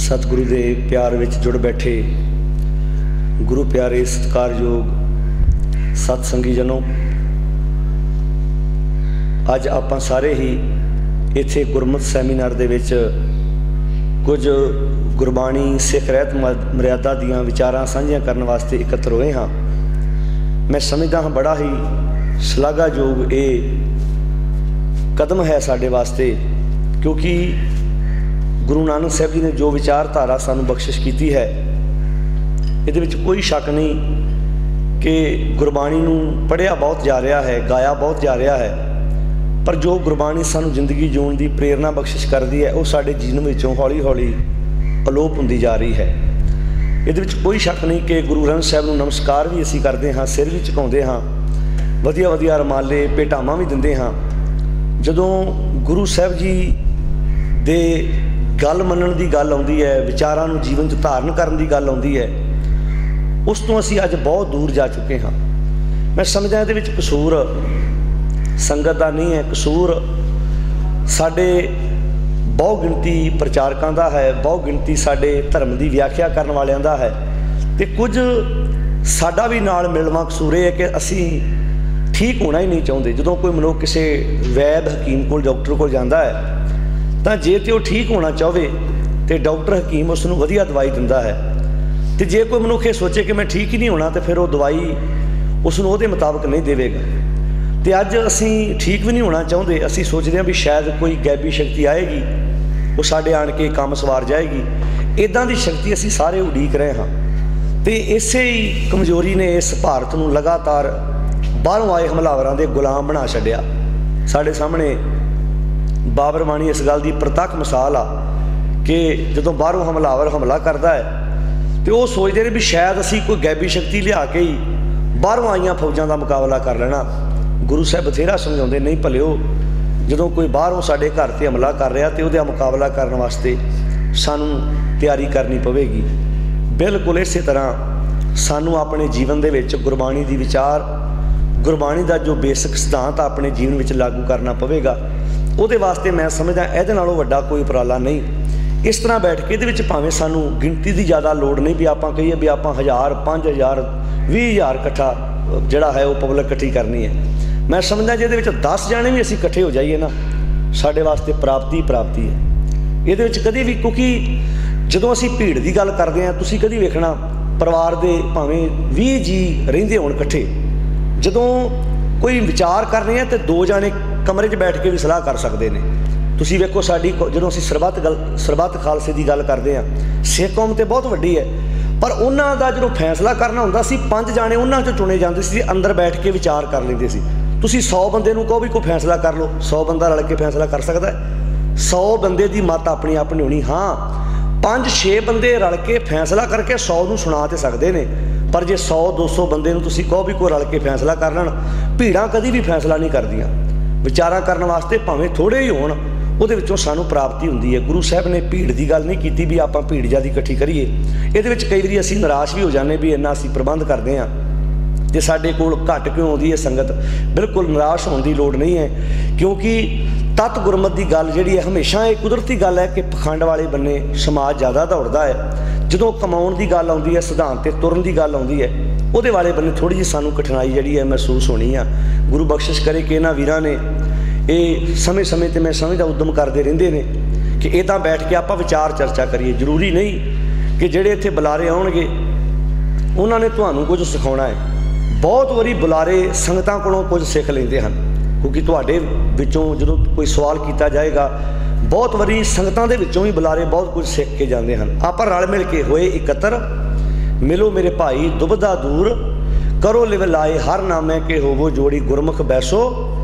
सतगुरु के प्यार विच जुड़ बैठे गुरु प्यारे सत्कारयोग सतसंगी जनों, अज आप सारे ही इत्थे गुरमत सैमीनार दे विच कुछ गुरबाणी सिख रहत मर्यादा दीआं विचारां सांझियां करन वास्ते एकत्र होए हाँ। मैं समझदा हाँ बड़ा ही शलाघायोग ये कदम है साडे वास्ते, क्योंकि गुरु नानक साहब जी ने जो विचारधारा सानू बख्शिश की है, ये कोई शक नहीं कि गुरबाणी नू पढ़िया बहुत जा रहा है, गाया बहुत जा रहा है, पर जो गुरबाणी सानू जिंदगी जीण की प्रेरणा बख्शिश करती है, वह साडे जीवन विचों हौली हौली अलोप होंदी जा रही है। ये कोई शक नहीं कि गुरु ग्रंथ साहब नू नमस्कार भी असीं करते हाँ, सिर भी झुकाउंदे हाँ, वधिया वधिया रमाले भेटावां भी दिंदे हाँ। जदों गुरु साहब जी दे गल मनण की गल आउंदी है, विचारां नू जीवन च धारण करन की गल आउंदी है, उस तो असीं अज बहुत दूर जा चुके हाँ। मैं समझदा इहदे विच कसूर संगत का नहीं है, कसूर साडे बहु गिणती प्रचारकों का है, बहु गिणती साडे धर्म की व्याख्या करने वालियां दा है, ते कुछ साडा भी नाल मिलवां कसूर है कि असीं ठीक होना ही नहीं चाहते। जदों कोई मनुख किसी वैद हकीम को डॉक्टर को जाता है, तो जे तो वह ठीक होना चाहे तो डॉक्टर हकीम उसनूं वधिया दवाई दिंदा है, तो जे कोई मनुख ये सोचे कि मैं ठीक ही नहीं होना तो फिर वो दवाई उसनूं उहदे मुताबिक नहीं देवेगा। तो अज असीं ठीक भी नहीं होना चाहते, असीं सोचते हैं भी शायद कोई गैबी शक्ति आएगी, वो साडे आण के काम सवार जाएगी। इदां दी शक्ति असीं सारे उड़ीक रहे हाँ। तो इसे ही कमजोरी ने इस भारत नूं लगातार बाहरों आए हमलावरां दे गुलाम बना छड्डिया। साडे सामने बाबर बाणी इस गल की प्रतੱਖ मिसाल आ कि जदों बाहरों हमलावर हमला करता है तो वह सोचते हैं भी शायद असीं कोई गैबी शक्ति लिया के ही बाहरों आईयां फौजां का मुकाबला कर लेना। गुरु साहब बथेरा समझाते नहीं भलिओ, जदों कोई बाहरों साडे घर ते हमला कर रहा तो उसका मुकाबला करने वास्ते सानू तैयारी करनी पवेगी। बिल्कुल इस तरह सानू अपने जीवन दे विच गुरबाणी दी विचार, गुरबाणी का जो बेसिक सिद्धांत अपने जीवन में लागू करना पवेगा। उहदे वास्ते मैं समझदा इहदे नालों वड्डा कोई उपराला नहीं। इस तरह बैठ के इहदे भावें सानू गिणती की ज़्यादा लोड़ नहीं भी आपां कहीए भी आपां 1000 5000 20000 इकट्ठा जिहड़ा है वो पब्लिक इकट्ठी करनी है। मैं समझदा जे इहदे 10 जाने भी असीं इकट्ठे हो जाइए ना, साडे वास्ते प्राप्ति प्राप्ति है। इहदे विच कदी भी, क्योंकि जदों असीं भीड़ की गल करदे हां, तुसीं कदी वेखना परिवार दे भावें 20 जी रहिंदे होण इकट्ठे, जदों कोई विचार करने हैं तो 2 जाने कमरे 'च बैठ के भी सलाह कर सकते हैं। तुसीं वेखो साडी जदों असीं सरबत खालसे की गल करते हैं, सिख कौम तो बहुत वड्डी है, पर उन्हां दा जदों फैसला करना हुंदा सी 5 जाने उन्हां चों चुने जाते सी, अंदर बैठ के विचार कर लेंदे सी। तुसीं 100 बंदे नूं कहो भी कोई फैसला कर लो, 100 बंदा रल के फैसला कर सकता है? 100 बंदे की मत अपनी अपनी होनी। हाँ, 5-6 बंदे रल के फैसला करके 100 नूं सुना तो सकते हैं, पर जे 100-200 बंदे नूं तुसीं कहो भी कोई रल के फैसला कर लैण, भीड़ां कदी भी फैसला नहीं करदियां। विचारां करन वास्ते भावें थोड़े ही होण, उहदे विचों सानूं प्राप्ति हुंदी है। गुरु साहब ने भीड़ की गल नहीं कीती भी आपां भीड़ ज़्यादा इकट्ठी करिए। इहदे विच कई वारी असीं निराश भी हो जाने भी इन्ना असीं प्रबंध करदे हां ते साडे कोल घट क्यों आउंदी है संगत। बिल्कुल निराश होने की लोड़ नहीं है, क्योंकि तत् गुरमत की गल जिहड़ी है हमेशा एक कुदरती गल है कि पखंड वाले बन्ने समाज ज़्यादा दौड़दा है। जदों कमाउण की गल आउंदी है, सिद्धांत ते तुरन की गल आउंदी है, उहदे वाले बन्ने थोड़ी जी सानूं कठिनाई जिहड़ी है महसूस होनी आ। गुरु बख्शिश करे कि इन्हां वीरां ने ये समय समय ते मैं समझदा उद्यम करते रहिंदे ने कि इह तां बैठ के आपां विचार चर्चा करिए। जरूरी नहीं कि जिहड़े इत्थे बुलारे आउणगे उन्हां ने तुहानूं कुछ सिखाउणा है। बहुत वारी बुलारे संगतां कोलों कुछ सिख लैंदे हन, क्योंकि तुहाडे विचों जदों कोई सवाल किया जाएगा, बहुत वारी संगतां दे विचों भी बुलारे बहुत कुछ सीख के जाते हैं। आपां रल मिल के होए एकत्र, मिलो मेरे भाई दुबदा दूर, करो लिव लाए हर नामे के होवो जोड़ी, गुरमुख बैसो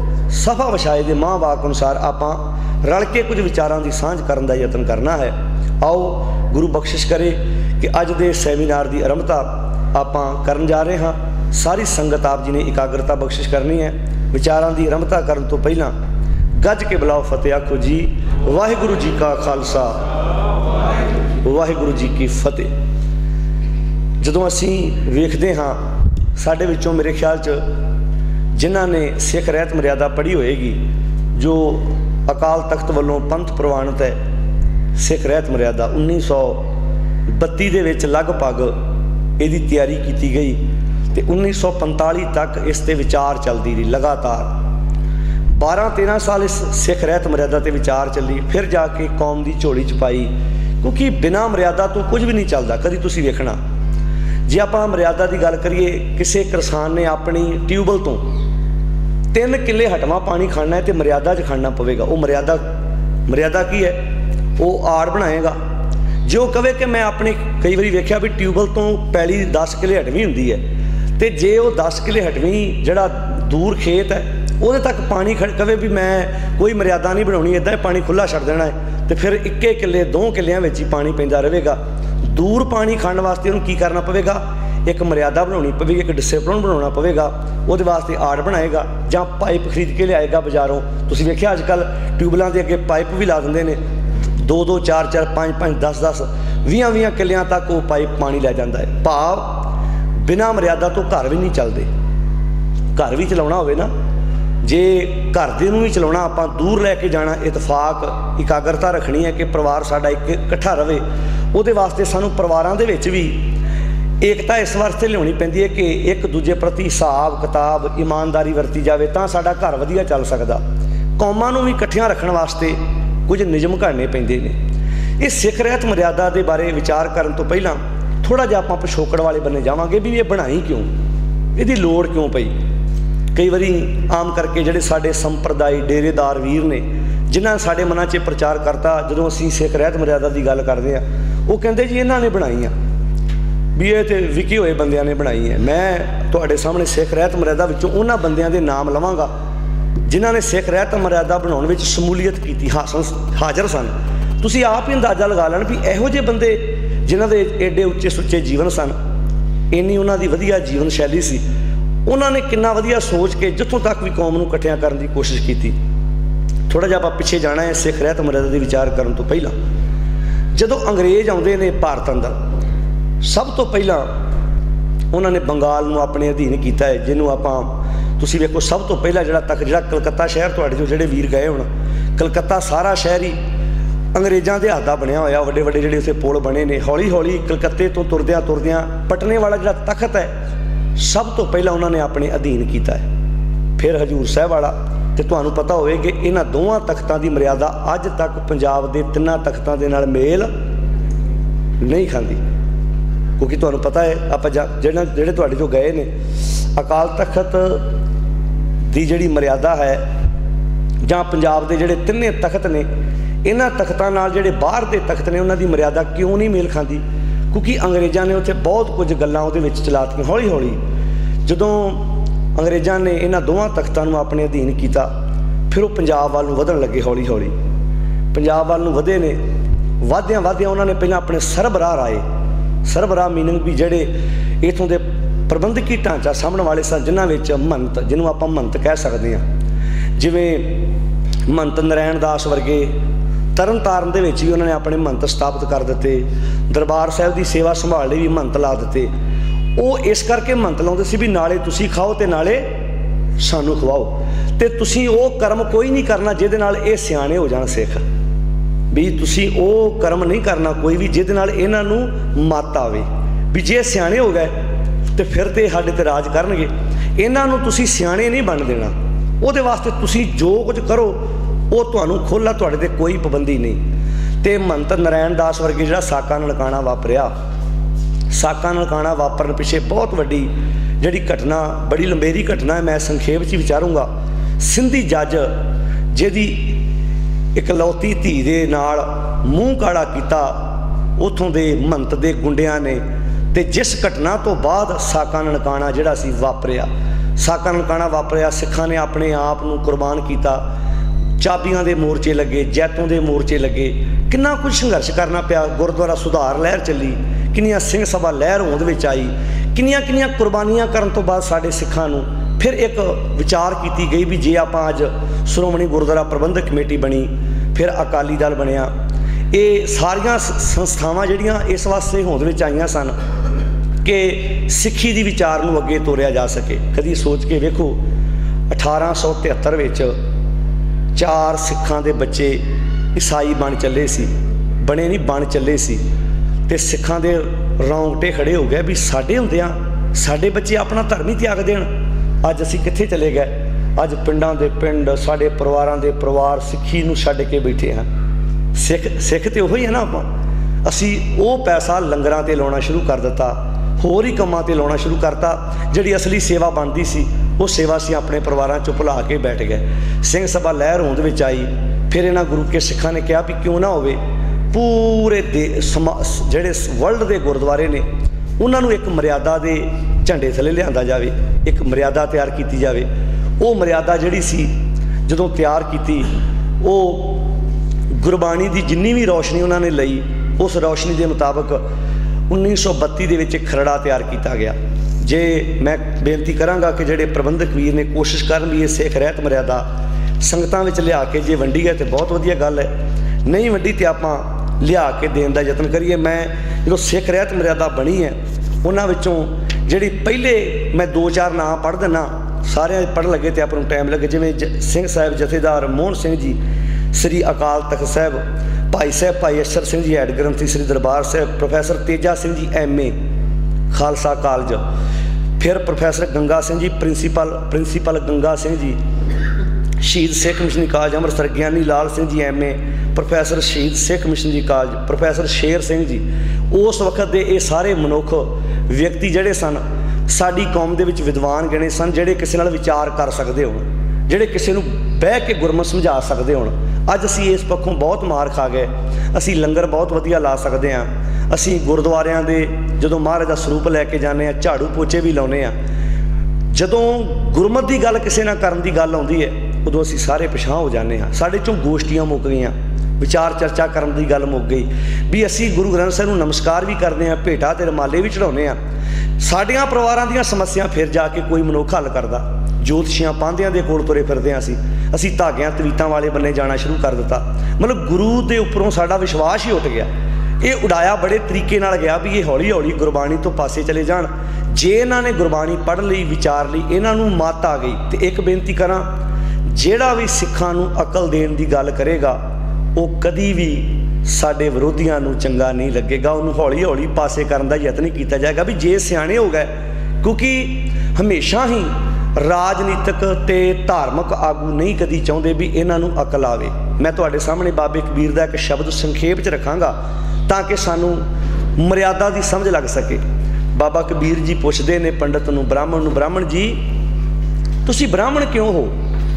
सफा वछाए दे मां वाक अनुसार। आपां रल के कुछ विचारां की सांझ करन दा यतन करना है। आओ गुरु बख्शिश करे कि अज दे सैमीनार की आरंभता आपां करन जा रहे हाँ। सारी संगत आप जी ने एकाग्रता बख्शिश करनी है। विचारां की आरंभता करन तो पहलां गज के बुलाओ फतेह आखो जी वाहिगुरू जी का खालसा वाहिगुरू जी की फतेह। जदों असीं वेखदे हाँ साडे विचों मेरे ख्याल च जिन्हां ने सिख रहत मर्यादा पढ़ी होएगी, जो अकाल तख्त वालों पंथ प्रवाणित है सिख रहत मर्यादा 1900 32 ਦੇ ਵਿੱਚ ਲਗਭਗ ਇਹਦੀ ਤਿਆਰੀ ਕੀਤੀ ਗਈ ਤੇ 1945 तक इस ते विचार चलती रही लगातार। 12-13 साल इस सिख रहत मर्यादा ते विचार चली, फिर जाके कौम की झोली च पाई, क्योंकि बिना मर्यादा तो कुछ भी नहीं चलता। कभी तुसी वेखना जे आप मर्यादा की गल करिए, किसी किसान ने अपनी ट्यूबल तो 3 किले हटवा पानी खाना है तो मर्यादा च खाना पवेगा। वो मर्यादा की है, वो आड़ बनाएगा। जो कहे कि मैं अपने कई बार वेख्या भी ट्यूबल तो पैली 10 किले हटवी होंगी है, तो जे वो 10 किले हटवी जड़ा दूर खेत है वो तक पानी कहे भी मैं कोई मर्यादा नहीं बनानी, इदा पानी खुला छड़ देना है, तो फिर 1 किले 2 किलियां विच ही पानी पैंदा रहेगा। दूर पानी खाण वास्ते उन्हें की करना पवेगा, एक मर्यादा बनानी पवेगी, एक डिसिपलिन बनाना पवेगा। वो वास्ते आड़ बनाएगा जां पाइप खरीद के लियाएगा बाजारों। तुसीं वेख्या अजकल ट्यूबलों के अगे पाइप भी ला देंदे ने, 2-2 4-4 5-5 10-10 20-20 किलियां तक वो पाइप पानी लै जाता है। भाव बिना मर्यादा तो घर भी नहीं चलते। घर भी चलाउणा होवे ना, जे घर दे नूं भी चलाउणा, आपां दूर लैके जाना, इतफाक इकाग्रता रखनी है कि परिवार साडा इकट्ठा रहे। उहदे वास्ते सानूं परिवारां दे विच भी एकता इस वास्ते लियाउणी पैंदी है कि एक दूजे प्रति हिसाब किताब ईमानदारी वरती जाए, तां साडा घर वधिया चल सकदा। कौमां नूं भी इकट्ठियां रखण वास्ते कुछ नियम घड़ने पैंदे ने। इस सिख रहत मर्यादा के बारे विचार करन तो पहलां थोड़ा जिहा आपां पिछोकड़ वाले बन्ने जावांगे भी ये बनाई क्यों, इहदी लोड़ क्यों पई। कई बारी आम करके जिहड़े साडे संप्रदाय डेरेदार वीर ने, जिन्हां साडे मनां 'च प्रचार करता, जदों असीं सिख रहत मर्यादा की गल करदे आ, वो कहंदे जी इन्हां ने बनाई आ, भी ये तो विके होए बंदियां ने बनाई है। मैं तुहाडे सामने सिख रहत मर्यादा विचों उन्हां बंदियां दे नाम लवांगा जिन्हां ने सिख रहत मर्यादा बनाउण विच शमूलीयत कीती, हाज़र सन। तुसीं आप ही अंदाज़ा लगा लैण भी इहो ਜਿਹੇ बंदे जिन्हां दे एडे उच्चे सुच्चे जीवन सन, इन्नी उन्हां दी वधिया जीवन शैली सी, उन्होंने कितना वधिया सोच के जिथों तक भी कौम नूं इकट्ठियां करन दी कोशिश की। थोड़ा जिहा आपां पिछे जाना है सिख रहत मर्यादा दी विचार करन तो पहलां। जदों अंग्रेज़ आउंदे ने भारत अंदर, सब तो पहलां उन्होंने बंगाल नूं अपने अधीन किया है, जिन्हों आपां तुसीं वेखो सब तो पहला जिहड़ा कलकत्ता शहर, तुहाडे जो जिहड़े वीर गए होण, कलकत्ता सारा शहर ही अंग्रेज़ों के हाथ बनया होया। वड्डे वड्डे जिहड़े उत्थे पुल बने ने, हौली हौली कलकत्ते तो तुरदियां तुरदियां पटने वाला जिहड़ा तख्त है सब तो पहला उन्होंने अपने अधीन किया है। फिर हजूर साहब वाला, तो तुहानूं पता होवे कि इन्हां दोवां तख्तां की मर्यादा अज तक पंजाब के 3 तख्तां दे नाल मेल नहीं खाती, क्योंकि तुहानूं पता है आप जिहड़े तुहाडे जो गए ने, अकाल तख्त की जिहड़ी मर्यादा है जां पंजाब के जिहड़े 3 तख्त ने, इन्हां तख्तां नाल जिहड़े बाहर के तख्त ने उन्हां दी मर्यादा क्यों नहीं मेल खाती, क्योंकि अंग्रेज़ों ने उत्थे बहुत कुछ गल्लां उहदे विच चलातियां। हौली हौली जदों अंग्रेज़ों ने इन्हां दोवां तख्तां नूं अपने अधीन किया, फिर वो पंजाब वाल नूं वधण लगे। हौली हौली पंजाब वाल नूं वधे ने, वधदियां वधदियां उन्होंने पहलां अपने सरबराह राए, सरबराह मीनिंग भी जिहड़े इत्थों दे प्रबंधकी ढांचा सामने वाले सन, जिन्हां विच महंत, जिन्हों आपां महंत कह सकते हैं, जिवें महंत नारायण दास वर्गे तरन ताਰਨ ਦੇ ਵਿੱਚ भी उन्होंने अपने महंत स्थापित कर दिते, दरबार साहब की सेवा संभाल ਲਈ भी महंत ला दिते। वो इस करके महंत लाउंदे सी भी नाले तुसी खाओ ते नाले सानू खवाओ, ते तुसी वो कर्म कोई नहीं करना जिहदे नाल ये सियाणे हो जाण सिख, भी तुसी वो कर्म नहीं करना कोई भी जिहदे नाल इन्हां नूं मत आवे, भी जे सियाणे हो गए तो फिर तो साडे ते राज करनगे, इन्हां नूं तुसी सियाणे नहीं बन देना। उहदे वास्ते तुसी जो कुछ करो वो तुहानूं खुला, तुहाडे ते कोई पाबंदी नहीं। तो महंत नारायण दास वर्गे जिहड़ा साका ननकाणा वापरिया, साका ननकाणा वापरन पिछे बहुत वड्डी जिहड़ी घटना, बड़ी लंबेरी घटना है, मैं संखेप च विचारूँगा। सिंधी जज जिहदी इकलौती धी दे नाल मूँह काड़ा कीता उत्थों दे महंत दे गुंडियां ने, ते जिस घटना तो बाद साका ननकाणा जिहड़ा सी वापरिया, साका ननकाणा वापरिया, सिखां ने अपने आप नूं कुर्बान किया, चाबियां दे मोर्चे लगे, जैतों के मोर्चे लगे, कितना कुछ संघर्ष करना पिया। गुरुद्वारा सुधार लहर चली, किनियां सिंह सभा लहर होंद विच आई, किनियां कुर्बानियां करन तो बाद साडे सिखां नूं फिर एक विचार की गई भी जे आपां अज श्रोमणी गुरुद्वारा प्रबंधक कमेटी बनी, फिर अकाली दल बनया, ये सारियां संस्थावां जिहड़ियां इस वास्ते होंद विच आईयां सन कि सिੱਖੀ ਦੀ विचार नूं अगे ਤੋਰਿਆ जा सके। कदी सोच के वेखो 1873 ਵਿੱਚ 4 सिखां दे बच्चे ईसाई बन चले सी, बने नहीं बन चले सी, तो सिखां दे रौंगटे खड़े हो गए भी साडे हुंदियां साडे बच्चे अपना धर्म ही त्याग देण। अज असीं कित्थे चले गए? अज पिंडां दे पिंड साडे परिवारां दे परिवार सिੱਖੀ नूं छड्ड के बैठे हैं। सिख तो उही है ना। आपां असीं वो पैसा लंगरां ते लाउणा शुरू कर दिता, होर ही कंमां ते लाउणा शुरू करता। जिहड़ी असली सेवा बनदी सी वो सेवा असीं अपने परिवारां चों भुला के बैठ गए। सिंह सभा लहर होंद विच आई। फिर इन्हां गुरु के सिखां ने कहा भी क्यों ना होवे पूरे जिहड़े वर्ल्ड के गुरुद्वारे ने उन्हां नूं एक मर्यादा के झंडे थले लिआंदा जावे, एक मर्यादा तैयार की जाए। वो मर्यादा जिहड़ी सी जदों तैयार की, वो गुरबाणी की जिन्नी भी रोशनी उन्होंने लई, उस रोशनी के मुताबिक 1932 दे विच खरड़ा तैयार किया गया। जे मैं बेनती करांगा कि जिहड़े प्रबंधक वीर ने कोशिश करन भी ये सिख रहत मर्यादा संगतां विच लिया के जे वंडी है तो बहुत वधिया गल है, नहीं वंडी तो आपां लिया के देण दा यतन करिए। मैं जो सिख रहत मर्यादा बनी है उन्हां विचों जिहड़ी पहले मैं 2-4 नाम पढ़ देना, सारे पढ़ लगे तो आपको टाइम लगे। जिवें सिंह साहब जथेदार मोहन सिंह जी, श्री अकाल तख्त साहब भाई अशर सिंह जी हैड ग्रंथी Shri Darbar Sahib, professor Teja Singh ji MA Khalsa college, फिर professor Ganga Singh ji principal Ganga Singh ji Shaheed Sikh missionary college Amritsar, Giani Lal Singh ji MA professor Shaheed Sikh missionary college, professor Sher Singh ji. उस वक्त के ये सारे मनुख व्यक्ति जिहड़े सन साडी कौम दे विच विद्वान गिणे सन, जिहड़े किसी नाल विचार कर सकते होण, जिहड़े किसी नूं बह के गुरमत समझा सकते होण। अज असीं इस पक्षों बहुत मार खा गए। असीं लंगर बहुत वधिया ला सकते हैं। असीं गुरुद्वारियां दे जदों महाराज दा सरूप लैके जाने झाड़ू पोचे भी लाउने आ, जदों गुरमत की गल किसी नाल करन दी गल आउंदी है उदों असीं सारे पिछां हो जाने हाँ। साडे चों गोष्ठियां मुक गईयां, विचार चर्चा करन दी गल मुक गई भी असीं गुरु ग्रंथ साहिब नूं नमस्कार भी करते हैं, भेटा ते रमाले भी चढ़ाउने आ। साडियां परिवारां दीयां समस्या फिर जाके कोई मनुख हल करदा। ज्योतिषियां पांधियां दे कोल तुरे फिरदे आं असीं धागियां तवीतां वाले बन्ने जाना शुरू कर दिता। मतलब गुरु दे उपरों साडा विश्वास ही उठ गया। ये उड़ाया बड़े तरीके नाल गया भी ये हौली हौली गुरबाणी तो पासे चले जाण। जे इन्हां ने गुरबाणी पढ़ लई विचार लई इन्हां नूं मत आ गई तो एक बेनती करां, जिहड़ा भी सिखां नूं अकल देण दी गल करेगा वो कदी भी साडे विरोधियां नूं चंगा नहीं लगेगा। उन्होंने हौली हौली पासे करन दा यतन किया जाएगा भी जे सियाणे हो गए, क्योंकि हमेशा ही राजनीतिक ते धार्मिक आगू नहीं कदी चाहते भी इन्हां नूं अकल आवे। मैं तुहाडे सामने बाबे कबीर दा एक शब्द संखेप च रखांगा ताकि सानू मर्यादा की समझ लग सके। बाबा कबीर जी पुछदे ने पंडित नूं, ब्राह्मण जी तुसीं ब्राह्मण क्यों हो?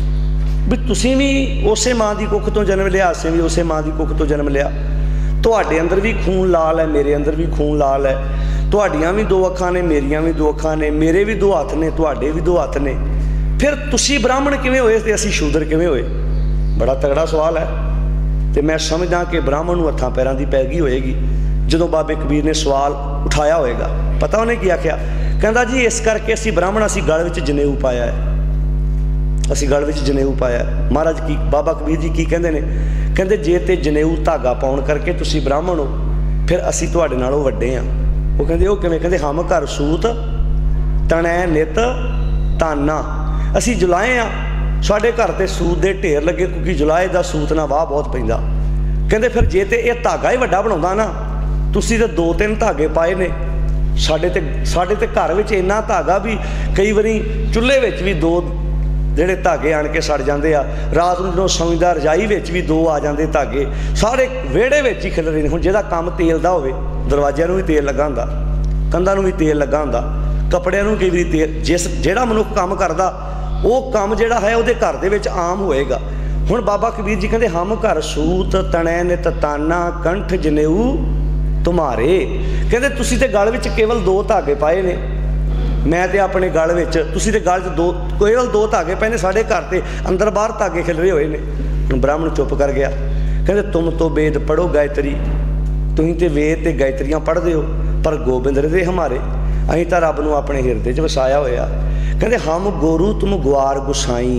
भी तुसीं भी उसे माँ की कुख तो जन्म लिया, असीं भी उसे माँ की कुख तो जन्म लिया। तुहाडे अंदर भी खून लाल है, मेरे अंदर भी खून लाल है। तुहाडियां भी 2 अखां ने, मेरियां भी 2 अखां ने, मेरे भी 2 हत्थ ने, तुहाडे भी 2 हत्थ ने। फिर तुसीं ब्राह्मण किवें होए ते असीं शूदर किवें होए? बड़ा तगड़ा सवाल है। तो मैं समझदा कि ब्राह्मण नूं हत्थां पैरां दी पैगी होएगी जदों बाबे कबीर ने सवाल उठाया होएगा। पता उन्हें की आख्या? कहंदा जी इस करके असीं ब्राह्मण असीं गल विच जनेऊ पाया है, असीं गल विच जनेऊ पाया है। महाराज की बाबा कबीर जी की कहंदे ने? कहंदे जे ते जनेऊ धागा पाउण करके तुसीं ब्राह्मण हो फिर असीं तुहाडे नालों वड्डे हां। वो कहंदे ओ किवें? कहंदे हम घर सूत तणै नित ताना, असीं जुलाए हां, साडे घर ते सूत दे ढेर लगे क्योंकि जुलाए दा सूत ना वाह बहुत पैंदा। कहंदे फिर जे ते इह धागा ही वड्डा बनाउंदा ना, तुसीं ते 2-3 धागे पाए ने, साडे ते घर विच इन्ना धागा भी कई वारी चुल्हे विच भी 2 ਜਿਹੜੇ धागे आण के सड़ जाते आ। रात ਨੂੰ ਜਦੋਂ ਸੌਂਦਾ रजाई ਵਿੱਚ भी 2 आ जाते धागे, सारे ਵਿਹੜੇ ਵਿੱਚ ही खिल रहे हैं। ਹੁਣ ਜਿਹਦਾ ਕੰਮ ਤੇਲ ਦਾ ਹੋਵੇ, ਦਰਵਾਜ਼ਿਆਂ ਨੂੰ ਵੀ ਤੇਲ ਲੱਗਾ ਹੁੰਦਾ, ਕੰਧਾਂ ਨੂੰ ਵੀ ਤੇਲ ਲੱਗਾ ਹੁੰਦਾ, ਕੱਪੜਿਆਂ ਨੂੰ ਕਈ ਵਾਰੀ ਤੇਲ। ਜਿਹੜਾ ਮਨੁੱਖ ਕੰਮ ਕਰਦਾ ਉਹ ਕੰਮ ਜਿਹੜਾ ਹੈ ਉਹਦੇ ਘਰ ਦੇ ਵਿੱਚ ਆਮ ਹੋਏਗਾ। ਹੁਣ ਬਾਬਾ ਕਬੀਰ ਜੀ ਕਹਿੰਦੇ ਹਮ ਘਰ ਸੂਤ ਤਣੈ ਨਿਤ ਤਾਨਾ ਕੰਠ ਜਨੇਊ ਤੁਮਾਰੇ। ਕਹਿੰਦੇ ਤੁਸੀਂ ਤੇ ਗਲ ਵਿੱਚ ਕੇਵਲ 2 धागे ਪਾਏ ਨੇ, मैं तो अपने गल में तुसी ते गल केवल 2 धागे पै ने, साढ़े घर से अंदर बाहर धागे खिलरे हुए ने। ब्राह्मण चुप कर गया। कहते तुम तो वेद पढ़ो गायत्री, तुम तो वेद ते गायत्रियाँ पढ़ते हो पर गोबिंद हृदय हमारे, अं तो रब नूं अपने हिरदे च वसाया होया। कहते हम गोरू तुम गुआर गुसाई,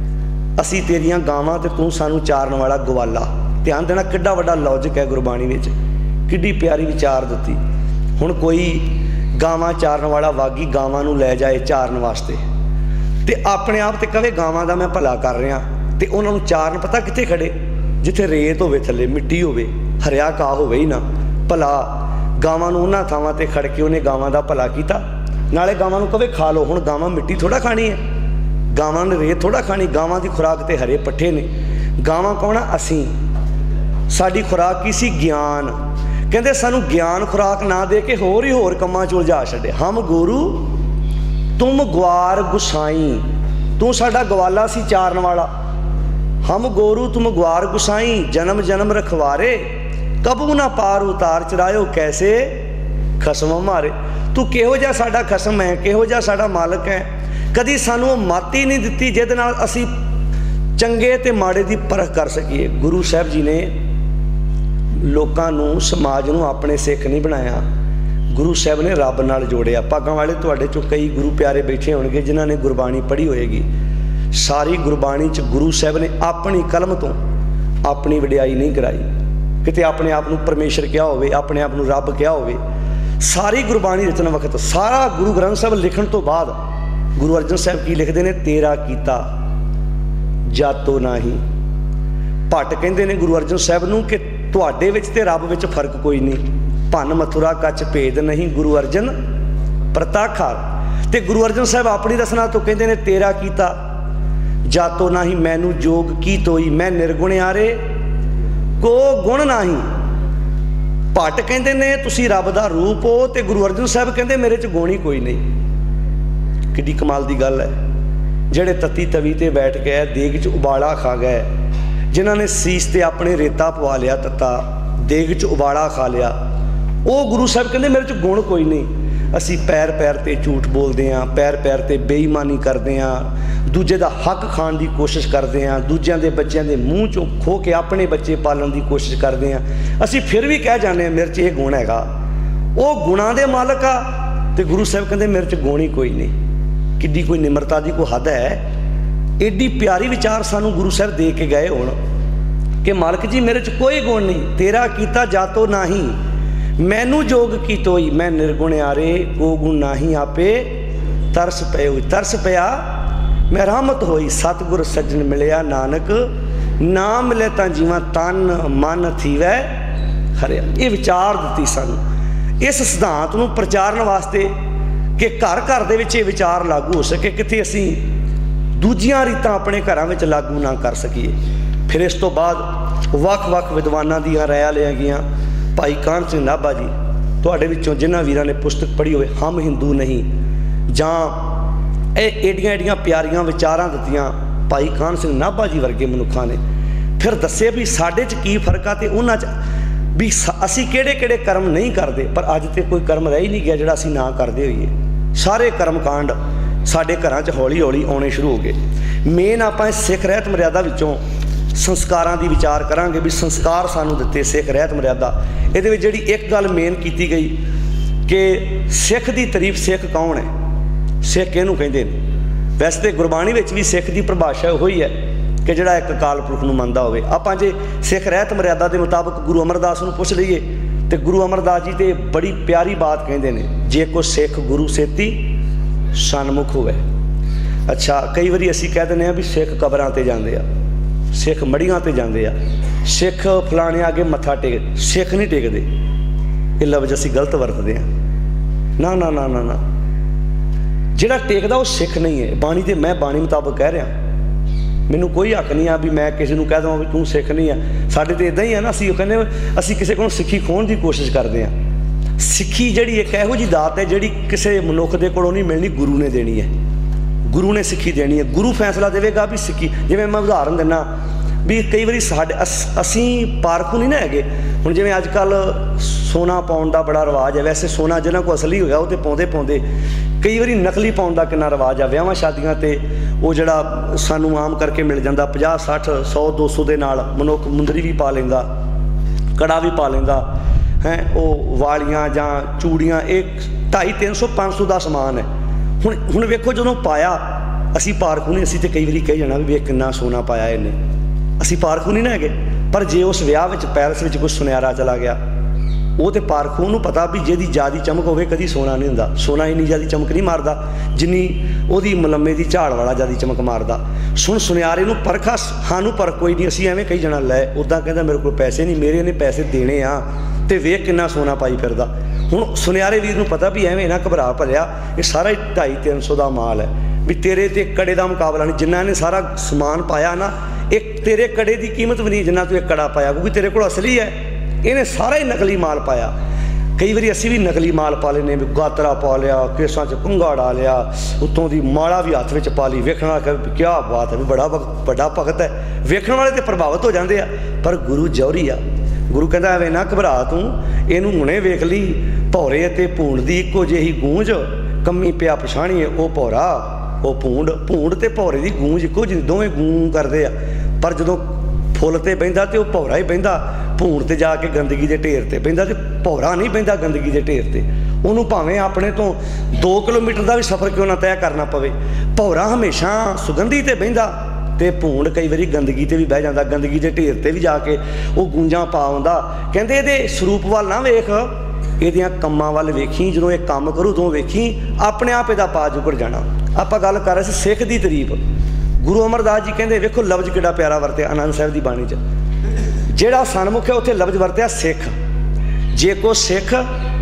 असी तेरियां गावां ते तू सानू चारन वाला गवाला। ध्यान देना किड्डा वड्डा लॉजिक है गुरबाणी विच, किड्डी प्यारी विचार दित्ती। हुण कोई गावां चारन वाला वागी गावां नूं लै जाए चारन वास्ते ते अपने आप ते कहे गावां दा मैं भला कर रहा, ते उन्हां नूं चारन पता कित्थे खड़े? जिथे रेत होवे, थल्ले मिट्टी होवे, हरिया घाह होवे ही ना। भला ਗਾਵਾਂ ਨੂੰ ਉਹਨਾਂ ਥਾਵਾਂ 'ਤੇ ਖੜ ਕੇ ਉਹਨੇ ਗਾਵਾਂ ਦਾ ਭਲਾ ਕੀਤਾ। ਨਾਲੇ ਗਾਵਾਂ ਨੂੰ ਕਵੇ ਖਾ ਲਓ। ਹੁਣ ਗਾਵਾਂ ਮਿੱਟੀ ਥੋੜ੍ਹਾ ਖਾਣੀ ਹੈ, ਗਾਵਾਂ ਨੇ ਰੇਤ ਥੋੜ੍ਹਾ ਖਾਣੀ। ਗਾਵਾਂ ਦੀ ਖੁਰਾਕ ਤੇ ਹਰੇ ਪੱਠੇ ਨੇ। ਗਾਵਾਂ ਕੌਣ ਆ? ਅਸੀਂ। ਸਾਡੀ ਖੁਰਾਕ ਕੀ ਸੀ? ਗਿਆਨ। ਕਹਿੰਦੇ ਸਾਨੂੰ ਗਿਆਨ ਖੁਰਾਕ ਨਾ ਦੇ ਕੇ ਹੋਰ ਹੀ ਹੋਰ ਕੰਮਾਂ 'ਚ ਉਲਝਾ ਛੱਡੇ। ਹਮ ਗੁਰੂ ਤੁਮ ਗਵਾਰ ਗੁਸਾਈ, ਤੂੰ ਸਾਡਾ ਗਵਾਲਾ ਸੀ ਚਾਰਨ ਵਾਲਾ। ਹਮ ਗੋਰੂ ਤੁਮ ਗਵਾਰ ਗੁਸਾਈ, ਜਨਮ ਜਨਮ ਰਖਵਾਰੇ, ਕਬੂ ਨਾ ਪਾਰ ਉਤਾਰ ਚਰਾਇਓ, ਕੈਸੇ ਖਸਮ ਮਾਰੇ। ਤੂੰ ਕਿਹੋ ਜਿਹਾ ਸਾਡਾ ਖਸਮ ਹੈ, ਕਿਹੋ ਜਿਹਾ ਸਾਡਾ ਮਾਲਕ ਹੈ। ਕਦੀ ਸਾਨੂੰ ਉਹ ਮੱਤ ਹੀ ਨਹੀਂ ਦਿੱਤੀ ਜਿਹਦੇ ਨਾਲ ਅਸੀਂ ਚੰਗੇ ਤੇ ਮਾੜੇ ਦੀ ਪਰਖ ਕਰ ਸਕੀਏ। ਗੁਰੂ ਸਾਹਿਬ ਜੀ ਨੇ ਲੋਕਾਂ ਨੂੰ, ਸਮਾਜ ਨੂੰ ਆਪਣੇ ਸਿੱਖ ਨਹੀਂ ਬਣਾਇਆ। ਗੁਰੂ ਸਾਹਿਬ ਨੇ ਰੱਬ ਨਾਲ ਜੋੜਿਆ। ਭਾਗਾਂ ਵਾਲੇ ਤੁਹਾਡੇ 'ਚੋਂ ਕਈ ਗੁਰੂ ਪਿਆਰੇ ਬੈਠੇ ਹੋਣਗੇ ਜਿਨ੍ਹਾਂ ਨੇ ਗੁਰਬਾਣੀ ਪੜ੍ਹੀ ਹੋਏਗੀ। ਸਾਰੀ ਗੁਰਬਾਣੀ 'ਚ ਗੁਰੂ ਸਾਹਿਬ ਨੇ ਆਪਣੀ ਕਲਮ ਤੋਂ ਆਪਣੀ ਵਡਿਆਈ ਨਹੀਂ ਕਰਾਈ। ਕਿਤੇ ਆਪਣੇ ਆਪ ਨੂੰ ਪਰਮੇਸ਼ਰ ਕਿਹਾ ਹੋਵੇ, ਆਪਣੇ ਆਪ ਨੂੰ ਰੱਬ ਕਿਹਾ ਹੋਵੇ। ਸਾਰੀ ਗੁਰਬਾਣੀ ਰਚਨ ਵਕਤ, ਸਾਰਾ ਗੁਰੂ ਗ੍ਰੰਥ ਸਾਹਿਬ ਲਿਖਣ ਤੋਂ ਬਾਅਦ ਗੁਰੂ ਅਰਜਨ ਸਾਹਿਬ ਕੀ ਲਿਖਦੇ ਨੇ? ਤੇਰਾ ਕੀਤਾ ਜਾਤੋ ਨਾਹੀ। ਭੱਟ ਕਹਿੰਦੇ ਨੇ ਗੁਰੂ ਅਰਜਨ ਸਾਹਿਬ ਨੂੰ ਕਿ ਤੁਹਾਡੇ ਵਿੱਚ ਤੇ ਰੱਬ ਵਿੱਚ ਫਰਕ ਕੋਈ ਨਹੀਂ। ਭੰਨ ਮਥੁਰਾ ਕੱਚ ਭੇਦ ਨਹੀਂ, ਗੁਰੂ ਅਰਜਨ ਪ੍ਰਤਾਖਾ। ਤੇ ਗੁਰੂ ਅਰਜਨ ਸਾਹਿਬ ਆਪਣੀ ਰਸਨਾ ਤੋਂ ਕਹਿੰਦੇ ਨੇ ਤੇਰਾ ਕੀਤਾ ਜਾਤੋ ਨਾਹੀ, ਮੈਨੂੰ ਜੋਗ ਕੀ ਤੋਈ, ਮੈਂ ਨਿਰਗੁਣਿਆਰੇ ਕੋ ਗੁਣ ਨਾਹੀ। ਭੱਟ ਕਹਿੰਦੇ ਨੇ ਤੁਸੀਂ ਰੱਬ ਦਾ ਰੂਪ ਹੋ, ਤੇ ਗੁਰੂ ਅਰਜਨ ਸਾਹਿਬ ਕਹਿੰਦੇ ਮੇਰੇ 'ਚ ਗੁਣ ਹੀ ਕੋਈ ਨਹੀਂ। ਕਿੱਡੀ ਕਮਾਲ ਦੀ ਗੱਲ ਹੈ। ਜਿਹੜੇ ਤੱਤੀ ਤਵੀ ਤੇ ਬੈਠ ਗਏ, ਦੇਗ 'ਚ ਉਬਾਲਾ ਖਾ ਗਏ, ਜਿਨ੍ਹਾਂ ਨੇ ਸੀਸ ਤੇ ਆਪਣੇ ਰੇਤਾ ਪਵਾ ਲਿਆ, ਤੱਤਾ ਦੇਗ 'ਚ ਉਬਾਲਾ ਖਾ ਲਿਆ, ਉਹ ਗੁਰੂ ਸਾਹਿਬ ਕਹਿੰਦੇ ਮੇਰੇ 'ਚ ਗੁਣ ਕੋਈ ਨਹੀਂ। ਅਸੀਂ ਪੈਰ ਪੈਰ 'ਤੇ ਝੂਠ ਬੋਲਦੇ ਹਾਂ, ਪੈਰ ਪੈਰ 'ਤੇ ਬੇਈਮਾਨੀ ਕਰਦੇ ਹਾਂ, ਦੂਜੇ ਦਾ ਹੱਕ ਖਾਣ ਦੀ ਕੋਸ਼ਿਸ਼ ਕਰਦੇ ਹਾਂ, ਦੂਜਿਆਂ ਦੇ ਬੱਚਿਆਂ ਦੇ ਮੂੰਹ 'ਚੋਂ ਖੋਹ ਕੇ ਆਪਣੇ ਬੱਚੇ ਪਾਲਣ ਦੀ ਕੋਸ਼ਿਸ਼ ਕਰਦੇ ਹਾਂ। ਅਸੀਂ ਫਿਰ ਵੀ ਕਹਿ ਜਾਂਦੇ ਹਾਂ ਮੇਰੇ 'ਚ ਇਹ ਗੁਣ ਹੈਗਾ। ਉਹ ਗੁਣਾਂ ਦੇ ਮਾਲਕ ਆ, ਤੇ ਗੁਰੂ ਸਾਹਿਬ ਕਹਿੰਦੇ ਮੇਰੇ 'ਚ ਗੁਣ ਹੀ ਕੋਈ ਨਹੀਂ। ਕਿੱਡੀ ਕੋਈ ਨਿਮਰਤਾ ਦੀ ਕੋਈ ਹੱਦ ਹੈ। ਐਡੀ ਪਿਆਰੀ ਵਿਚਾਰ ਸਾਨੂੰ ਗੁਰੂ ਸਾਹਿਬ ਦੇ ਕੇ ਗਏ ਹੋਣ ਕਿ ਮਾਲਕ ਜੀ ਮੇਰੇ 'ਚ ਕੋਈ ਗੁਣ ਨਹੀਂ, ਤੇਰਾ ਕੀਤਾ ਜਾਤੋ ਨਾਹੀ, ਮੈਨੂੰ ਜੋਗ ਕੀ ਤੋਈ, ਮੈਂ ਨਿਰਗੁਣਿਆਰੇ ਕੋ ਗੁਣ ਨਾਹੀ, ਆਪੇ ਤਰਸ ਪਏ ਹੋਈ। ਤਰਸ ਪਿਆ ਮੈਂ ਰਹਿਮਤ ਹੋਈ, ਸਤਿਗੁਰ ਸੱਜਣ ਮਿਲਿਆ, ਨਾਨਕ ਨਾ ਮਿਲੇ ਤਾਂ ਜੀਵਾਂ ਤਨ ਮਨ ਥੀਵੈ ਹਰਿਆ। ਇਹ ਵਿਚਾਰ ਦਿੱਤੀ ਸਾਨੂੰ ਇਸ ਸਿਧਾਂਤ ਨੂੰ ਪ੍ਰਚਾਰਨ ਵਾਸਤੇ ਕਿ ਘਰ ਘਰ ਦੇ ਵਿੱਚ ਇਹ ਵਿਚਾਰ ਲਾਗੂ ਹੋ ਸਕੇ, ਕਿਤੇ ਅਸੀਂ ਦੂਜੀਆਂ ਰੀਤਾਂ ਆਪਣੇ ਘਰਾਂ ਵਿੱਚ ਲਾਗੂ ਨਾ ਕਰ ਸਕੀਏ। ਫਿਰ ਇਸ ਤੋਂ ਬਾਅਦ ਵੱਖ-ਵੱਖ ਵਿਦਵਾਨਾਂ ਦੀਆਂ ਰਾਇਆਂ ਲਿਆ ਗਈਆਂ। ਭਾਈ ਕਾਹਨ ਸਿੰਘ ਨਾਭਾ ਜੀ, ਤੁਹਾਡੇ ਵਿੱਚੋਂ ਜਿਨ੍ਹਾਂ ਵੀਰਾਂ ਨੇ ਪੁਸਤਕ ਪੜ੍ਹੀ ਹੋਵੇ ਹਮ ਹਿੰਦੂ ਨਹੀਂ, ਜਾਂ ਇਹ ਏਡੀਆਂ ਏਡੀਆਂ ਪਿਆਰੀਆਂ ਵਿਚਾਰਾਂ ਦਿੱਤੀਆਂ ਭਾਈ ਕਾਹਨ ਸਿੰਘ ਨਾਭਾ ਜੀ ਵਰਗੇ ਮਨੁੱਖਾਂ ਨੇ। ਫਿਰ ਦੱਸੇ ਵੀ ਸਾਡੇ 'ਚ ਕੀ ਫਰਕ ਆ, ਤੇ ਉਹਨਾਂ 'ਚ ਵੀ ਅਸੀਂ ਕਿਹੜੇ ਕਿਹੜੇ ਕਰਮ ਨਹੀਂ ਕਰਦੇ। ਪਰ ਅੱਜ ਤੇ ਕੋਈ ਕਰਮ ਰਹਿ ਹੀ ਨਹੀਂ ਗਿਆ ਜਿਹੜਾ ਅਸੀਂ ਨਾ ਕਰਦੇ ਹੋਈਏ। ਸਾਰੇ ਕਰਮ ਕਾਂਡ ਸਾਡੇ ਘਰਾਂ 'ਚ ਹੌਲੀ ਹੌਲੀ ਆਉਣੇ ਸ਼ੁਰੂ ਹੋ ਗਏ। ਮੇਨ ਆਪਾਂ ਇਸ ਸਿੱਖ ਰਹਿਤ ਮਰਿਆਦਾ ਵਿੱਚੋਂ ਸੰਸਕਾਰਾਂ ਦੀ ਵਿਚਾਰ ਕਰਾਂਗੇ ਵੀ ਸੰਸਕਾਰ ਸਾਨੂੰ ਦਿੱਤੇ ਸਿੱਖ ਰਹਿਤ ਮਰਿਆਦਾ। ਇਹਦੇ ਵਿੱਚ ਜਿਹੜੀ ਇੱਕ ਗੱਲ ਮੇਨ ਕੀਤੀ ਗਈ ਕਿ ਸਿੱਖ ਦੀ ਤਾਰੀਫ ਸਿੱਖ ਕੌਣ ਹੈ, ਸਿੱਖ ਇਹਨੂੰ ਕਹਿੰਦੇ ਨੇ। ਵੈਸੇ ਤਾਂ ਗੁਰਬਾਣੀ ਵਿੱਚ ਵੀ ਸਿੱਖ ਦੀ ਪਰਿਭਾਸ਼ਾ ਉਹੀ ਹੈ ਕਿ ਜਿਹੜਾ ਇੱਕ ਅਕਾਲ ਪੁਰਖ ਨੂੰ ਮੰਨਦਾ ਹੋਵੇ। ਆਪਾਂ ਜੇ ਸਿੱਖ ਰਹਿਤ ਮਰਿਆਦਾ ਦੇ ਮੁਤਾਬਕ ਗੁਰੂ ਅਮਰਦਾਸ ਨੂੰ ਪੁੱਛ ਲਈਏ ਤੇ ਗੁਰੂ ਅਮਰਦਾਸ ਜੀ ਤੇ ਬੜੀ ਪਿਆਰੀ ਬਾਤ ਕਹਿੰਦੇ ਨੇ, ਜੇ ਕੋ ਸਿੱਖ ਗੁਰੂ ਸੇਤੀ ਸਨਮੁਖ ਹੋਵੇ। ਅੱਛਾ, ਕਈ ਵਾਰੀ ਅਸੀਂ ਕਹਿ ਦਿੰਦੇ ਹਾਂ ਵੀ ਸਿੱਖ ਕਬਰਾਂ 'ਤੇ ਜਾਂਦੇ ਆ, ਸਿੱਖ ਮੜੀਆਂ 'ਤੇ ਜਾਂਦੇ ਆ, ਸਿੱਖ ਫਲਾਣੇ ਅੱਗੇ ਮੱਥਾ ਟੇਕ, ਸਿੱਖ ਨਹੀਂ ਟੇਕਦੇ। ਇਹ ਲਫ਼ਜ਼ ਅਸੀਂ ਗਲਤ ਵਰਤਦੇ ਹਾਂ। ਨਾ ਨਾ ਨਾ ਨਾ ਨਾ, ਜਿਹੜਾ ਟੇਕਦਾ ਉਹ ਸਿੱਖ ਨਹੀਂ ਹੈ। ਬਾਣੀ ਤੇ ਮੈਂ ਬਾਣੀ ਮੁਤਾਬਕ ਕਹਿ ਰਿਹਾ, ਮੈਨੂੰ ਕੋਈ ਹੱਕ ਨਹੀਂ ਆ ਵੀ ਮੈਂ ਕਿਸੇ ਨੂੰ ਕਹਿ ਦੇਵਾਂ ਵੀ ਤੂੰ ਸਿੱਖ ਨਹੀਂ ਆ। ਸਾਡੇ ਤਾਂ ਇੱਦਾਂ ਹੀ ਆ ਨਾ, ਅਸੀਂ ਉਹ ਕਹਿੰਦੇ ਅਸੀਂ ਕਿਸੇ ਕੋਲੋਂ ਸਿੱਖੀ ਖੋਹਣ ਦੀ ਕੋਸ਼ਿਸ਼ ਕਰਦੇ ਹਾਂ। ਸਿੱਖੀ ਜਿਹੜੀ ਇੱਕ ਇਹੋ ਜਿਹੀ ਦਾਤ ਹੈ ਜਿਹੜੀ ਕਿਸੇ ਮਨੁੱਖ ਦੇ ਕੋਲੋਂ ਨਹੀਂ ਮਿਲਣੀ, ਗੁਰੂ ਨੇ ਦੇਣੀ ਹੈ। ਗੁਰੂ ਨੇ ਸਿੱਖੀ ਦੇਣੀ ਹੈ, ਗੁਰੂ ਫੈਸਲਾ ਦੇਵੇਗਾ ਵੀ ਸਿੱਖੀ। ਜਿਵੇਂ ਮੈਂ ਉਦਾਹਰਨ ਦਿੰਦਾ ਵੀ ਕਈ ਵਾਰੀ ਅਸੀਂ ਪਾਰਖੂ ਨਹੀਂ ਨਾ ਹੈਗੇ। ਹੁਣ ਜਿਵੇਂ ਅੱਜ ਕੱਲ੍ਹ ਸੋਨਾ ਪਾਉਣ ਦਾ ਬੜਾ ਰਿਵਾਜ ਹੈ। ਵੈਸੇ ਸੋਨਾ ਜਿਹਨਾਂ ਕੋਲ ਅਸਲੀ ਹੋਇਆ ਉਹ ਤਾਂ ਪਾਉਂਦੇ ਕਈ ਵਾਰੀ ਨਕਲੀ ਪਾਉਣ ਦਾ ਕਿੰਨਾ ਰਿਵਾਜ ਆ। ਵਿਆਹਾਂ ਸ਼ਾਦੀਆਂ 'ਤੇ ਉਹ ਜਿਹੜਾ ਸਾਨੂੰ ਆਮ ਕਰਕੇ ਮਿਲ ਜਾਂਦਾ 50 60 100 200 ਦੇ ਨਾਲ ਮਨੁੱਖ ਮੁੰਦਰੀ ਵੀ ਪਾ ਲੈਂਦਾ, ਕੜਾ ਵੀ ਪਾ ਲੈਂਦਾ ਹੈ, ਉਹ ਵਾਲੀਆਂ ਜਾਂ ਚੂੜੀਆਂ, ਇਹ 250 300 500 ਦਾ ਸਮਾਨ ਹੈ। ਹੁਣ ਵੇਖੋ ਜਦੋਂ ਪਾਇਆ ਅਸੀਂ ਪਾਰਖੂ ਨਹੀਂ, ਅਸੀਂ ਤਾਂ ਕਈ ਵਾਰੀ ਕਹਿ ਜਾਣਾ ਵੀ ਵੇਖ ਕਿੰਨਾ ਸੋਨਾ ਪਾਇਆ ਇਹਨੇ, ਅਸੀਂ ਪਾਰਖੂ ਨਹੀਂ ਨਾ ਹੈਗੇ। ਪਰ ਜੇ ਉਸ ਵਿਆਹ ਵਿੱਚ ਪੈਲਸ ਵਿੱਚ ਕੋਈ ਸੁਨਿਆਰਾ ਚਲਾ ਗਿਆ, ਉਹ ਤਾਂ ਪਾਰਖੂ ਨੂੰ ਪਤਾ ਵੀ ਜਿਹਦੀ ਜ਼ਿਆਦਾ ਚਮਕ ਹੋਵੇ ਕਦੀ ਸੋਨਾ ਨਹੀਂ ਹੁੰਦਾ। ਸੋਨਾ ਇੰਨੀ ਜ਼ਿਆਦਾ ਚਮਕ ਨਹੀਂ ਮਾਰਦਾ ਜਿੰਨੀ ਉਹਦੀ ਮਲੰਮੇ ਦੀ ਝਾੜ ਵਾਲਾ ਜ਼ਿਆਦਾ ਚਮਕ ਮਾਰਦਾ। ਸੁਨਿਆਰੇ ਨੂੰ ਪਰਖਾ, ਸਾਨੂੰ ਪਰਖ ਕੋਈ ਨਹੀਂ। ਅਸੀਂ ਐਵੇਂ ਕਹੀ ਜਾਣਾ ਲੈ ਉੱਦਾਂ ਕਹਿੰਦਾ ਮੇਰੇ ਕੋਲ ਪੈਸੇ ਨਹੀਂ, ਮੇਰੇ ਨੇ ਪੈਸੇ ਦੇਣੇ ਆ, तो वेख किन्ना सोना पाई फिरदा। हुण सुनियारे वीर नूं पता भी एवें ना घबरा भलिया, ये सारा 250-300 का माल है भी तेरे ते कड़े का मुकाबला नहीं। जिन्ना ने सारा समान पाया ना, एक तेरे कड़े की कीमत भी नहीं जिन्ना तू एक कड़ा पाया, क्योंकि तेरे को असली है, इन्हें सारा ही नकली माल पाया। कई बार असी भी नकली माल पा लेने, गातरा पा लिया, केसां च कंघा डा लिया, उत्तों की माड़ा भी हत्थ में पा ली, वेखना क्या बात है भी बड़ा भगत है, वेखण वाले तो प्रभावित हो जाते हैं। पर गुरु जौहरी आ, गुरु कहता एवें ना घबरा तू, इनू हुणे वेख ली, भौरे ते भूण दी इक्को जिही गूंज, कमी पिया पछाणीए वो भौरा वो भूंड। भूंड ते भौरे की गूंज इक्को जी, दोवें गूं करते आ, पर जदों फुल ते बहिंदा तो वह भौरा ही बहिंदा, भूण ते जाके गंदगी के ढेर ते बहिंदा, तो भौरा नहीं बहिंदा गंदगी के ढेर ते। उन्होंने भावें अपने तो 2 किलोमीटर का भी सफ़र क्यों ना तय करना पवे, भौरा हमेशा सुगंधी ते बहिंदा, तो भूण कई बारी गंदगी ते भी बह जाता, गंदगी के ढेर ते भी जाके वो गूंजा पा आउंदा। कहंदे इहदे स्वरूप वाल ना वेख, इहदियां कम्मां वाल वेखी, जदों ये काम करू उदों वेखी अपने आप इहदा पा जुगड़ जाना। आपां गल कर रहे सी सिख दी तारीफ। गुरु अमरदास जी कहते वेखो लफ्ज़ किहड़ा प्यारा वरत्या आनंद साहिब की बाणी च, जिहड़ा सन्मुख है उत्थे लफ्ज़ वरत्या सिख। जे को सिख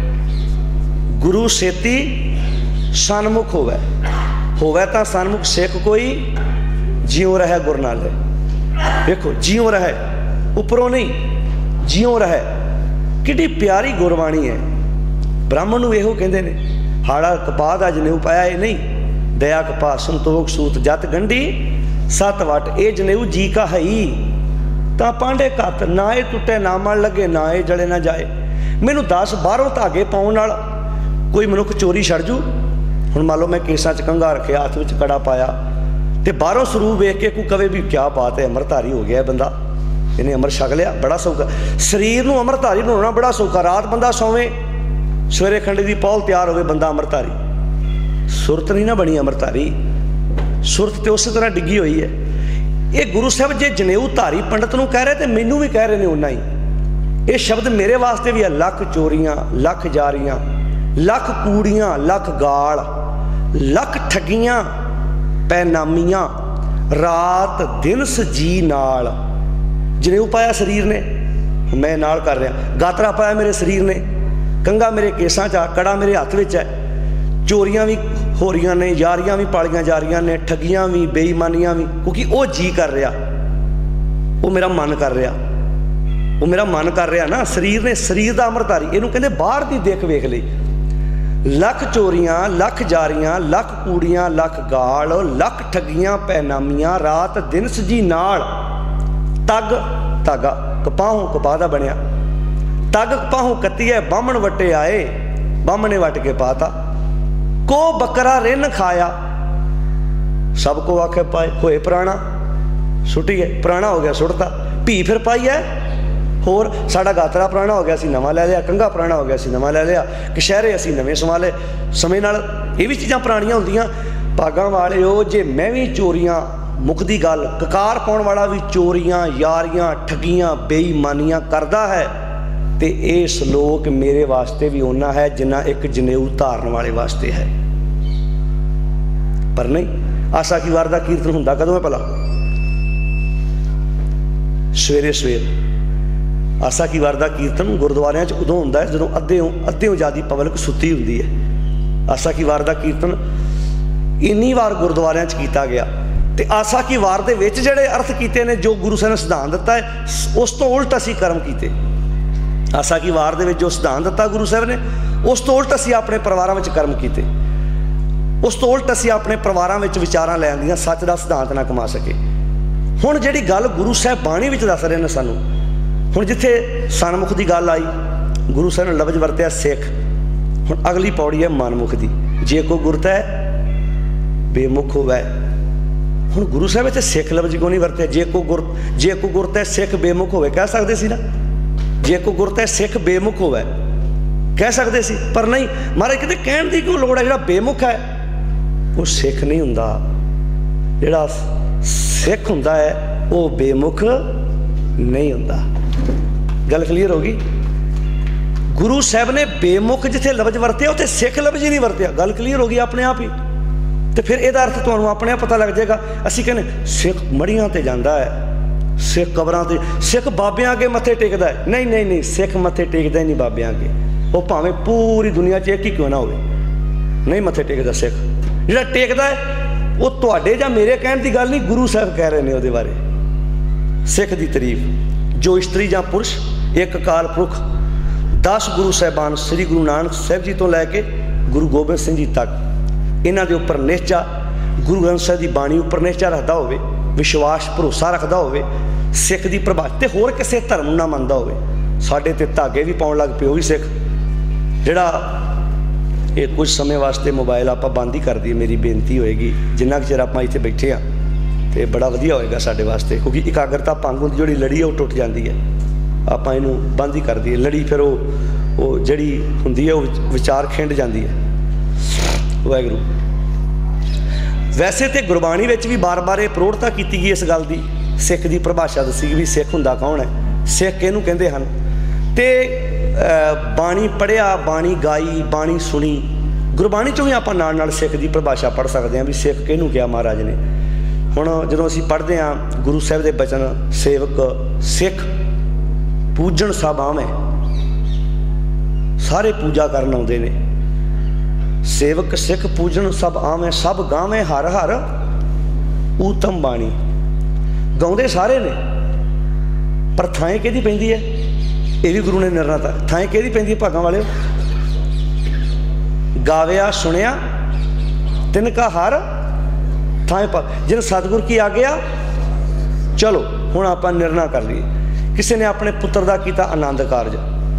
गुरु सेती सन्मुख होवे तां सन्मुख सिख कोई जियों रहे गुर नाले। देखो जियों रहे, उपरों नहीं, जियों रहे। कितनी प्यारी गुरबाणी है। ब्राह्मण नूं इहो कहंदे ने, हाड़ा कपा दा जनेऊ पाया ये नहीं, दया कपा संतोख सूत जत गंढी 7 वट, ये जनेऊ जी का हई तां पांडे कत, ना ये टुटे ना मल लगे, ना ये जले ना जाए। मैनू 10 बाहरों धागे पाउण नाल कोई मनुख चोरी छड़ जू। हुण मान लो मैं केसां च कंघा रखिया, हत्थ विच कड़ा पाया, तो बाहरों स्वरूप वेख के कोई कवे भी क्या बात है, अमरधारी हो गया बंदा, इन्हें अमर छक लिया, बड़ा सौखा। शरीर नूं अमरधारी बनाउणा बड़ा सौखा। रात बंदा सौवे, सवेरे खंडे की पौल तैयार होवे, बंदा अमरधारी। सुरत नहीं ना बनी अमरधारी, सुरत तो उस तरह डिगी हुई है। ये गुरु साहब जे जनेऊ धारी पंडित नूं कह रहे तो मैनू भी कह रहे हैं उन्ना ही। ये शब्द मेरे वास्ते भी है। लख चोरियां, लख जारियां, लख कूड़ियां, लख गाल, लख ठगियां पैनामियां, रात दिन सजी नाल। जनेऊ पाया शरीर ने, मैं नाल कर रहा, गातरा पाया मेरे शरीर ने, कंघा मेरे केसां च, कड़ा मेरे हत्थ विच है। चोरियां भी हो रही ने, यारियां भी पालियां जा रही ने, ठगियां भी, बेईमानियां भी, क्योंकि वो जी कर रहा, वो मेरा मन कर रहा, वो मेरा मन कर रहा ना। शरीर ने, शरीर का अमरधारी, इनू कहते बाहर की देख वेख ली। लख चोरियां, लख जारियां, लख कूड़ियां, लख गाल, लख ठगियां पैनामियां, रात दिन सजी नाल। तग धागा कपाहों कपा दा बनिया, तग कपाहों कत्ती है, बामण वटे आए, बामणे वट के पाता। को बकरा रिन खाया, सबको आखे पाए, होए पुराना सुटी है, पुराना हो गया सुटता। भी फिर पाई है होर, साडा गातरा पुराना हो गया असीं नवां लै लिया, कंघा पुराना हो गया असीं नवां लै लिया, कशहरे असीं नवें सवा ले। समय नाल ये भी चीज़ां पुरानियां हुंदियां। भागां वाले हो जे मैं भी चोरियां, मुकदी गल, ककार पाउण वाला भी चोरियां, यारियां, ठगियां, बेईमानियां करदा है, तो ये श्लोक मेरे वास्ते भी उन्ना है जिन्ना एक जनेऊ धारण वाले वास्ते है। पर नहीं, आसा की वार का कीर्तन हुंदा कदों है भला? सवेरे सवेर आसा की वार का कीर्तन गुरुद्वारियां च उदों हुंदा है जदों अद्धेों ज़्यादा पब्लिक सुत्ती हुंदी है। आसा की वार का कीर्तन इन्नी वार गुरुद्वारियां च कीता गया, तो आसा की वार दे विच जिहड़े अर्थ कीते ने, जो गुरु साहब ने सिद्धांत दिता है, उस तो उल्ट असीं कर्म कीते। आसा की वार दे विच जो सिद्धांत दिता गुरु साहब ने, उस तो उल्ट असीं अपने परिवारां विच कर्म कीते, उस तो उल्ट असीं अपने परिवारां विच विचारां लैण दीआं सच दा सिद्धांत ना कमा सके। हुण जिहड़ी गल गुरु साहब बाणी विच दस रहे ने सानूं, हुण जिथे सन्मुख की गल आई, गुरु साहब ने लफ्ज़ वरत्या सिख। हुण अगली पौड़ी है मनमुख की, जे को गुरत है बेमुख होवै। हुण गुरु साहब इत्थे सिख लफ्ज़ क्यों नहीं वरत्या? जे को गुरत है सिख बेमुख होवे कह सकते सी ना, जे को गुरत है सिख बेमुख होवै कह सकते सी, पर नहीं। महाराज कहते कहण दी क्यों लोड़ है? जिहड़ा बेमुख है वो सिख नहीं हुंदा, जिहड़ा सिख हुंदा है वो बेमुख नहीं हुंदा। गल क्लीयर होगी? गुरु साहब ने बेमुख जिथे लफ्ज़ वरत्या उत्थे सिख लफ्ज़ ही नहीं वरत्या। गल क्लीयर होगी अपने आप ही। तो फिर यदा अर्थ तुहानूं अपने आप पता लग जाएगा। असीं कहने सिख मड़ियां ते जांदा है, सिख कबरां ते सिख बाबियां अगे मत्थे टेकदा है? नहीं नहीं नहीं, सिख मत्थे टेकदा ही नहीं बाबियां अगे। वो भावें पूरी दुनिया च एक ही क्यों ना होवे, नहीं मत्थे टेकदा सिख। जिहड़ा टेकदा है वो तुहाडे जां मेरे कहण दी गल नहीं, गुरु साहब कह रहे हैं उहदे बारे। सिख दी तारीफ जो इस्त्री जां पुरुष एक अकाल पुरख 10 गुरु साहिबान श्री गुरु नानक साहिब जी तो लैके गुरु गोबिंद सिंह जी तक इन्हां दे उपर निश्चा गुरु ग्रंथ साहिब की बाणी उपर निश्चा रखता होवे, विश्वास भरोसा रखता होवे, सिख की प्रभात ते होर किसी धर्म ना मनता होवे। साडे ते धागे भी पाउण लग पे, भी सिख जिहड़ा ये कुछ समय वास्ते मोबाइल आपां बंद ही कर दईए। मेरी बेनती होएगी जिन्ना चिर आपां इत्थे बैठे हाँ तो बड़ा वधिया होएगा साडे वास्ते, क्योंकि एकाग्रता भंग हुंदी, जिहड़ी लड़ी है वो टुट जाती है। आपां इहनूं बंद ही कर दईए, लड़ी फिर वो जिहड़ी हुंदी है वो विचार खिंड जाती है। वाहिगुरू। वैसे तो गुरबाणी विच भी बार बार ये प्रौढ़ता की गई इस गल की, सिख की परिभाषा दसी भी सिख हुंदा कौन है, सिख किहनूं कहंदे हन। ते बाणी पढ़िया, बाणी गाई, बाणी सुनी, गुरबाणी चों भी आपां नाल नाल सिख की परिभाषा पढ़ सकते हैं भी सिख किहनूं किहा महाराज ने। हुण जदों असीं पढ़दे हां गुरु साहिब दे बचन, सेवक सिख पूजन सब आवें, सारे पूजा करन आउंदे ने। सेवक सिख पूजन सब आवें, सब गावें हर हर ऊतम बाणी। गाउंदे सारे ने, पर थाएं किहदी पैंदी है, ये भी गुरु ने निर्णता। थाएं किहदी पैंदी है भागां वाले? गाविया सुनिया तिनका हर थाएं पर, जिन सतगुर की आ गया। चलो हुण आपां निर्णय कर लईए। किसी ने अपने पुत्र का किया आनंद कारज,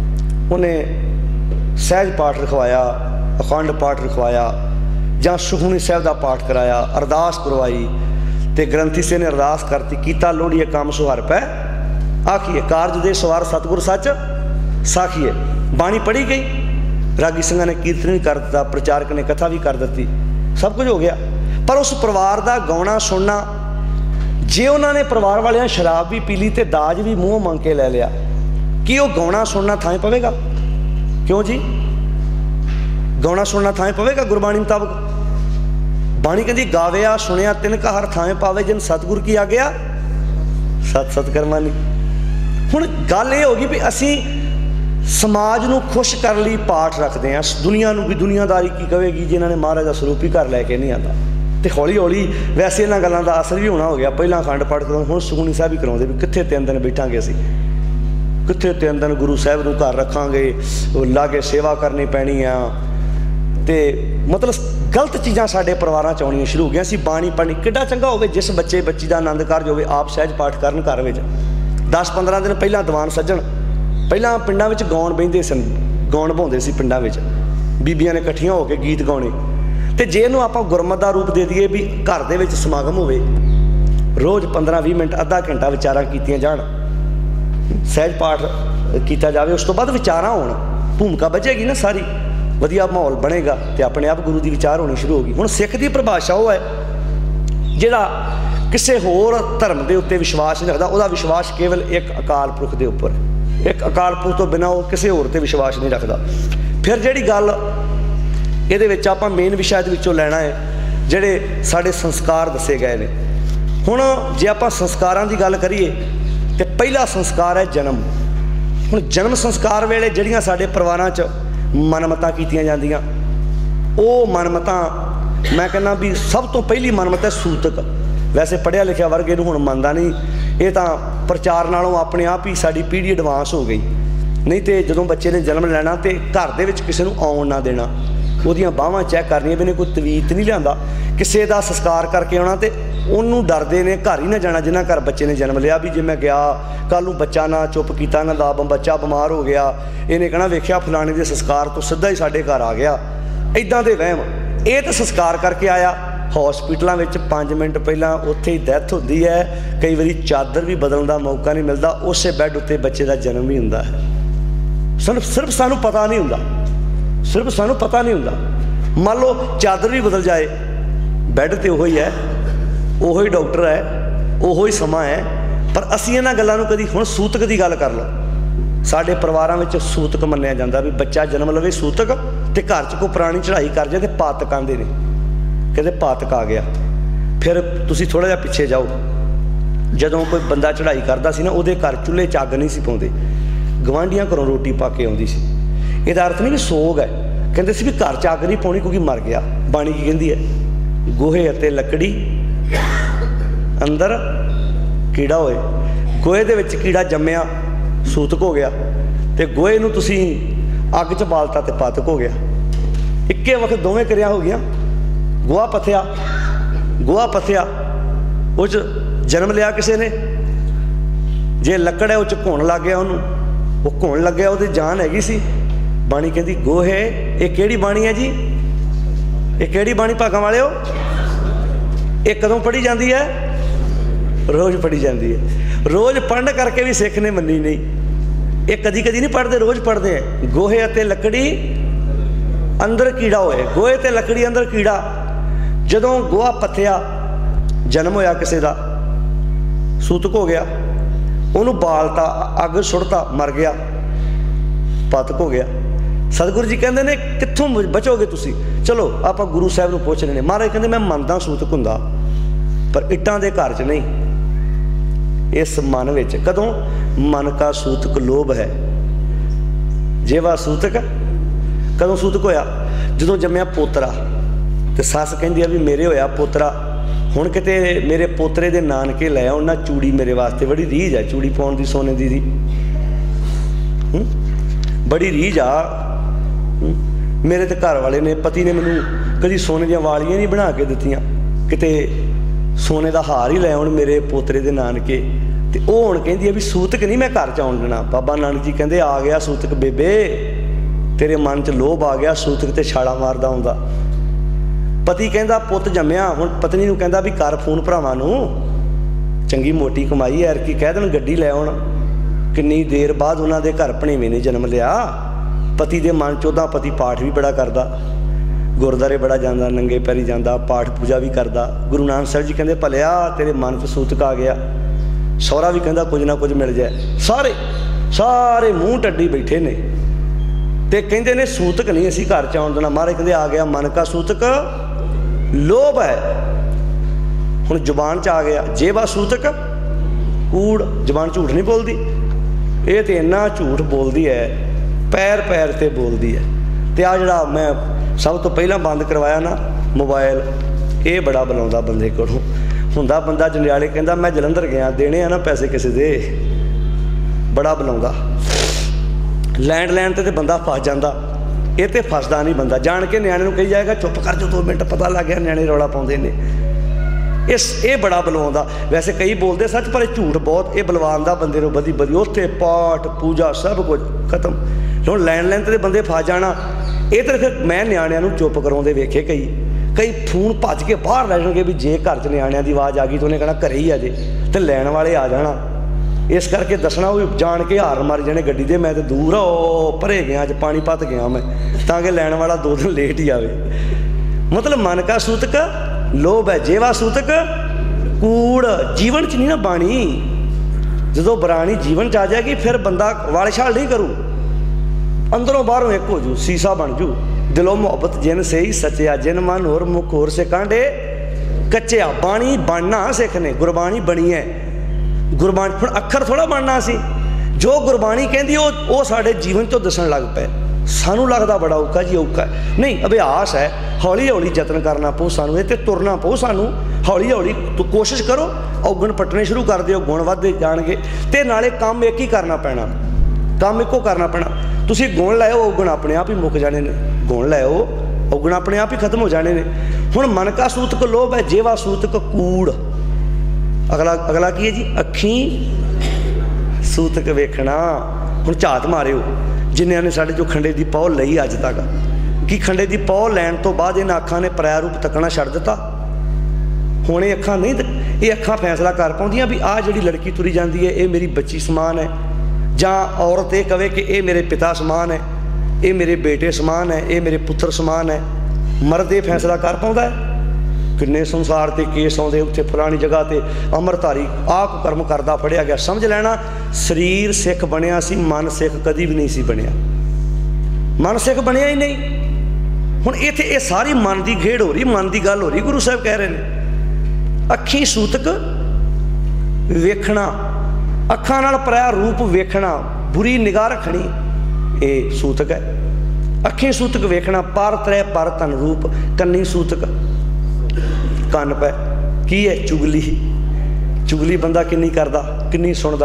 उन्हें सहज पाठ रखवाया, अखंड पाठ रखवाया, जां सुखमनी साहिब का पाठ कराया, अरदास करवाई, तो ग्रंथी से ने अरदास करती, कीता लोड़िए काम सुहार पै आखिए, कारज दे सवार सतगुर सच साखिए। बाणी पढ़ी गई, रागी ਸਿੰਘਾਂ ने कीर्तन भी कर दिता, प्रचारक ने कथा भी कर दी, सब कुछ हो गया। पर उस परिवार का गाउणा सुनना, जे उन्होंने परिवार वालियां शराब भी पी ली तो दाज भी मूँह मंग के ले लिया, कि वह गाउणा सुनना थाएं पवेगा? क्यों जी? गाउणा सुनना थाएं पवेगा गुरबाणी मुताबक? बाणी कहती गाविया सुनिया तिनका हर थाएं पावे, जिन सतगुर की आ गया सत सतकर्मानी। हुण गल ये होगी भी असी समाज नूं खुश कर ली पाठ रखते हैं, दुनिया नूं भी दुनियादारी की कहेगी जिन्होंने महाराज का स्वरूप ही घर लैके नहीं आता। तो हौली हौली वैसे इन्होंने गलों का असर भी होना हो गया। पहला अखंड पाठ कराओ, हुण सुखमनी साहिब भी कराउंदे भी कित्थे 3 दिन बैठांगे असीं, कित्थे 3 दिन गुरु साहिब नूं घर रखांगे, लागे सेवा करनी पैनी आ। तो मतलब गलत चीज़ां साडे परिवारां च आउणियां शुरू हो गईयां। असीं बाणी पढ़नी, किड्डा चंगा होवे जिस बच्चे बच्ची का आनंद कारज होवे आप सहज पाठ करन घर विच। 10-15 दिन पहलां दीवान सज्जण, पहलां पिंडां विच गाउण बहिंदे सन, गाउण भाउंदे सी पिंडां विच, बीबियां ने इकट्ठियां हो के गीत गाउणे। तो जे इहनूं आपां गुरमत दा रूप दे दईए भी घर दे विच समागम होवे, रोज़ 15-20 मिनट अद्धा घंटा विचारां कीतियां जाण, सहज पाठ किया जाए, उस तो बाद विचारां होण, भूमिका बचेगी ना सारी, वधिया माहौल बनेगा तो अपने आप गुरु की विचार होनी शुरू होगी। हुण सिख की परिभाषा वो है जिहड़ा किसी होर धर्म के उत्ते विश्वास नहीं रखता, वह विश्वास केवल एक अकाल पुरख के उपर, एक अकाल पुरख तो बिना वो किसी होर ते विश्वास नहीं रखता। फिर जिहड़ी गल इहदे विच आपां मेन विषय दे विचों लैणा है, जिहड़े साडे संस्कार दसे गए ने। हुण जे आपां संस्कारां दी गल करिए तो पहला संस्कार है जन्म। हुण जन्म संस्कार वेले जिहड़ियां साडे परिवारां च मनमतां कीतियां जांदियां, वो मनमतां मैं कहना भी सब तो पहली मनमत है सूतक। वैसे पढ़िया लिखिया वर्ग इहनूं हुण मनदा नहीं, ये तां प्रचार नालों अपने आप ही साडी पीढ़ी एडवांस हो गई। नहीं तो जदों बच्चे ने जन्म लैना तो घर दे विच किसी नूं आउण ना देना, उहदियां बाहां चैक करनियां भी ने कोई तवीत नहीं लिआंदा, किसी का संस्कार करके आउणा ते उन्होंने डरते ने घर ही ना जाना जिन्होंने घर बच्चे ने जन्म लिया भी जे मैं गया कल नूं बच्चा ना चुप किया ना दा बच्चा बीमार हो गया, इन्हें कहना वेख्या फलाने के संस्कार तो सीधा ही साडे घर आ गया। इदां दे वहम, ये तो संस्कार करके आया, हॉस्पिटलों में 5 मिनट पहला उत्थे ही डैथ होती है, कई बारी चादर भी बदलने का मौका नहीं मिलता, उस बैड उत्ते बच्चे का जन्म भी होंदा है। सिर्फ सानू पता नहीं होंदा, सिर्फ सानू पता नहीं होंदा। मान लो चादर भी बदल जाए, बैड तो वही है, वही डॉक्टर है, वही समा है, पर असीं इन्हां गल्लां नूं कदी हुण सूतक की गल कर लो, साडे परिवारां विच सूतक मन्निया जांदा भी बच्चा जन्म लवे सूतक, ते घर च कोई पुरानी चढ़ाई कर जाए तो पातक आंदे ने, कहते पातक आ गया। फिर तुसीं थोड़ा जिहा पिछे जाओ, ਜਦੋਂ कोई बंदा चढ़ाई करता सी ना, उहदे घर चुल्हे च अग नहीं सी पाउंदे, गवांढियां घरों रोटी पा के आउंदी सी। इहदा अर्थ नहीं भी सोग है, कहंदे सी भी घर च अग नहीं पाउणी क्योंकि मर गया। बाणी की कहंदी है, गोहे अते लकड़ी अंदर कीड़ा होए। गोहे दे विच कीड़ा जम्मिया सूतक हो गया, ते गोहे नूं तुसीं अग च बालता ते पातक हो गया। इक्के वक्त दोवें क्रिया हो गई। गोहा पत्थिया, गोहा पत्थिया, उस जन्म लिया किसी ने, जे लकड़ है उस घुण लग गया, उन्होंने वो घुण लग गया, वो जान हैगी सी। बाणी कहती गोहे, ये केड़ी बाणी है जी, ये केड़ी बाणी भागां वाले हो, ये कदों पढ़ी जाती है? रोज़ पढ़ी जाती है। रोज़ पढ़न करके भी सिख ने मनी नहीं, ये कदी कदी नहीं पढ़ते, रोज़ पढ़ते हैं। गोहे अते लकड़ी अंदर कीड़ा होए, गोहे ते लकड़ी अंदर कीड़ा। जदों गोहा पत्थिया, जन्म होया किसी का, सूतक हो गया, उन्होंने बालता, अग सुटता, मर गया, पातक हो गया। सतगुरु जी कहते ने कित्थों बचोगे तुसी? चलो आप गुरु साहब नूं पुछ रहे। महाराज कहते मैं मनदा सूतक हुंदा, पर इट्टां दे घर च नहीं, इस मन विच। कदों? मन का सूतक लोभ है, जेवा सूतक। कदों सूतक होया? जदों जम्मिया पोतरा, ते सस कहंदी है भी मेरे होया पोतरा, हुण किते मेरे पोतरे दे नानके लै आउण ना चूड़ी, मेरे वास्ते बड़ी रीझ है चूड़ी पाउण दी, सोने दी बड़ी रीझ आ। मेरे तो घर वाले ने, पति ने मैनू कभी सोने दी वालियां नहीं बना के दित्तियां, किते सोने का हार ही लै आउण मेरे पोतरे दे नानके। ते ओह हुण कहंदी है भी सूतक नहीं मैं घर च आउण देना। बाबा नानक जी कहंदे आ गया सूतक बेबे, तेरे मन च लोभ आ गया, सूतक ते छाला मारदा हुंदा। पति कहंदा पुत जम्मिया, हुण पत्नी नूं कहंदा भी कर फोन भरावां नूं, चंगी मोटी कमाई है, कि कह देण गड्डी लै आउण। किन्नी देर बाद उन्हां दे घर भणेवें ने जन्म लिया। पति दे मन च उहदा पति पाठ भी बड़ा करदा, गुरद्वारे बड़ा जांदा, नंगे पैरी जांदा, पाठ पूजा भी करदा। गुरु नानक साहब जी कहंदे भलिया तेरे मन च सूतक आ गया। सौहरा भी कहंदा कुछ ना कुछ मिल जाए। सारे सारे मूँह टड्डी बैठे ने, ते कहंदे ने सूतक नहीं असीं घर च आउण देना। महाराज कहंदे आ गया मन का सूतक लोभ है। हुण जुबान च आ गया, जेवा सूतक कूड़। जुबान झूठ नहीं बोलती, ये तो इन्ना झूठ बोलती है, पैर पैर ते बोलती है। तो आ जिहड़ा मैं सब तो पहला बंद करवाया ना मोबाइल, ये बड़ा बुलाउंदा बंदे कोलों। हुंदा बंदा जंडियाले कहंदा मैं जलंधर गया, देने आ ना पैसे किसी दे, बड़ा बुलाउंदा। लैंड ते बंदा फस जाता, ये तो फसदा नहीं बंदा। जान के न्याणे नूं कही जाएगा चुप कर जो 2 मिनट, पता लग गया न्याणे रौला पाउंदे ने। ये बड़ा बुलवाउंदा। वैसे कई बोलते सच, पर झूठ बहुत। ये बुलवाउंदा बंदे नूं बधी बधी, उत्थे पाठ पूजा सब कुछ खत्म। हुण लैंड ते बंदे फस जाना। ये तो फिर मैं न्याणिਆਂ नूं चुप कराउंदे वेखे, कई फोन भज के बाहर लै जाणगे भी जे घर च न्याणिਆਂ दी आवाज़ आ गई तो उन्हें कहना घरे ही आ जे, तो लैण वाले आ जाना। इस करके दसना भी जान के हार मारी जाने गड्डी दे, मैं तो दूर भरे गया, अज पानीपत गया मैं, ताकि लैण वाला 2 दिन लेट ही आवे। मतलब मन का सूतक लोभ है, जेवा सूतक कूड़। जीवन च नहीं ना बाणी, जो बराणी जीवन च आ जाएगी फिर बंदा वाल छाल नहीं करू, अंदरों बाहरों एक हो जू, सीसा बन जू। दिलों मुहब्बत जिन से ही सचिया, जिन मन होर मुख होर से कांडे कच्चिया। बाणी बनना सिखने, गुरबाणी बनी है। गुरबाणी हुण अखर थोड़ा बनना सी, जो गुरबाणी कहती वो साढ़े जीवन तो दसन लग पे। सानू लगता बड़ा औखा जी, औखा है नहीं, अभ्यास है। हौली हौली यतन करना पऊ सानू, ये तुरना पऊ सानू। हौली हौली तो कोशिश करो, औगण पट्टने शुरू कर दिओ, गुण वधदे जाणगे। ते नाले काम एक ही करना पैना, काम एको करना पैना। तुसीं गुण लैओ, औगण अपने आप ही मुक जाने ने। गुण लैओ, औगण अपने आप ही खत्म हो जाने ने। हुण मन का सूतक लोभ है, जेवा सूतक कूड़। अगला की है जी, अखी सूतक वेखना। हुण झात मारिओ जिन्होंने ने साढ़े जो खंडे की पौह लई अज तक, कि खंडे की पौह लैन तो बाद इन्हां अखां ने पराया रूप तकना छड्ड दिता। हुण ये अखां नहीं, ये अखां फैसला कर पाउंदियां भी आ जिहड़ी लड़की तुरी जाती है ये मेरी बच्ची समान है, जां औरत ये कहे कि ये मेरे पिता समान है, ये मेरे बेटे समान है, ये मेरे पुत्र समान है। मर्द ये फैसला कर पाउंदा है? किन्ने संसार के केस आउंदे, उत्थे फलानी जगह ते अमरधारी आक कर्म करदा फड़िया गया। समझ लेना, शरीर सिख बनिया सी, मन सिख कदी भी नहीं सी बनिया। मन सिख बनिया ही नहीं। हुण इत्थे ये सारी मन की खेड़ हो रही, मन की गल हो रही। गुरु साहब कह रहे हैं अखी सूतक वेखना, अखां नाल पराया रूप वेखना, बुरी निगाह रखनी, ये सूतक है। अखीं सूतक वेखना, पर त्रै पर तन रूप, कन्नी सूतक कन पै की है चुगली। चुगली बंदा किन्नी करदा, किन्नी सुनदा।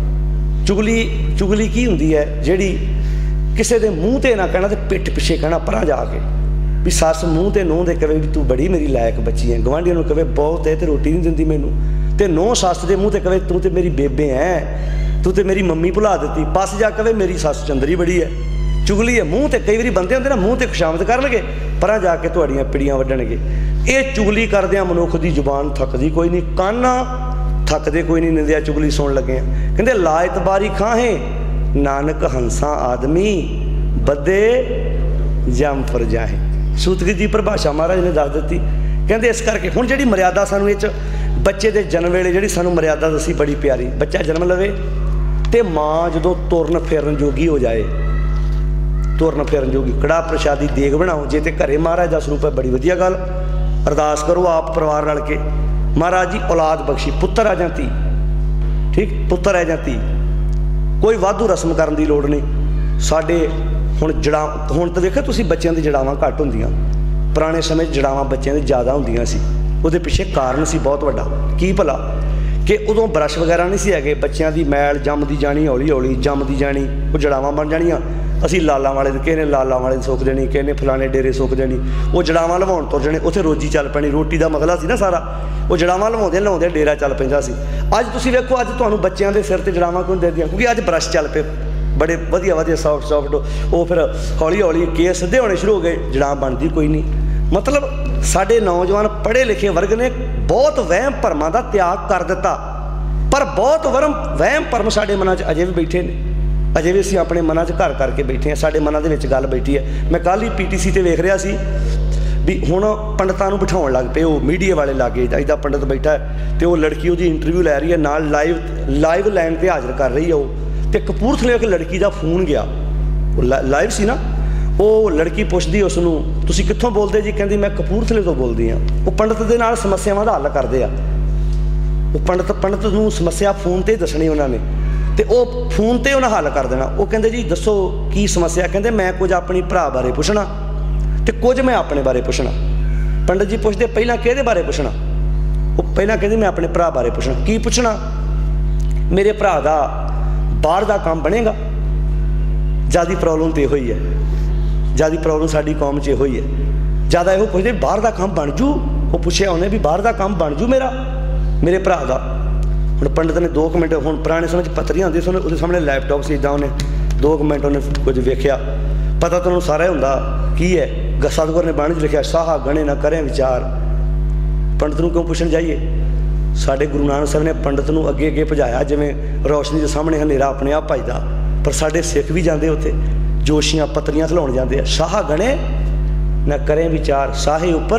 चुगली की हुंदी है, जिहड़ी किसी के मूँह ते ना कहना, तो पिठ पिछे कहना परां जाके भी सस मूँह ते नूंह दे कहे भी तू बड़ी मेरी लायक बच्ची है, गवांढियों नूं कहे बहुत है तो रोटी नहीं दिंदी मैनू, तो नूंह सस दे मूँह ते कहे तू तो मेरी बेबे है, तू तो मेरी मम्मी भुला दी, बस जा कहे मेरी सस चंदरी बड़ी है। चुगली है मूँह ते, कई बार बंदे होंदे ना मूँह ते खुशामद करनगे, परां जाके तुहाड़ियां पिड़ियां वड्डणगे। ये चुगली करदिआं मनुख दी जुबान थकदी कोई नहीं, कान थकदे कोई नहीं, निंदिया चुगली सुन लगे कहंदे ला इतबारी खाहे नानक हंसा आदमी बदे जम पर जाए। सूतक जी परिभाषा महाराज ने दस दी, कहते इस करके हुण जिहड़ी मर्यादा सानूं इह बच्चे के जन्म वेले जिहड़ी सानूं मर्यादा दसी बड़ी प्यारी, बच्चा जन्म लवे तो माँ जदों तुरन फिरन जोगी हो जाए, तुरन फिरन जोगी, कड़ा प्रशादी देग बनाओ, जे तो घरे महाराज का स्वरूप है बड़ी वधिया गल, अरदास करो आप परिवार रल के, महाराज जी औलाद बख्शी, पुत्तर आ जाती, ठीक पुत्तर आ जाती, कोई वाधू रस्म करने की लोड़ नहीं। साडे हुण हुण तो देखो तुसीं बच्चों की जड़ावां घट होंदियां, पुराने समय जड़ावां बच्चों की ज़्यादा होंदियां सी, उहदे पिछे कारण सी बहुत वड्डा, की भला कि उदों ब्रश वगैरह नहीं सी हैगे, बच्चों की मैल जमदी जानी, हौली हौली जमदी जानी, वो जड़ावां बन जानियां, असीं लालां वाले किसी ने लालां वाले सुख देनी, किसी ने फलाने डेरे सुख देनी, वो जड़ावां लवाउण तुर जाने, उत्थे रोजी चल पैनी, रोटी का मसला सी ना सारा, वो जड़ावां लवाउंदे लवाउंदे डेरा चल पैंदा सी। अज तुसीं वेखो अज तुहानूं बच्चों के सिर ते जड़ावां क्यों देंदियां, क्योंकि अज ब्रश चल पे बड़े वधिया वधिया सॉफ्ट सॉफ्ट, वो फिर हौली हौली केस सिद्धे होने शुरू हो गए, जड़ां बनती कोई नहीं। मतलब साडे नौजवान पढ़े लिखे वर्ग ने बहुत वहम भरमां दा त्याग कर दिता, पर बहुत वहम भरम साडे मनां च अजे भी बैठे ने, अजे भी असीं अपने मनां च घर करके बैठे हैं, साडे मनां दे विच गल बैठी है। मैं कल ही PTC ते वेख रहा सी भी हुण पंडितां नूं बिठाउण लग पे, वो मीडिया वाले लागे इदा पंडित बैठा है, तो वो लड़की उसकी इंटरव्यू लै रही है, नाल लाइव लैन पर हाज़र कर रही है, वो तो कपूरथले एक लड़की का फोन गया, लाइव सी ना, वो लड़की पुछदी उसनूं तुसीं कित्थों बोलदे जी, कहंदी मैं कपूरथले तो बोलदी हाँ। वो पंडित दे नाल समस्यावां दा हल करदे आ, वो पंडित नूं समस्या फोन ते दसणी उन्होंने, तो वो फोन ते उन्हें हल कर देना। वो कहंदे जी दसो की समस्या, कहंदे मैं कुछ अपनी भरा बारे पुछना तो कुछ मैं अपने बारे पुछना। पंडित जी पुछदे पहलां किहदे बारे पुछना, वो पहलां कहंदी मैं अपने भरा बारे पुछना। की पुछना, मेरे भरा दा बाहर का काम बनेगा, ज़्यादा प्रॉब्लम तो यही है, ज़्यादा प्रॉब्लम साडी कौम च यही है, ज़्यादा यो पुछदे बाहर का काम बन जू, वो पुछया उन्हें भी बाहर का काम बन जू मेरे भरा का। हुण पंडित ने 2 मिनट, हुण पुराने समय पत्रियां होंदी सन, उसके सामने लैपटॉप से इदा उन्हें 2 मिनट उन्हें कुछ वेख्या, पता तो उन्होंने सारा हुंदा की है, सतगुर ने बाणी च लिखिया साहा गणे ना करें विचार। पंडित नूं क्यों पुछण जाइए, साडे गुरु नानक साहब ने पंडित नूं अगे अगे भजाया, जिवें रोशनी के सामने हनेरा अपने आप भजदा, पर साडे सिख भी जाते उत्थे जोशियां पत्रियां खिलाउण जाते हैं, साहा गणे न करें विचार, साहे उपर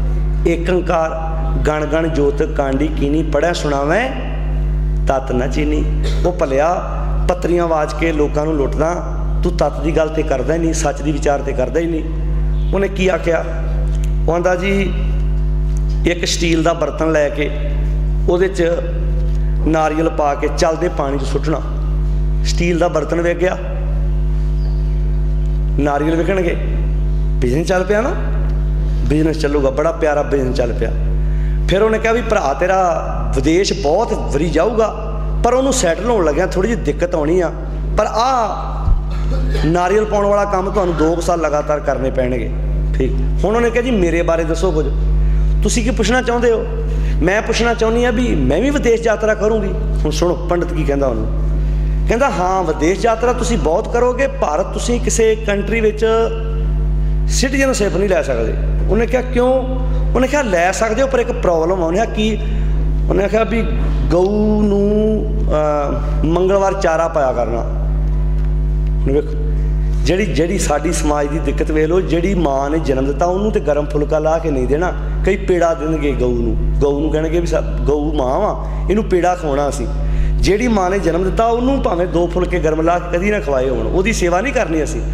एकंकार, गण गण जोत कांडी कीनी, पढ़ै सुनावें तत न चीनी। वो भलिया पत्रियां वाज के लोगों को लुटदा, तू तत की गल तो करदा ही नहीं, सच की विचार तो करदा ही नहीं। उन्हें की आख्या, वो आंदा जी एक स्टील का बर्तन लैके उहदे च नारियल पा के चलते पानी च सुट्टना, स्टील का बर्तन वेख गया, नारियल विकणगे, बिजनेस चल पिया ना, बिजनेस चलूगा, बड़ा प्यारा बिजनेस चल पिया। फिर उन्हें कहा भी भरा तेरा विदेश बहुत वरी जाऊगा, पर उन्होंने सैटल होने लग्या थोड़ी जी दिक्कत आनी आ, पर आ नारियल पाने वाला काम तुहानूं 2 साल लगातार करने पैणगे। ठीक, हुण उन्होंने कहा जी मेरे बारे दसो कुछ, तुसीं की पुछना चाहुंदे हो। मैं पुछना चाहुंदी हाँ भी मैं भी विदेश यात्रा करूँगी। हुण सुणो पंडित की कहंदा उन्होंने, कहंदा हाँ विदेश यात्रा तुसीं बहुत करोगे, भारत तुसीं किसी कंट्री विच सिटीजनशिप नहीं लै सकदे। उन्हें कहा क्यों, उन्हें कहा लै सकदे हो पर एक प्रॉब्लम। उन्हें कहा की, उन्हें कहा भी गऊ नूं मंगलवार चारा पाया करना। वेखो जी साडी समाज की दिक्कत वेख लो, जी माँ ने जन्म दिता उन्होंने तो गर्म फुलका ला के नहीं देना, कई पेड़ा देंगे गऊ नूं कहणगे भी गऊ माँ वा, इनू पेड़ा खवाउणा असीं। जी माँ ने जन्म दिता उन्होंने भावें 2 फुलके गर्म ला के कदी ना खवाए होण, उहदी सेवा नहीं करनी असीं।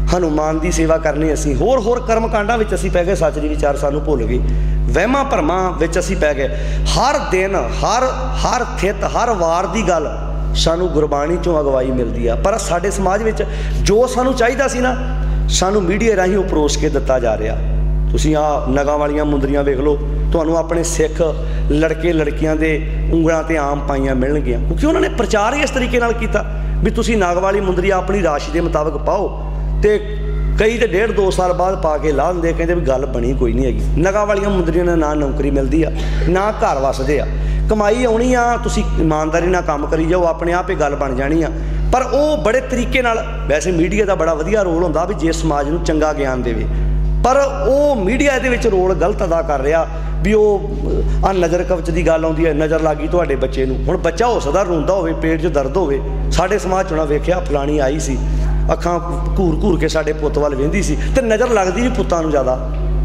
हनुमान की सेवा करनी, असी होर होर कर्म कांडां विच असी पै गए, सच दे विचार सानू भुल गए, वहमां भरमां विच असी पै गए। हर दिन हर थित हर वार की गल सानू गुरबाणी चों अगवाई मिलती है, पर साडे समाज विच जो सानू चाहिदा सी ना, सानू मीडिया राहीं वो परोस के दिता जा रहा। तुसीं आ नगां वालियां मुंदरियां वेख लो, तुहानू अपने सिख लड़के लड़कियां दे उंगलां ते आम पाइयां मिलणगियां, क्योंकि उन्होंने प्रचार ही इस तरीके नाल कीता भी तुसीं नग वाली मुंदरी अपनी राशि के मुताबिक पाओ, तो कई तो 1.5-2 साल बाद पा के ला देंगे, कहते भी गल बनी कोई नहीं हैगी। नगा वालियां मुंदरियां ने ना नौकरी मिलती है, ना घर वसदे आ, कमाई आउणी आ, तुसीं ईमानदारी नाल काम करी जाओ, अपने आप ही गल बन जानी आ। पर वो बड़े तरीके नाल, वैसे मीडिया का बड़ा वधिया रोल होंदा भी जे समाज नूं चंगा ज्ञान देवे, पर वो मीडिया इहदे विच रोल गलत अदा कर रहा भी वो आ नज़र कवच की गल आउंदी है, नज़र लग गई तुहाडे बच्चे नूं। हुण बच्चा हो सकदा रोंदा होवे, पेट 'च दर्द होवे, साडे समाज 'च उन्हां वेखिया फलानी आई सी, अखां घूर घूर के साडे पुत्त वल वेंदी सी, ते नज़र लगदी भी पुत्तां नूं ज़्यादा,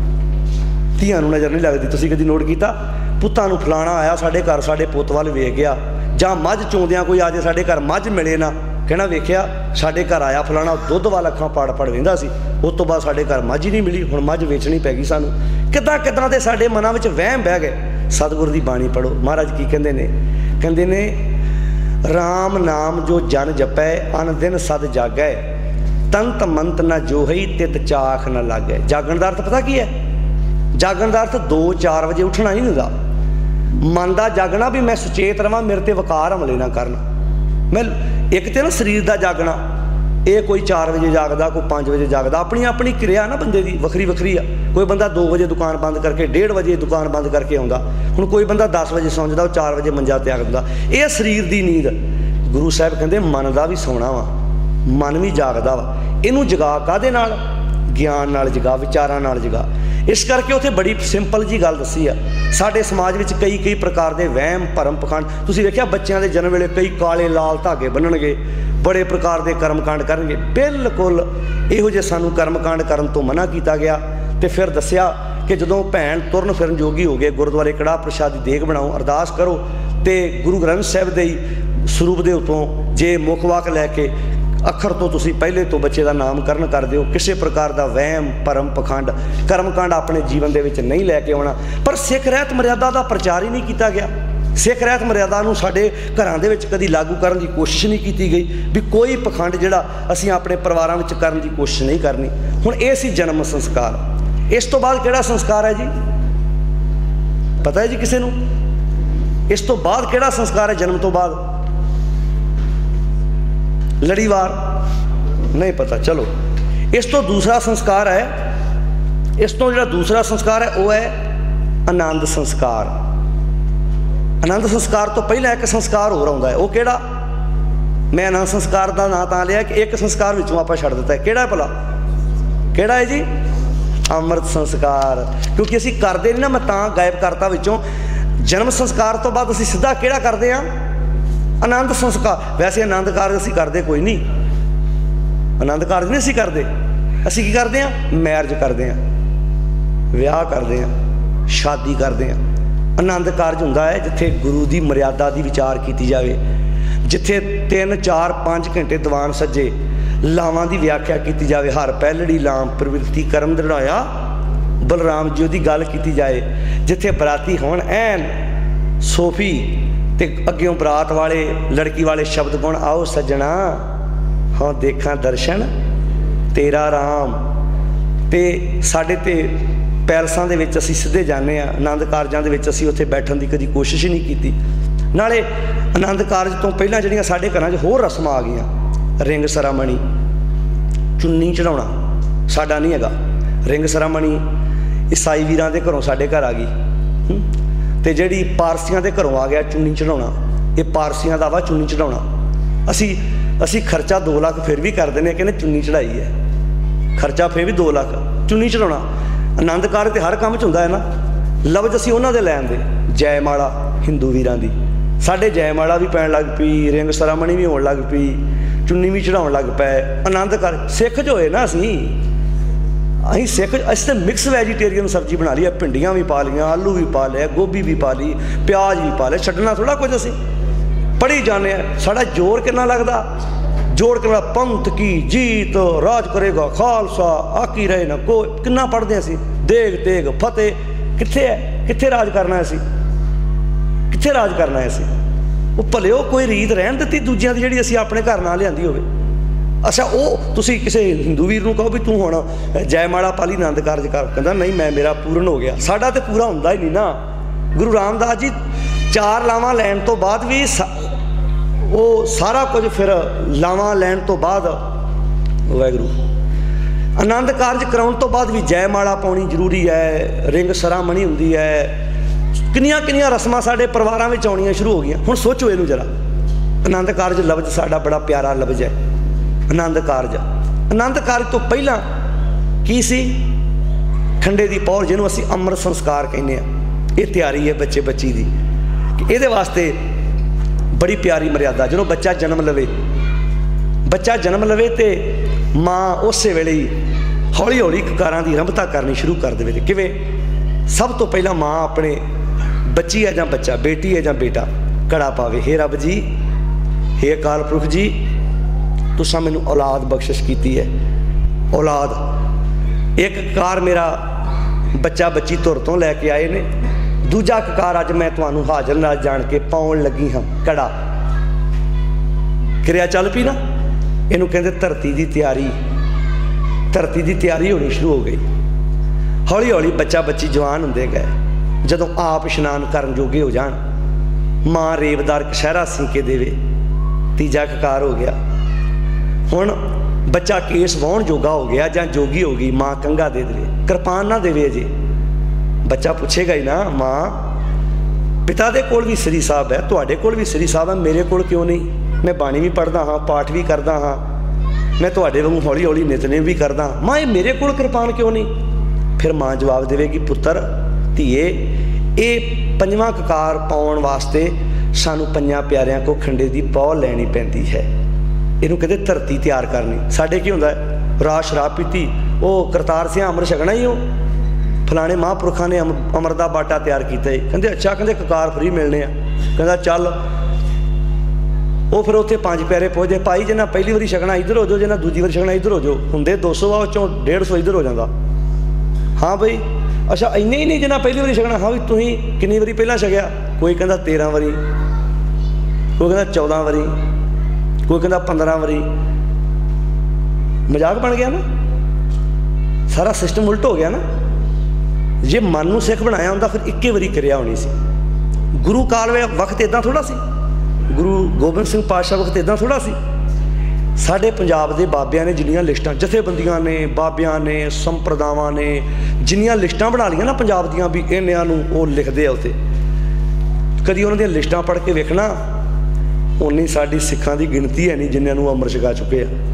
धीआं नूं नज़र नहीं लगदी। तुसीं कदी नोट कीता, पुत्तां नूं फलाना आया साडे घर, साडे पुत्त वल वेख गया, जां मझ चोंदियां कोई आ जाए साडे घर, मझ मिले ना, कहना वेख्या साडे घर आया फलाना, दुध वाल अखां पड़ पड़ वेंदा सी, उस तो बाद साडे घर मझ ही नहीं मिली, हुण मझ वेचनी पै गई सानूं। किद्दां किद्दां दे साडे मनां विच वहम बह गए। सतगुर दी बाणी पढ़ो, महाराज की कहंदे ने, कहंदे ने राम नाम जो जन जपै, अन दिन सद जागै, तंत मंत न जोहई, तित चाख न लागै। जागण दा अर्थ पता की है? जागण दा अर्थ 2-4 बजे उठना नहीं हुंदा, मन दा जागना भी मैं सुचेत रवां, मेरे ते वकार हमले ना करन। मैं एक तो ना शरीर का जागना, ये कोई 4 बजे जागदा, कोई 5 बजे जागदा, अपनी अपनी क्रिया ना बंदे दी वखरी वखरी आ। कोई बंदा 2 बजे दुकान बंद करके 1:30 बजे दुकान बंद करके आउंदा, हुण कोई बंदा 10 बजे सौं जांदा, 4 बजे मंजा त्याग दिंदा, ये शरीर की नींद। गुरु साहब कहंदे मन का भी सौना वा, मन भी जागदा वा, इनू जगा काहदे नाल? ज्ञान नाल जगा, विचारां नाल जगा। इस करके उत्थे बड़ी सिंपल जी गल दसी आ। साडे समाज विच कई प्रकार के वहम भरम पखंड, तुसीं वेखिया बच्चों के जन्म वेले कई काले लाल धागे बन्नणगे, बड़े प्रकार के कर्मकांड करनगे। बिल्कुल इहो जे सानू कर्मकांड करन तो मना किया गया। तो फिर दसिया कि जदों भैन तुरन फिरन जोगी हो गए, गुरुद्वारे कड़ाह प्रसाद की देग बनाओ, अरदास करो, तो गुरु ग्रंथ साहिब दे स्वरूप के उत्तों जे मुख वाक लैके अखर तो तुसी पहले तो बच्चे का नामकरण कर दिओ। किसी प्रकार का वहम भरम पखंड कर्मकांड अपने जीवन दे विच नहीं लैके आउणा। पर सिख रहत मर्यादा का प्रचार ही नहीं किया गया। सिख रहत मर्यादा नूं साडे घरां दे विच कदी लागू करन की कोशिश नहीं की गई भी कोई पखंड जिहड़ा असीं अपने परिवारां विच करन की कोशिश नहीं करनी। हुण इह सी जन्म संस्कार। इस तो बाद किहड़ा संस्कार है जी? पता है जी किसी नूं? इस तो बाद किहड़ा संस्कार है जन्म तो बाद? लड़ीवार नहीं पता। चलो इस तो दूसरा संस्कार है, इस तो जो दूसरा संस्कार है वह है आनंद संस्कार। आनंद संस्कार तो पहला एक संस्कार होर आउंदा है, वो केड़ा? मैं आनंद संस्कार का नाम तां लिया कि एक संस्कार विचों आपां छड्ड दित्ता है। केड़ा भला? केड़ा है जी? अमृत संस्कार। क्योंकि असीं करदे नहीं ना, मैं तां गायब करता विचों। जन्म संस्कार तो बाद असीं सीधा केड़ा करदे हां? आनंद संस्कार। वैसे आनंद कारज असीं करदे कोई नहीं, आनंद कारज नहीं असीं करदे। असीं की करदे हां? मैरिज करदे हां, विआह करदे हां, शादी करदे हां। आनंद कारज हुंदा है जिथे गुरु की मर्यादा की विचार की जाए, जिथे 3, 4, 5 घंटे दीवान सजे, लावां की व्याख्या की जाए। हर पहलड़ी लाम प्रवृत्ति कर्म दृढ़ाया, बलराम जी की गल की जाए। जिथे बराती होण ऐन सोफी ते अग्यों बरात वाले लड़की वाले शब्द गुण, आओ सजना हाँ देखा दर्शन तेरा राम। ते साडे ते पैलसां दे विच असीं सीधे जाने आ, आनंद कारजां दे विच असीं उत्थे बैठण की कदी कोशिश ही नहीं कीती। नाले आनंद कारज तो पहलां जिहड़ियां साडे घरां 'च होर रस्मां आ गईयां। रिंग सरामणी, चुन्नी चढ़ाउणा साडा नहीं हैगा। रिंग सरामणी ईसाई वीरां दे घरों साडे घर आ गई, ते जिहड़ी पारसियां दे घरों आ गया चुन्नी चढ़ाउणा। ये पारसियां दा वा चुन्नी चढ़ाउणा। असी खर्चा 2 लाख फिर भी कर देने, कहने चुन्नी चढ़ाई है, खर्चा फिर भी 2 लाख चुन्नी चढ़ाउणा। आनंद कारज तो हर काम च हुंदा है ना। लफ्ज़ असीं उन्हां दे लैण दे। जयमाला हिंदू वीरां दी, साडे जयमाला भी पैण लग पई, रिंग सरामणी भी होण लग पई, चुन्नी भी चढ़ाउण लग पए। आनंद कारज सिख जो होए ना असीं सिख, असीं तो मिक्स वैजीटेरियन सब्जी बना ली है। भिंडियां भी पा लियां, आलू भी पा लिया, गोभी भी पा ली, प्याज भी पा लिया। छड्डना थोड़ा कुछ, असीं पढ़ी जाने। साडा जोर कितना लगदा जोड़ के पंथ की जीत, राज करेगा खालसा, आकी रहे ना कोई। किन्ना पढ़ते असी, देग तेग फतेह कित्थे है, कित्थे राज करना असी, कित्थे राज करना है असी। वो भले वो कोई रीत रहन दित्ती दूजियां दी जिहड़ी असी अपने घर नाल लिआंदी होवे। अच्छा वो तुसी किसी हिंदू वीर नूं कहो भी तू हुण जयमाला पाली आनंद कारज कर, कहंदा नहीं मैं मेरा पूर्ण हो गया। साडा ते पूरा हुंदा ही नहीं ना। गुरु रामदास जी 4 लावां लैण तो बाद भी वो सारा कुछ फिर लावां लैण तो बाद वाहिगुरू आनंद कारज कराउण तो बाद भी जयमाला पाउणी जरूरी है, रिंग सरामणी हुंदी है, किन्नियां किन्नियां रस्मां साडे परिवारां विच आउणियां शुरू हो गईयां। हुण सोचो इहनूं जरा, आनंद कारज लफ्ज़ साडा बड़ा प्यारा लफ्ज़ है, आनंद कारज। आनंद कारज तो पहला की सी, खंडे दी पौर जिहनूं असीं अमृत संस्कार कहने आ। ये तैयारी है बच्चे बच्ची दी कि इहदे वास्ते बड़ी प्यारी मर्यादा। जो बच्चा जन्म लवे, बच्चा जन्म लवे तो माँ उस वेले ही हौली हौली ककारां दी रंभता करनी शुरू कर दे। किवें? सब तो पहला माँ अपने बच्ची है जां बच्चा, बेटी है जां बेटा, कड़ा पावे, हे रब जी, हे अकाल पुरख जी, तुसां मैनूं औलाद बख्शिश कीती है। औलाद एक ककार मेरा बच्चा बच्ची धुर तो लैके आए ने, दूजा ककार अज मैं तुहानूं हाज़र नाल जान के पाउण लगी हाँ कड़ा। क्रिया चल पई ना, इनू कहंदे धरती की तैयारी। धरती की तैयारी होनी शुरू हो गई। हौली हौली बच्चा बच्ची जवान होंदे गए। जदों आप इशनान करन जोगे हो जान, माँ रेबदार कशहरा सी के देवे, तीजा ककार हो गया। हुण बच्चा केस वाहण जोगा हो गया जां जोगी हो गई, माँ कंघा दे देवे, कृपान ना देवे। अजे बच्चा पूछेगा ही ना, माँ पिता दे कोल भी सरी साहब है, तुहाडे कोल भी सरी साहब है, मेरे कोल क्यों नहीं? मैं बाणी भी पढ़दा हाँ, पाठ भी करदा हाँ, मैं तुहाडे वांगू हौली हौली नितनेम भी करदा, माँ ये मेरे कोल कृपान क्यों नहीं? फिर माँ जवाब देवेगी, पुत्र धीए ये पंजवां ककार पाउण वास्ते सानू पंजां प्यारियां को खंडे दी पौ लैनी पैंदी है। इनू कहते धरती तैयार करनी। साडे की हुंदा है, रात शराब पीती, वो करतार सिंह अमर छकना ही हो, फलाने महापुरखा ने अमर का बाटा तैयार किया। कहते अच्छा, कहते ककार फ्री मिलने आ। कहता चल, वो फिर उत्थे 5 प्यारे पहुँचते, भाई जिन्ना पहली बारी छकना इधर हो जाओ, जिन्ना दूजी बारी छकना इधर हो जाओ। होंगे 200 आ, उस 150 इधर हो जाता। हाँ बई अच्छा इन्ने ही नहीं जिन्ना पहली बारी छकना। हाँ भी तुसीं कितनी बारी पहला छकिया? कोई कहता 13 बारी, कोई कहता 14 बारी, कोई कहता 15 बारी। मजाक बन गया ना, सारा सिस्टम उल्ट हो गया ना। जे मन नूं सिख बनाया होंदा फिर इक्के वारी क्रिया होनी सी। गुरु काल वक्त इदां थोड़ा सी, गुरु गोबिंद सिंह पातशाह वक्त इदां थोड़ा सी। साडे पंजाब दे बाबियां ने जिन्नियां लिस्टां, जथेबंदियां ने, बाबियां ने, संप्रदावां ने जिन्नियां लिस्टां बना लियां ना पंजाब दियां, भी इन्नियां नूं वो लिखदे आ उत्ते। कदी उन्हां दियां लिस्टां पढ़ के वेखना, उन्नी साडी सिखां दी गिणती है नहीं जिन्नियां नूं अमर छका चुके आ।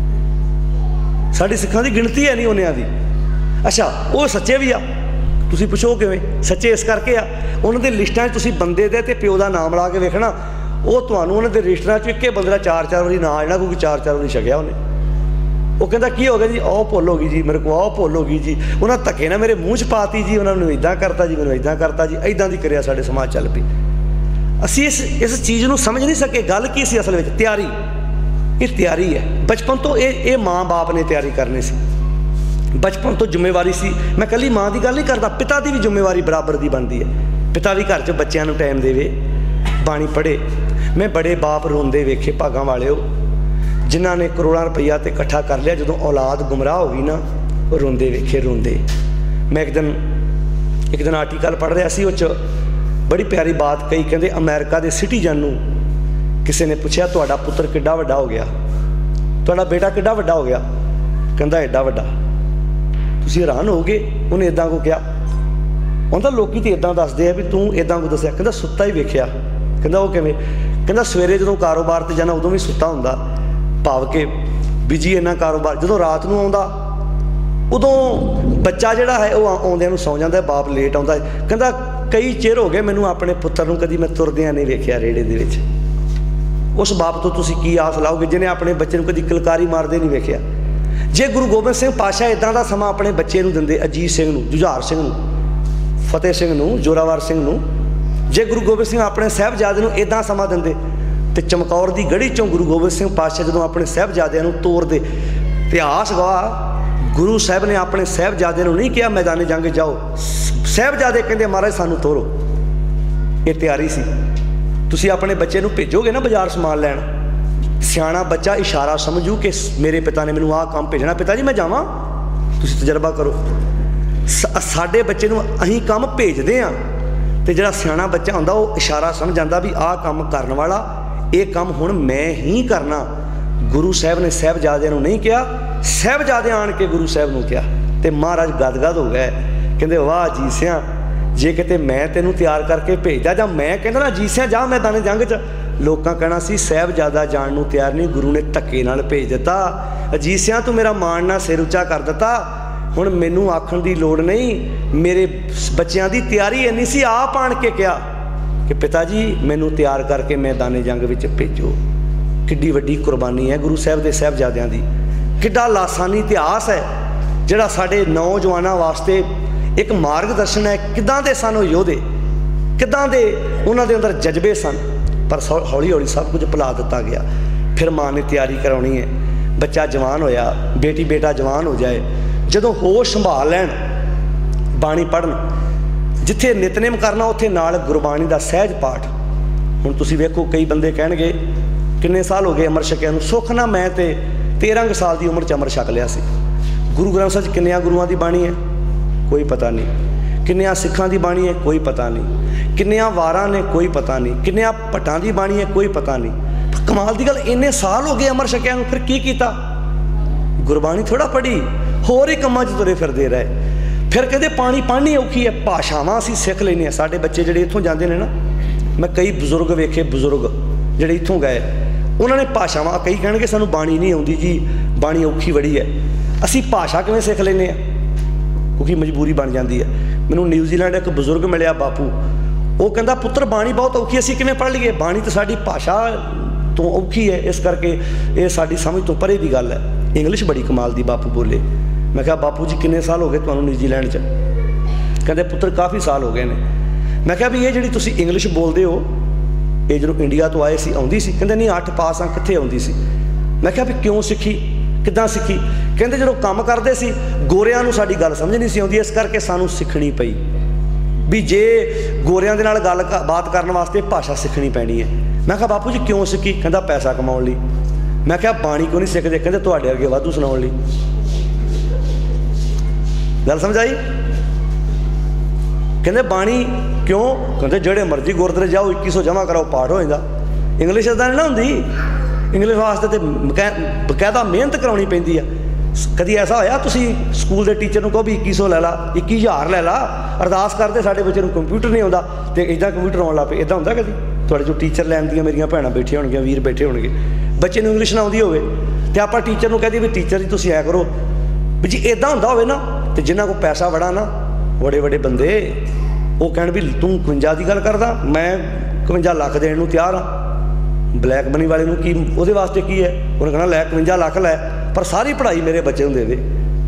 साडी सिखां दी गिणती है नहीं उन्नियां दी। अच्छा वो सच्चे भी आ, तुसीं पुछो किवें? सच्चे इस करके आ, उन्हां दे लिस्टां 'च तुसीं बंदे दे ते प्यो दा नाम ला के वेखना, वो तुहानूं उन्हां दे रजिस्टरां 'च इक्के बंदे दा 4-4 वारी नाम आ जाना, क्योंकि 4-4 वारी छकिया उन्हें। वो कहता की हो गया जी, आओ भुल हो गई जी, मेरे को आओ भुल हो गई जी, उन्हें धक्के ना मेरे मूँह 'च पाती जी, उन्होंने इदां करता जी, मैनूं इदां करता जी। इदां दी क्रिया साडे समाज चल पई। असीं इस चीज़ नूं समझ नहीं सके। गल की सी असल में? तैयारी। ये तैयारी है बचपन तो। ये माँ बाप ने तैयारी करनी सी बचपन तो, जिम्मेवारी सी। मैं कली माँ की गल नहीं करता, पिता की भी जिम्मेवारी बराबर की बनती है। पिता भी घर च बच्चों को टाइम देवे, बाणी पढ़े। मैं बड़े बाप रोंदे वेखे भागां वाले हो, जिन्हों ने करोड़ों रुपया तो इकट्ठा कर लिया, जो औलाद गुमराह हो गई ना, वो रोंदे वेखे, रोंदे। मैं एक दिन आर्टिकल पढ़ रहा सी, उस बड़ी प्यारी बात कही। कहते अमेरिका के सिटीजन नूं किसी ने पूछा, तुहाडा पुत्र किड्डा वड्डा हो गया, तुहाडा बेटा किड्डा वड्डा हो गया? कहता एडा वड्डा। तुसीं हैरान हो गए, उन्हें इदां को क्या? उन्होंने लोग तो इदां दसदे आ भी तूं इदां को दसिया। कहता सुत्ता ही वेख्या। कहता वो किवें? कहता सवेरे जो कारोबार ते जाना उदों भी सुत्ता हुंदा, भाव के बिजी इन्ना कारोबार। जो रात नूं आउंदा उदों बच्चा जिहड़ा है वो आउंदिआं नूं सौ जांदा, बाप लेट आउंदा। कहता कई चिर हो गए मैनूं अपने पुत्तर नूं कदी मैं तुरदिआं नहीं वेख्या रेड़े दे विच। उस बाप तो तुसीं की आस लाओगे जिन्हें अपने बच्चे नूं कदी किलकारी मारदे नहीं वेख्या? जे गुरु गोबिंद सिंह पातशाह इदां दा समा अपने बच्चे नूं दिंदे, अजीत सिंह नूं, जुझार सिंह नूं, फतेह सिंह नूं, जोरावर सिंह नूं, जे गुरु गोबिंद सिंह अपने साहिबजादे नूं इदां समा दिंदे, तो चमकौर की गढ़ी चों गुरु गोबिंद सिंह पातशाह जो अपने साहबजादिਆਂ ਨੂੰ ਤੋਰਦੇ, इतिहास गवाह गुरु साहब ने अपने साहबजादिਆਂ ਨੂੰ नहीं कहा मैदाने जंग जाओ, साहबजादे कहते महाराज सानू तोरो। ये तैयारी सी। तुसी अपने बच्चे नूं भेजोगे ना बाजार समान लैण, सियाणा बच्चा इशारा समझू कि मेरे पिता ने मैनूं आह काम भेजना, पिता जी मैं जावां, तुसी तजर्बा करो। साडे बच्चे नूं अहीं काम भेजदे आ ते जिहड़ा सियाणा बच्चा हुंदा वो इशारा समझ आंदा भी आह काम करन वाला, ये काम हुण मैं ही करना। गुरु साहब ने साहबजादिਆਂ ਨੂੰ नहीं कहा, साहबजादे आण के गुरु साहब नूं कहा ते महाराज गदगद हो गए, कहंदे वाह जी सिया, जे किते मैं तैनूं तैयार करके भेजदा जां मैं कहंदा ना जी सिया जा मैदाने जंग च, लोकां कहना सी साहबजादा जाण नूं तैयार नहीं, गुरु ने धक्के नाल भेज दिता। जी सिया तूं मेरा मान नाल सिर उच्चा कर दिता, हुण मैनूं आखण दी लोड़ नहीं, मेरे बच्चों की तैयारी इन्नी सी, आप आण के कहा कि पिता जी मैनूं तैयार करके मैदाने जंग विच भेजो। किड्डी वड्डी कुर्बानी है गुरु साहब के साहबजादियां दी, किड्डा लासानी इतिहास है जिहड़ा साडे नौजवानों वास्ते एक मार्गदर्शन है। किदां दे सन योधे, किदां दे उन्हां दे अंदर जज्बे सन, पर हौली हौली सब कुछ भुला दिता गया। फिर माँ ने तैयारी कराउणी है, बच्चा जवान होया, बेटी बेटा जवान हो जाए, जदों होश संभाल लैण बाणी पढ़न, जिथे नितनेम करना उत्थे नाल गुरबाणी का सहज पाठ। हुण तुसीं वेखो कई बंदे कहणगे किन्ने साल हो गए अमर छकिया नूं, सुख ना मैं ते 13 साल की उम्र च अमर छक लिया सी। गुरु ग्रंथ साहिब किन्नियां गुरुआं की बाणी है कोई पता नहीं, किन्नियां सिखां की बाणी है कोई पता नहीं, किन्नियां वारां ने कोई पता नहीं, किन्नियां भट्टां की बाणी है कोई पता नहीं। कमाल की गल, इन्ने साल हो गए अमर छकिया नूं, फिर की कीता? गुरबाणी थोड़ा पढ़ी, होर ही कम्मां च तुरे फिरदे रहे। फिर कहते पानी पढ़नी औखी है, भाषावां असीं सिख लैने आ। साडे बच्चे जिहड़े इत्थों जांदे ने ना, मैं कई बजुर्ग वेखे, बजुर्ग जिहड़े इत्थों गए, उन्होंने भाषावां, कई कहणगे सानूं बाणी नहीं आउंदी जी, बाणी औखी बड़ी है। असीं भाषा किवें सिख लैने आ? क्योंकि मजबूरी बन जाती है। मैनूं न्यूजीलैंड एक बजुर्ग मिलिया बापू, वो कहता पुत्र बाणी बहुत औखी, असीं किवें पढ़ लईए, बाणी तो साडी भाषा तो औखी है, इस करके ये साडी समझ तो परे की गल है। इंग्लिश बड़ी कमाल दी बापू बोले। मैं कहा बापू जी किन्ने साल हो गए तुहानूं न्यूजीलैंड च? कहते पुत्र काफ़ी साल हो गए ने। मैं कहा भी ये जिहड़ी तुसीं इंग्लिश बोलते हो, ये जो इंडिया तो आए सी आउंदी सी? कहते नहीं 8 पास हाँ, कित्थे आउंदी सी? मैं कहा भी क्यों सीखी, किद्दां सीखी? कहते जो काम करते सी गोरियां नूं साडी गल समझ नहीं सी आउंदी, इस करके सानूं सिखनी पई भी जे गोरियां दे नाल गल बात करन वास्ते भाषा सीखनी पैनी है। मैं कहा बापू जी क्यों सीखी? कहता पैसा कमाउण लई। मैं कहा बाणी क्यों नहीं सीखदे? कहते तुहाडे अगे वाधू सुणाउण लई। गल समझ आई? कहते बाणी क्यों? कहते जेड़े मर्जी गुरद्वारे जाओ 2100 जमा कराओ पाठ हो जाता। इंग्लिश इदां नहीं ना हुंदी, इंग्लिश वास्ते तो बकायदा मेहनत कराउणी पैंदी आ। कभी ऐसा होया तुसी स्कूल के टीचर को कहो भी 2100 लै ला, 21,000 लै ला, अरदास करते साडे बच्चे नूं कंप्यूटर नहीं आउंदा ते इदां कंप्यूटर आउण लग पे। इदां हुंदा कदी? तुहाडे जो टीचर लैन दियां मेरियां भैणां बैठियां होणगीਆਂ, वीर बैठे होणगे, बच्चे नूं इंग्लिश ना आउंदी होवे ते आपां टीचर नूं कह दईए भी टीचर जी तुसीं ऐ करो भी जी इदां हुंदा होवे ना, ते जिन्हां कोल पैसा बड़ा ना, बड़े बड़े बंदे वो कहण भी तूं 51 की गल करदा, मैं 51 लाख देण नूं तैयार हाँ। ब्लैक मनी वाले नूं की उहदे वास्ते की है? उन्हें कहना लै 51 लाख लै, पर सारी पढ़ाई मेरे बच्चे नूं दे दे।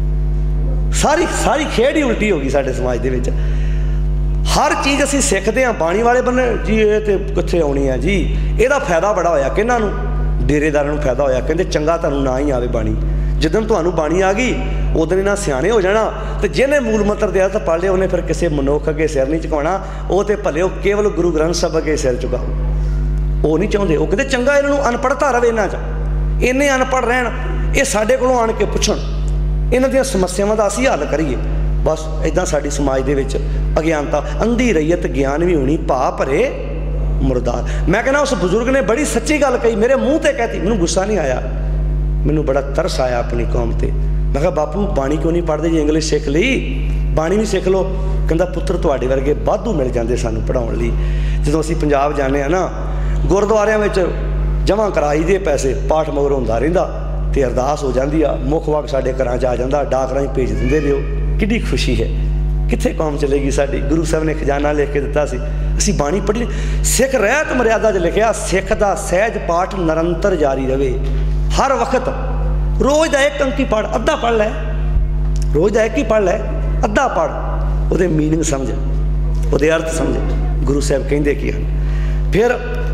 सारी सारी खेड ही उल्टी हो गई साडे समाज दे विच। हर चीज़ असीं सिੱਖਦੇ हाँ बाणी वाले बन्ने जी, ये तो कित्थे आउणी है जी। इहदा फायदा बड़ा होया किन्हां नूं? डेरेदारां नूं फायदा होया। कहंदे चंगा तुहानूं ना ही आवे बाणी, जिद्दन तुहानूं बाणी आ गई उदन इन्हां सियाणे हो जाना, तो जिन्हें मूल मंत्र दे अर्थ पढ़ लिया उन्हें फिर किसी मनुख अगे सिर नहीं झुकाउणा, वो तो भले केवल गुरु ग्रंथ साहिब अगे सिर झुकाओ। वो नहीं चाहते, वो कहते चंगा इन्हां नूं अनपढ़ता रहे, इन्हां च इन्ने अनपढ़ रहण, ये साडे कोलों आण के पुछण, इन्हां दीयां समस्यावां दा असीं हल करिए। बस इदां साडी समाज दे विच अज्ञानता, अंधी रैयत ज्ञान भी होनी, भा भरे मुर्दार। मैं कहना उस बुजुर्ग ने बड़ी सच्ची गल कही, मेरे मूँह ते कहती, मैनूं गुस्सा नहीं आया, मैनूं बड़ा तरस आया अपनी कौम ते। मैं कहा बापू बाणी क्यों नहीं पढ़ते? जी इंग्लिश सीख ली, बाणी भी सीख लो। कहता पुत्र तुहाडे वर्गे वाधू मिल जाते सानूं पढ़ाउण लई। जदों असीं पंजाब जाने ना, गुरुद्वारियां विच जमा कराई दे पैसे, पाठ मगर हुंदा रहिंदा ते अरदास हो जाती आ, मुख वाक साडे घरां च आ जांदा, डाक राहीं भेज दिंदे ने। किड्डी खुशी है। कित्थे कौम चलेगी साडी? गुरु साहब ने खजाना लिख के दिता सी, असीं बाणी पढ़ी। सिख रहत मर्यादा च लिखिया, सिख दा सहज पाठ निरंतर जारी रहे, हर वक्त। रोज़ का एक अंक ही पढ़, अद्धा पढ़ लै, रोज़ का एक ही पढ़ लै, अद्धा पढ़, वो मीनिंग समझ, वो अर्थ समझ, गुरु साहब कहिंदे की हन। फिर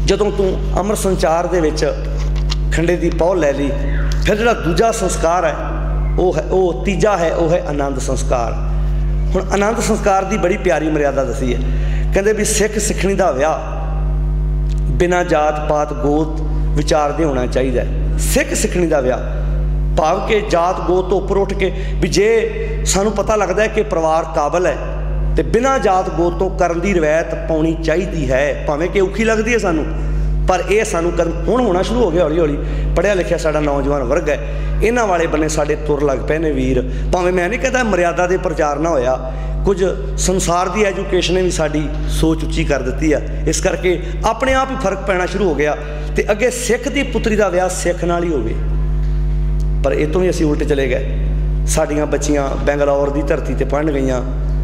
ਜਦੋਂ ਤੂੰ ਅਮਰ ਸੰਚਾਰ ਦੇ ਵਿੱਚ ਖੰਡੇ ਦੀ ਪਹੁ ਲੈ ਲਈ, ਫਿਰ ਜਿਹੜਾ ਦੂਜਾ ਸੰਸਕਾਰ ਹੈ ਉਹ ਤੀਜਾ ਹੈ, ਉਹ ਹੈ ਆਨੰਦ ਸੰਸਕਾਰ। ਹੁਣ ਆਨੰਦ ਸੰਸਕਾਰ ਦੀ ਬੜੀ ਪਿਆਰੀ ਮਰਿਆਦਾ ਦੱਸੀ ਹੈ। ਕਹਿੰਦੇ ਵੀ ਸਿੱਖ ਸਿੱਖਣੀ ਦਾ ਵਿਆਹ ਬਿਨਾਂ ਜਾਤ ਪਾਤ ਗੋਤ ਵਿਚਾਰ ਦੇ ਹੋਣਾ ਚਾਹੀਦਾ। ਸਿੱਖ ਸਿੱਖਣੀ ਦਾ ਵਿਆਹ ਭਾਵ ਕਿ ਜਾਤ ਗੋਤ ਤੋਂ ਉੱਪਰ ਉੱਠ ਕੇ ਵੀ ਜੇ ਸਾਨੂੰ ਪਤਾ ਲੱਗਦਾ ਹੈ ਕਿ ਪਰਿਵਾਰ ਕਾਬਲ ਹੈ ਤੇ ਬਿਨਾਂ ਜਾਤ ਗੋਤ ਤੋਂ ਕਰਨ ਦੀ ਰਵਾਇਤ ਪਾਉਣੀ ਚਾਹੀਦੀ ਹੈ, ਭਾਵੇਂ ਕਿ ਔਖੀ ਲੱਗਦੀ ਹੈ ਸਾਨੂੰ, ਪਰ ਇਹ ਸਾਨੂੰ ਹੁਣ ਹੋਣਾ ਸ਼ੁਰੂ ਹੋ ਗਿਆ। ਹੌਲੀ ਹੌਲੀ ਪੜ੍ਹਿਆ ਲਿਖਿਆ ਸਾਡਾ ਨੌਜਵਾਨ ਵਰਗ ਹੈ, ਇਹਨਾਂ ਵਾਲੇ ਬੰਨੇ ਸਾਡੇ ਤੁਰ ਲੱਗ ਪਏ ਨੇ ਵੀਰ। ਭਾਵੇਂ ਮੈਂ ਨਹੀਂ ਕਹਿੰਦਾ ਮਰਿਆਦਾ ਦੇ ਪ੍ਰਚਾਰ ਨਾ ਹੋਇਆ, ਕੁਝ ਸੰਸਾਰ ਦੀ ਐਜੂਕੇਸ਼ਨ ਨੇ ਵੀ ਸਾਡੀ ਸੋਚ ਉੱਚੀ ਕਰ ਦਿੱਤੀ ਆ, ਇਸ ਕਰਕੇ ਆਪਣੇ ਆਪ ਹੀ ਫਰਕ ਪੈਣਾ ਸ਼ੁਰੂ ਹੋ ਗਿਆ। ਤੇ ਅੱਗੇ ਸਿੱਖ ਦੀ ਪੁੱਤਰੀ ਦਾ ਵਿਆਹ ਸਿੱਖ ਨਾਲ ਹੀ ਹੋਵੇ, ਪਰ ਇਹ ਤੋਂ ਵੀ ਅਸੀਂ ਉਲਟ ਚਲੇ ਗਏ। ਸਾਡੀਆਂ ਬੱਚੀਆਂ ਬੈਂਗਲੌਰ ਦੀ ਧਰਤੀ 'ਤੇ ਪੜ੍ਹਨ ਗਈਆਂ,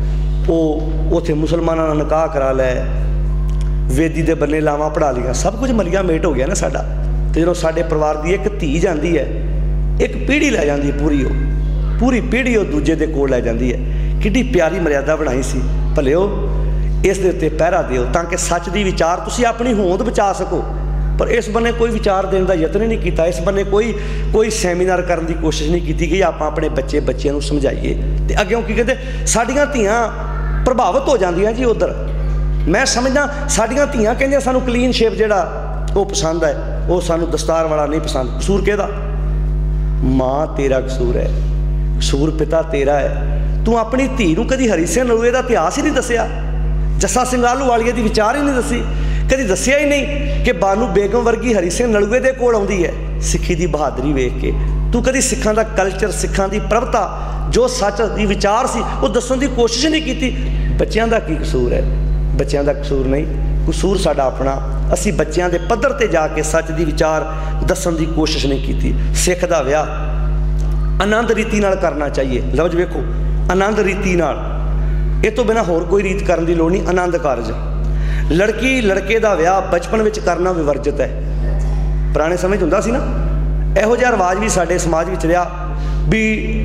ਉਹ ਉੱਥੇ ਮੁਸਲਮਾਨਾਂ ਨਾਲ ਨਿਕਾਹ ਕਰਾ ਲੈ, ਵੇਦੀ ਦੇ ਬੰਨੇ ਲਾਵਾਂ ਪੜ੍ਹਾ ਲਈਆਂ, ਸਭ ਕੁਝ ਮਲੀਆ ਮੇਟ ਹੋ ਗਿਆ ਨਾ ਸਾਡਾ। ਅਤੇ ਜਦੋਂ ਸਾਡੇ ਪਰਿਵਾਰ ਦੀ ਇੱਕ ਧੀ ਜਾਂਦੀ ਹੈ, ਇੱਕ ਪੀੜ੍ਹੀ ਲੈ ਜਾਂਦੀ ਪੂਰੀ ਪੀੜ੍ਹੀ ਉਹ ਦੂਜੇ ਦੇ ਕੋਲ ਲੈ ਜਾਂਦੀ ਹੈ। ਕਿੱਡੀ ਪਿਆਰੀ ਮਰਿਆਦਾ ਬਣਾਈ ਸੀ। ਭਲਿਓ ਇਸ ਦੇ ਉੱਤੇ ਪਹਿਰਾ ਦਿਓ ਤਾਂ ਕਿ ਸੱਚ ਦੀ ਵਿਚਾਰ ਤੁਸੀਂ ਆਪਣੀ ਹੋਂਦ ਬਚਾ ਸਕੋ। ਪਰ ਇਸ ਬੰਨੇ ਕੋਈ ਵਿਚਾਰ ਦੇਣ ਦਾ ਯਤਨ ਹੀ ਨਹੀਂ ਕੀਤਾ, ਇਸ ਬੰਨੇ ਕੋਈ ਸੈਮੀਨਾਰ ਕਰਨ ਦੀ ਕੋਸ਼ਿਸ਼ ਨਹੀਂ ਕੀਤੀ ਕਿ ਆਪਾਂ ਆਪਣੇ ਬੱਚਿਆਂ ਨੂੰ ਸਮਝਾਈਏ। ਅਤੇ ਅੱਗਿਓਂ ਕੀ ਕਹਿੰਦੇ, ਸਾਡੀਆਂ ਧੀਆਂ ਪ੍ਰਭਾਵਿਤ ਹੋ ਜਾਂਦੀਆਂ ਜੀ ਉੱਧਰ। ਮੈਂ ਸਮਝਦਾ ਸਾਡੀਆਂ ਧੀਆਂ ਕਹਿੰਦੀਆਂ ਸਾਨੂੰ ਕਲੀਨ ਸ਼ੇਪ ਜਿਹੜਾ ਉਹ ਪਸੰਦ ਹੈ, ਉਹ ਸਾਨੂੰ ਦਸਤਾਰ ਵਾਲਾ ਨਹੀਂ ਪਸੰਦ। ਕਸੂਰ ਕਿਹਦਾ? ਮਾਂ ਤੇਰਾ ਕਸੂਰ ਹੈ, ਕਸੂਰ ਪਿਤਾ ਤੇਰਾ ਹੈ। ਤੂੰ ਆਪਣੀ ਧੀ ਨੂੰ ਕਦੀ ਹਰੀ ਸਿੰਘ ਨਲੂਏ ਦਾ ਇਤਿਹਾਸ ਹੀ ਨਹੀਂ ਦੱਸਿਆ, ਜੱਸਾ ਸਿੰਘ ਆਹਲੂਵਾਲੀਏ ਦੀ ਵਿਚਾਰ ਹੀ ਨਹੀਂ ਦੱਸੀ, ਕਦੀ ਦੱਸਿਆ ਹੀ ਨਹੀਂ ਕਿ ਬਾਨੂ ਬੇਗਮ ਵਰਗੀ ਹਰੀ ਸਿੰਘ ਨਲੂਏ ਦੇ ਕੋਲ ਆਉਂਦੀ ਹੈ ਸਿੱਖੀ ਦੀ ਬਹਾਦਰੀ ਵੇਖ ਕੇ। ਤੂੰ ਕਦੀ ਸਿੱਖਾਂ ਦਾ ਕਲਚਰ, ਸਿੱਖਾਂ ਦੀ ਪ੍ਰਭਤਾ, ਜੋ ਸੱਚ ਦੀ ਵਿਚਾਰ ਸੀ ਉਹ ਦੱਸਣ ਦੀ ਕੋਸ਼ਿਸ਼ ਨਹੀਂ ਕੀਤੀ। ਬੱਚਿਆਂ ਦਾ ਕੀ ਕਸੂਰ ਹੈ? ਬੱਚਿਆਂ ਦਾ ਕਸੂਰ ਨਹੀਂ, ਕਸੂਰ ਸਾਡਾ ਆਪਣਾ। ਅਸੀਂ ਬੱਚਿਆਂ ਦੇ ਪੱਧਰ 'ਤੇ ਜਾ ਕੇ ਸੱਚ ਦੀ ਵਿਚਾਰ ਦੱਸਣ ਦੀ ਕੋਸ਼ਿਸ਼ ਨਹੀਂ ਕੀਤੀ। ਸਿੱਖ ਦਾ ਵਿਆਹ ਆਨੰਦ ਰੀਤੀ ਨਾਲ ਕਰਨਾ ਚਾਹੀਏ। ਲਫ਼ਜ਼ ਵੇਖੋ, ਆਨੰਦ ਰੀਤੀ ਨਾਲ, ਇਹ ਤੋਂ ਬਿਨਾਂ ਹੋਰ ਕੋਈ ਰੀਤ ਕਰਨ ਦੀ ਲੋੜ ਨਹੀਂ। ਆਨੰਦ ਕਾਰਜ, ਲੜਕੀ ਲੜਕੇ ਦਾ ਵਿਆਹ ਬਚਪਨ ਵਿੱਚ ਕਰਨਾ ਵਿਵਰਜਿਤ ਹੈ। ਪੁਰਾਣੇ ਸਮੇਂ 'ਚ ਹੁੰਦਾ ਸੀ ਨਾ, ਇਹੋ ਜਿਹਾ ਰਿਵਾਜ ਵੀ ਸਾਡੇ ਸਮਾਜ ਵਿੱਚ ਰਿਹਾ ਵੀ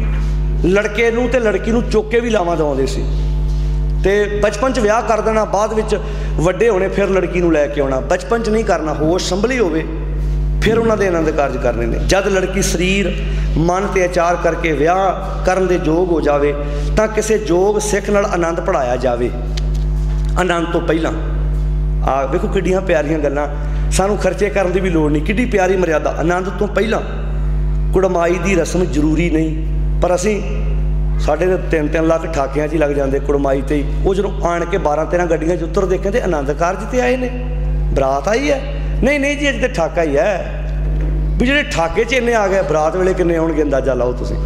ਲੜਕੇ ਨੂੰ ਅਤੇ ਲੜਕੀ ਨੂੰ ਚੁੱਕ ਕੇ ਵੀ ਲਾਵਾਂ ਦਵਾਉਂਦੇ ਸੀ ਅਤੇ ਬਚਪਨ 'ਚ ਵਿਆਹ ਕਰ ਦੇਣਾ, ਬਾਅਦ ਵਿੱਚ ਵੱਡੇ ਹੋਣੇ ਫਿਰ ਲੜਕੀ ਨੂੰ ਲੈ ਕੇ ਆਉਣਾ। ਬਚਪਨ 'ਚ ਨਹੀਂ ਕਰਨਾ, ਹੋਸ਼ ਸੰਭਲੀ ਹੋਵੇ ਫਿਰ ਉਹਨਾਂ ਦੇ ਆਨੰਦ ਕਾਰਜ ਕਰਨੇ ਨੇ। ਜਦ ਲੜਕੀ ਸਰੀਰ ਮਨ 'ਤੇ ਆਚਾਰ ਕਰਕੇ ਵਿਆਹ ਕਰਨ ਦੇ ਯੋਗ ਹੋ ਜਾਵੇ ਤਾਂ ਕਿਸੇ ਯੋਗ ਸਿੱਖ ਨਾਲ ਆਨੰਦ ਪੜ੍ਹਾਇਆ ਜਾਵੇ। ਆਨੰਦ ਤੋਂ ਪਹਿਲਾਂ ਵੇਖੋ ਕਿੱਡੀਆਂ ਪਿਆਰੀਆਂ ਗੱਲਾਂ, ਸਾਨੂੰ ਖਰਚੇ ਕਰਨ ਦੀ ਵੀ ਲੋੜ ਨਹੀਂ। ਕਿੱਡੀ ਪਿਆਰੀ ਮਰਿਆਦਾ। ਆਨੰਦ ਤੋਂ ਪਹਿਲਾਂ ਕੁੜਮਾਈ ਦੀ ਰਸਮ ਜ਼ਰੂਰੀ ਨਹੀਂ, ਪਰ ਅਸੀਂ ਸਾਡੇ 3-3 ਲੱਖ ਠਾਕਿਆਂ 'ਚ ਹੀ ਲੱਗ ਜਾਂਦੇ ਕੁੜਮਾਈ 'ਤੇ ਹੀ। ਉਹ ਜਦੋਂ ਆਣ ਕੇ 12-13 ਗੱਡੀਆਂ 'ਚ ਉਤਰਦੇ ਕਹਿੰਦੇ ਆਨੰਦ ਕਾਰਜ 'ਤੇ ਆਏ ਨੇ, ਬਰਾਤ ਆਈ ਹੈ। ਨਹੀਂ ਜੀ, ਅਜੇ ਤਾਂ ਠਾਕਾ ਹੀ ਹੈ। ਵੀ ਜਿਹੜੇ ਠਾਕੇ 'ਚ ਇੰਨੇ ਆ ਗਏ, ਬਰਾਤ ਵੇਲੇ ਕਿੰਨੇ ਆਉਣਗੇ ਅੰਦਾਜ਼ਾ ਲਾਓ ਤੁਸੀਂ,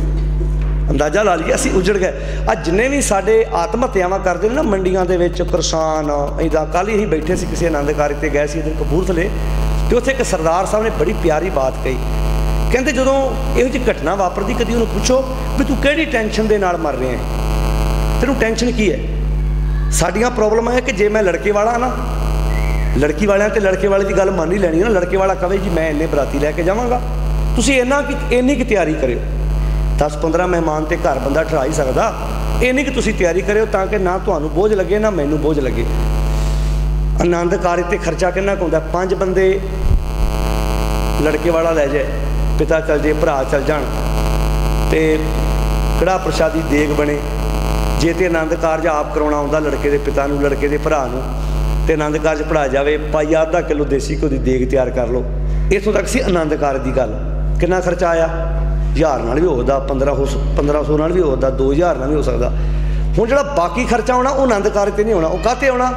ਅੰਦਾਜ਼ਾ ਲਾ ਲਈਏ। ਅਸੀਂ ਉਜੜ ਗਏ। ਅੱਜ ਜਿੰਨੇ ਵੀ ਸਾਡੇ ਆਤਮ ਹੱਤਿਆਵਾਂ ਕਰਦੇ ਨੇ ਨਾ ਮੰਡੀਆਂ ਦੇ ਵਿੱਚ, ਕਿਸਾਨ ਇੱਦਾਂ। ਕੱਲ੍ਹ ਹੀ ਅਸੀਂ ਬੈਠੇ ਸੀ ਕਿਸੇ ਆਨੰਦ ਕਾਰਜ 'ਤੇ ਗਏ ਸੀ ਇੱਧਰ ਕਪੂਰਥਲੇ, ਅਤੇ ਉੱਥੇ ਇੱਕ ਸਰਦਾਰ ਸਾਹਿਬ ਨੇ ਬੜੀ ਪਿਆਰੀ ਬਾਤ ਕਹੀ। ਕਹਿੰਦੇ ਜਦੋਂ ਇਹੋ ਜਿਹੀ ਘਟਨਾ ਵਾਪਰਦੀ ਕਦੀ ਉਹਨੂੰ ਪੁੱਛੋ ਵੀ ਤੂੰ ਕਿਹੜੀ ਟੈਨਸ਼ਨ ਦੇ ਨਾਲ ਮਰ ਰਿਹਾ ਹੈ, ਤੈਨੂੰ ਟੈਨਸ਼ਨ ਕੀ ਹੈ? ਸਾਡੀਆਂ ਪ੍ਰੋਬਲਮ ਹੈ ਕਿ ਜੇ ਮੈਂ ਲੜਕੇ ਵਾਲਾ ਨਾ, ਲੜਕੀ ਵਾਲਿਆਂ ਅਤੇ ਲੜਕੇ ਵਾਲੇ ਦੀ ਗੱਲ ਮੰਨ ਹੀ ਲੈਣੀ ਹੈ ਨਾ। ਲੜਕੇ ਵਾਲਾ ਕਹੇ ਜੀ ਮੈਂ ਇੰਨੇ ਬਰਾਤੀ ਲੈ ਕੇ ਜਾਵਾਂਗਾ, ਤੁਸੀਂ ਇੰਨੀ ਕੁ ਤਿਆਰੀ ਕਰਿਓ। 10-15 ਮਹਿਮਾਨ 'ਤੇ ਘਰ ਬੰਦਾ ਠਹਿਰਾ ਹੀ ਸਕਦਾ, ਇੰਨੀ ਕੁ ਤੁਸੀਂ ਤਿਆਰੀ ਕਰਿਓ ਤਾਂ ਕਿ ਨਾ ਤੁਹਾਨੂੰ ਬੋਝ ਲੱਗੇ ਨਾ ਮੈਨੂੰ ਬੋਝ ਲੱਗੇ। ਆਨੰਦ ਕਾਰਜ 'ਤੇ ਖਰਚਾ ਕਿੰਨਾ ਕੁ ਹੁੰਦਾ? 5 ਬੰਦੇ ਲੜਕੇ ਵਾਲਾ ਲੈ ਜਾਏ, ਪਿਤਾ ਚੱਲ ਜੇ, ਭਰਾ ਚੱਲ ਜਾਣ, ਅਤੇ ਕੜਾਹ ਪ੍ਰਸ਼ਾਦੀ ਦੇਗ ਬਣੇ। ਜੇ ਤੇ ਆਨੰਦ ਕਾਰਜ ਆਪ ਕਰਾਉਣਾ ਆਉਂਦਾ ਲੜਕੇ ਦੇ ਪਿਤਾ ਨੂੰ, ਲੜਕੇ ਦੇ ਭਰਾ ਨੂੰ, ਅਤੇ ਆਨੰਦ ਕਾਰਜ ਪੜ੍ਹਾਇਆ ਜਾਵੇ, ਪਾਈਆ ਅੱਧਾ ਕਿਲੋ ਦੇਸੀ ਘਿਓ ਦੀ ਦੇਗ ਤਿਆਰ ਕਰ ਲਓ। ਇੱਥੋਂ ਤੱਕ ਸੀ ਆਨੰਦ ਕਾਰਜ ਦੀ ਗੱਲ। ਕਿੰਨਾ ਖਰਚਾ ਆਇਆ? 1000 ਨਾਲ ਵੀ ਹੋ ਸਕਦਾ, 1500 ਨਾਲ ਵੀ ਹੋ ਸਕਦਾ, 2000 ਨਾਲ ਵੀ ਹੋ ਸਕਦਾ। ਹੁਣ ਜਿਹੜਾ ਬਾਕੀ ਖਰਚਾ ਆਉਣਾ ਉਹ ਆਨੰਦ ਕਾਰਜ 'ਤੇ ਨਹੀਂ ਆਉਣਾ। ਉਹ ਕਾਹਤੇ ਆਉਣਾ?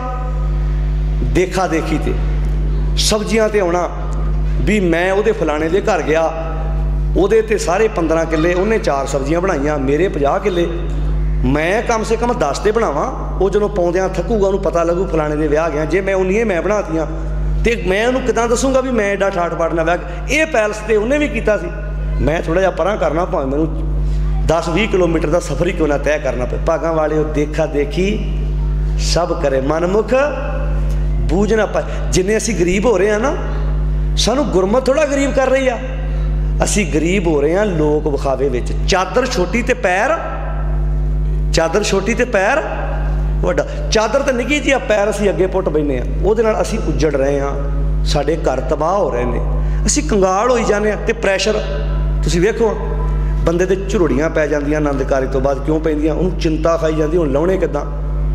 ਦੇਖਾ ਦੇਖੀ 'ਤੇ, ਸਬਜ਼ੀਆਂ 'ਤੇ ਆਉਣਾ ਵੀ ਮੈਂ ਉਹਦੇ ਫਲਾਣੇ ਦੇ ਘਰ ਗਿਆ, ਉਹਦੇ 'ਤੇ ਸਾਰੇ 15 ਕਿੱਲੇ, ਉਹਨੇ 4 ਸਬਜ਼ੀਆਂ ਬਣਾਈਆਂ, ਮੇਰੇ 50 ਕਿੱਲੇ, ਮੈਂ ਕਮ ਸੇ ਕਮ 10 'ਤੇ ਬਣਾਵਾਂ। ਉਹ ਜਦੋਂ ਪਾਉਂਦਿਆਂ ਥੱਕੂਗਾ, ਉਹਨੂੰ ਪਤਾ ਲੱਗੂ ਫਲਾਣੇ ਦੇ ਵਿਆਹ ਗਿਆ। ਜੇ ਮੈਂ ਉਨੀਆਂ ਮੈਂ ਬਣਾਤੀਆਂ ਅਤੇ ਮੈਂ ਉਹਨੂੰ ਕਿੱਦਾਂ ਦੱਸੂਗਾ ਵੀ ਮੈਂ ਐਡਾ ਠਾਠ ਬਾਠ ਨਾਲ ਵਿਆਹ। ਇਹ ਪੈਲਸ 'ਤੇ ਉਹਨੇ ਵੀ ਕੀਤਾ ਸੀ, ਮੈਂ ਥੋੜ੍ਹਾ ਜਿਹਾ ਪਰਾਂ ਕਰਨਾ, ਭਾਵੇਂ ਮੈਨੂੰ 10-20 ਕਿਲੋਮੀਟਰ ਦਾ ਸਫ਼ਰ ਹੀ ਕਿਉਂ ਨਾ ਤੈਅ ਕਰਨਾ ਪਏ। ਭਾਗਾਂ ਵਾਲੇ ਉਹ ਦੇਖਾ ਦੇਖੀ ਸਭ ਕਰੇ, ਮਨਮੁਖ ਬੂਝ ਨਾ ਪਾਏ। ਜਿੰਨੇ ਅਸੀਂ ਗਰੀਬ ਹੋ ਰਹੇ ਹਾਂ ਨਾ, ਸਾਨੂੰ ਗੁਰਮਤਿ ਥੋੜ੍ਹਾ ਗਰੀਬ ਕਰ ਰਹੀ ਆ, ਅਸੀਂ ਗਰੀਬ ਹੋ ਰਹੇ ਹਾਂ ਲੋਕ ਵਿਖਾਵੇ ਵਿੱਚ। ਚਾਦਰ ਛੋਟੀ ਅਤੇ ਪੈਰ, ਚਾਦਰ ਛੋਟੀ ਅਤੇ ਪੈਰ ਵੱਡਾ। ਚਾਦਰ ਤਾਂ ਨਿੱਕੀ ਜਿਹੀ ਆ, ਪੈਰ ਅਸੀਂ ਅੱਗੇ ਪੁੱਟ ਬੈਠੇ ਹਾਂ, ਉਹਦੇ ਨਾਲ ਅਸੀਂ ਉੱਜੜ ਰਹੇ ਹਾਂ। साडे घर तबाह हो रहे हैं, असीं कंगाल होई जाने ते प्रैशर तुसीं वेखो बंदे ते झुरड़ियां पै जांदियां आनंद कारज तो बाद क्यों पैंदियां, उहनूं चिंता खाई जाती हुण लाउणे किदां,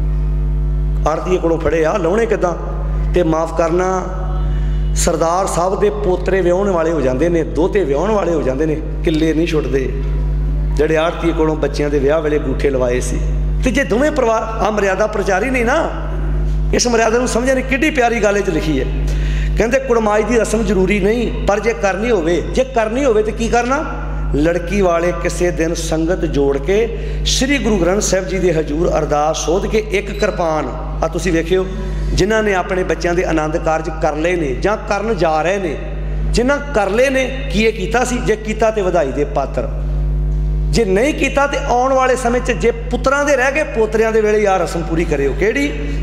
आड़तीए कोलों फड़े आ लाउणे किदां। ते माफ़ करना सरदार साहब के पोतरे विआहण वाले हो जाते हैं, दोते विआहण वाले हो जाते हैं, किले नहीं छुटते जिहड़े आड़तीए कोलों बच्चों के विआह वेले गूठे लवाए सी। ते जे दोवें परिवार आ मर्यादा प्रचारी नहीं ना, इस मर्यादा नूं समझिआ नहीं किड्डी प्यारी गल इच लिखी है। कहते कुड़माई की रस्म जरूरी नहीं, पर जे करनी होवे, जे करनी होवे तो की करना, लड़की वाले किसी दिन संगत जोड़ के श्री गुरु ग्रंथ साहिब जी के हजूर अरदास सोध के एक किरपान आ तुसीं वेखिओ जिन्हां ने अपने बच्चों के आनंद कारज कर ले ने जां करन जा रहे ने, जिन्हां कर ले ने की ये कीता सी, जे कीता ते वधाई दे पात्र, जे नहीं कीता ते आउण वाले समय च जे पुत्रां दे रह गए पोतरियां दे वेले यार रस्म पूरी करिओ। किहड़ी?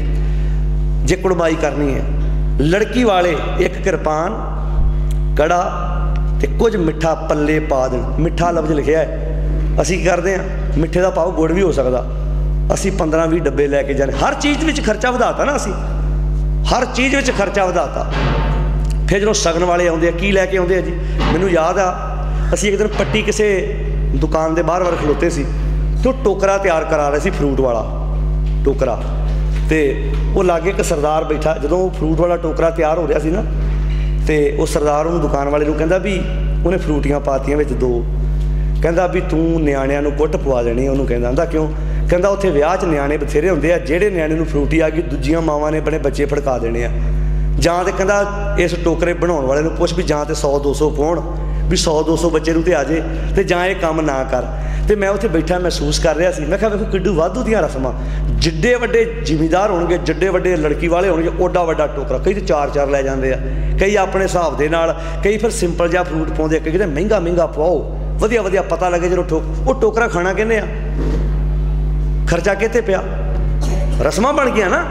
जे कुड़माई करनी है, लड़की वाले एक किरपान कड़ा ते कुछ मिठा पल्ले पा देण। मिठा लफ्ज लिखिआ है, असीं करदे हां मिठे दा भाव गुड़ भी हो सकदा, असीं 15-20 डब्बे लैके जाने, हर चीज़ विच खर्चा वधाता ना, असीं हर चीज़ विच खर्चा वधाता। फिर जदों सगन वाले आउंदे आ की लैके आउंदे आ जी, मैनूं याद आ असीं एक दिन पट्टी किसी दुकान के बाहर वार खलोते सी तो टोकरा तैयार करा रहे सी, फ्रूट वाला टोकरा, तो वो लागे एक सरदार बैठा, जदों फ्रूट वाला टोकरा तैयार हो रहा सी ना, तो वो सरदार उन्होंने दुकान वाले नूं कहंदा भी उन्हें फ्रूटियां पातियां विच 2, कहंदा भी तू नियाणिਆਂ ਨੂੰ कुट पवा देनी, उन्होंने कहंदा आंदा क्यों, कहंदा उत्थे विआह 'च नियाणे बथेरे हुंदे आ, ਜਿਹੜੇ ਨਿਆਣੇ ਨੂੰ फ्रूटी आ गई दूजियां मावां ने बड़े बच्चे फड़का देने आ, जां ते कहंदा इस टोकरे बनाउण वाले नूं पुछ भी जां ते 100-200 पाउण भी 100-200 बच्चे नूं ते आ जे, ते जां ये काम ना कर। तो मैं उत्थे बैठा महसूस कर रहा सी, मैं कहा वेखो किड्डू वाधू दियां रस्मां, जिड्डे वड्डे जिमीदार होणगे, जिड्डे वड्डे लड़की वाले होणगे, ओडा वड्डा टोकरा, कई तो 4-4 लै जांदे आ, कई अपने हिसाब दे नाल, कई फिर सिंपल जिहा फ्रूट पाउंदे, कई कहंदे महंगा महंगा पवाओ, वधिया वधिया पता लगे जो वो टोकरा खाना किहने आ, खर्चा कित्थे पिया, रस्मां बन गईआं ना।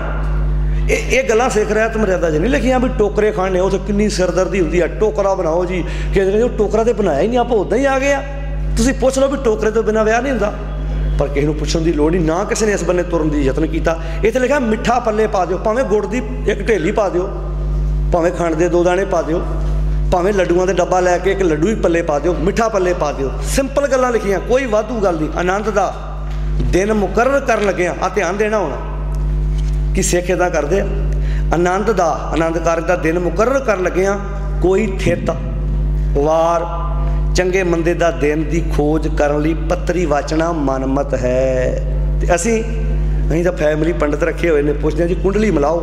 ये गल्लां सिख रहा तो मर्यादा च नहीं लिखियां भी टोकरे खाने, उत्थे किन्नी सिरदर्दी हुंदी है, टोकरा बनाओ जी, कहते टोकरा तो बनाया ही नहीं, आप उदां ही आ गए। तुसीं पुछ लो भी टोकरे तो बिना विआह नहीं हुंदा, पर किसी नूं पुछण दी लोड़ नहीं, ना किसी ने इस बन्ने तुरन दी यतन कीता। इत्थे लिखिआ मिठा पल्ले पा दिओ, भावें गुड़ दी एक ढेली पा दिओ, भावें खंड दे 2 दाणे पा दिओ, भावें लड्डूआं दा डब्बा लैके एक लड्डू ही पल्ले पा दिओ, मिठा पल्ले पा दिओ, सिंपल गल्लां लिखियां, कोई वाधू गल नहीं। आनंद दा दिन मुकर्रर करन लगे आ ध्यान देना होना कि सिख इदां करदे आ, आनंद दा आनंद कारज दा दिन मुकर्रर कर लगे आ, कोई थित वार चंगे मंदे दा दिन दी खोज करन लई पत्तरी वाचना मनमत है। ते असीं तां फैमिली पंडित रखे हुए ने, पुछदे जी कुंडली मिलाओ,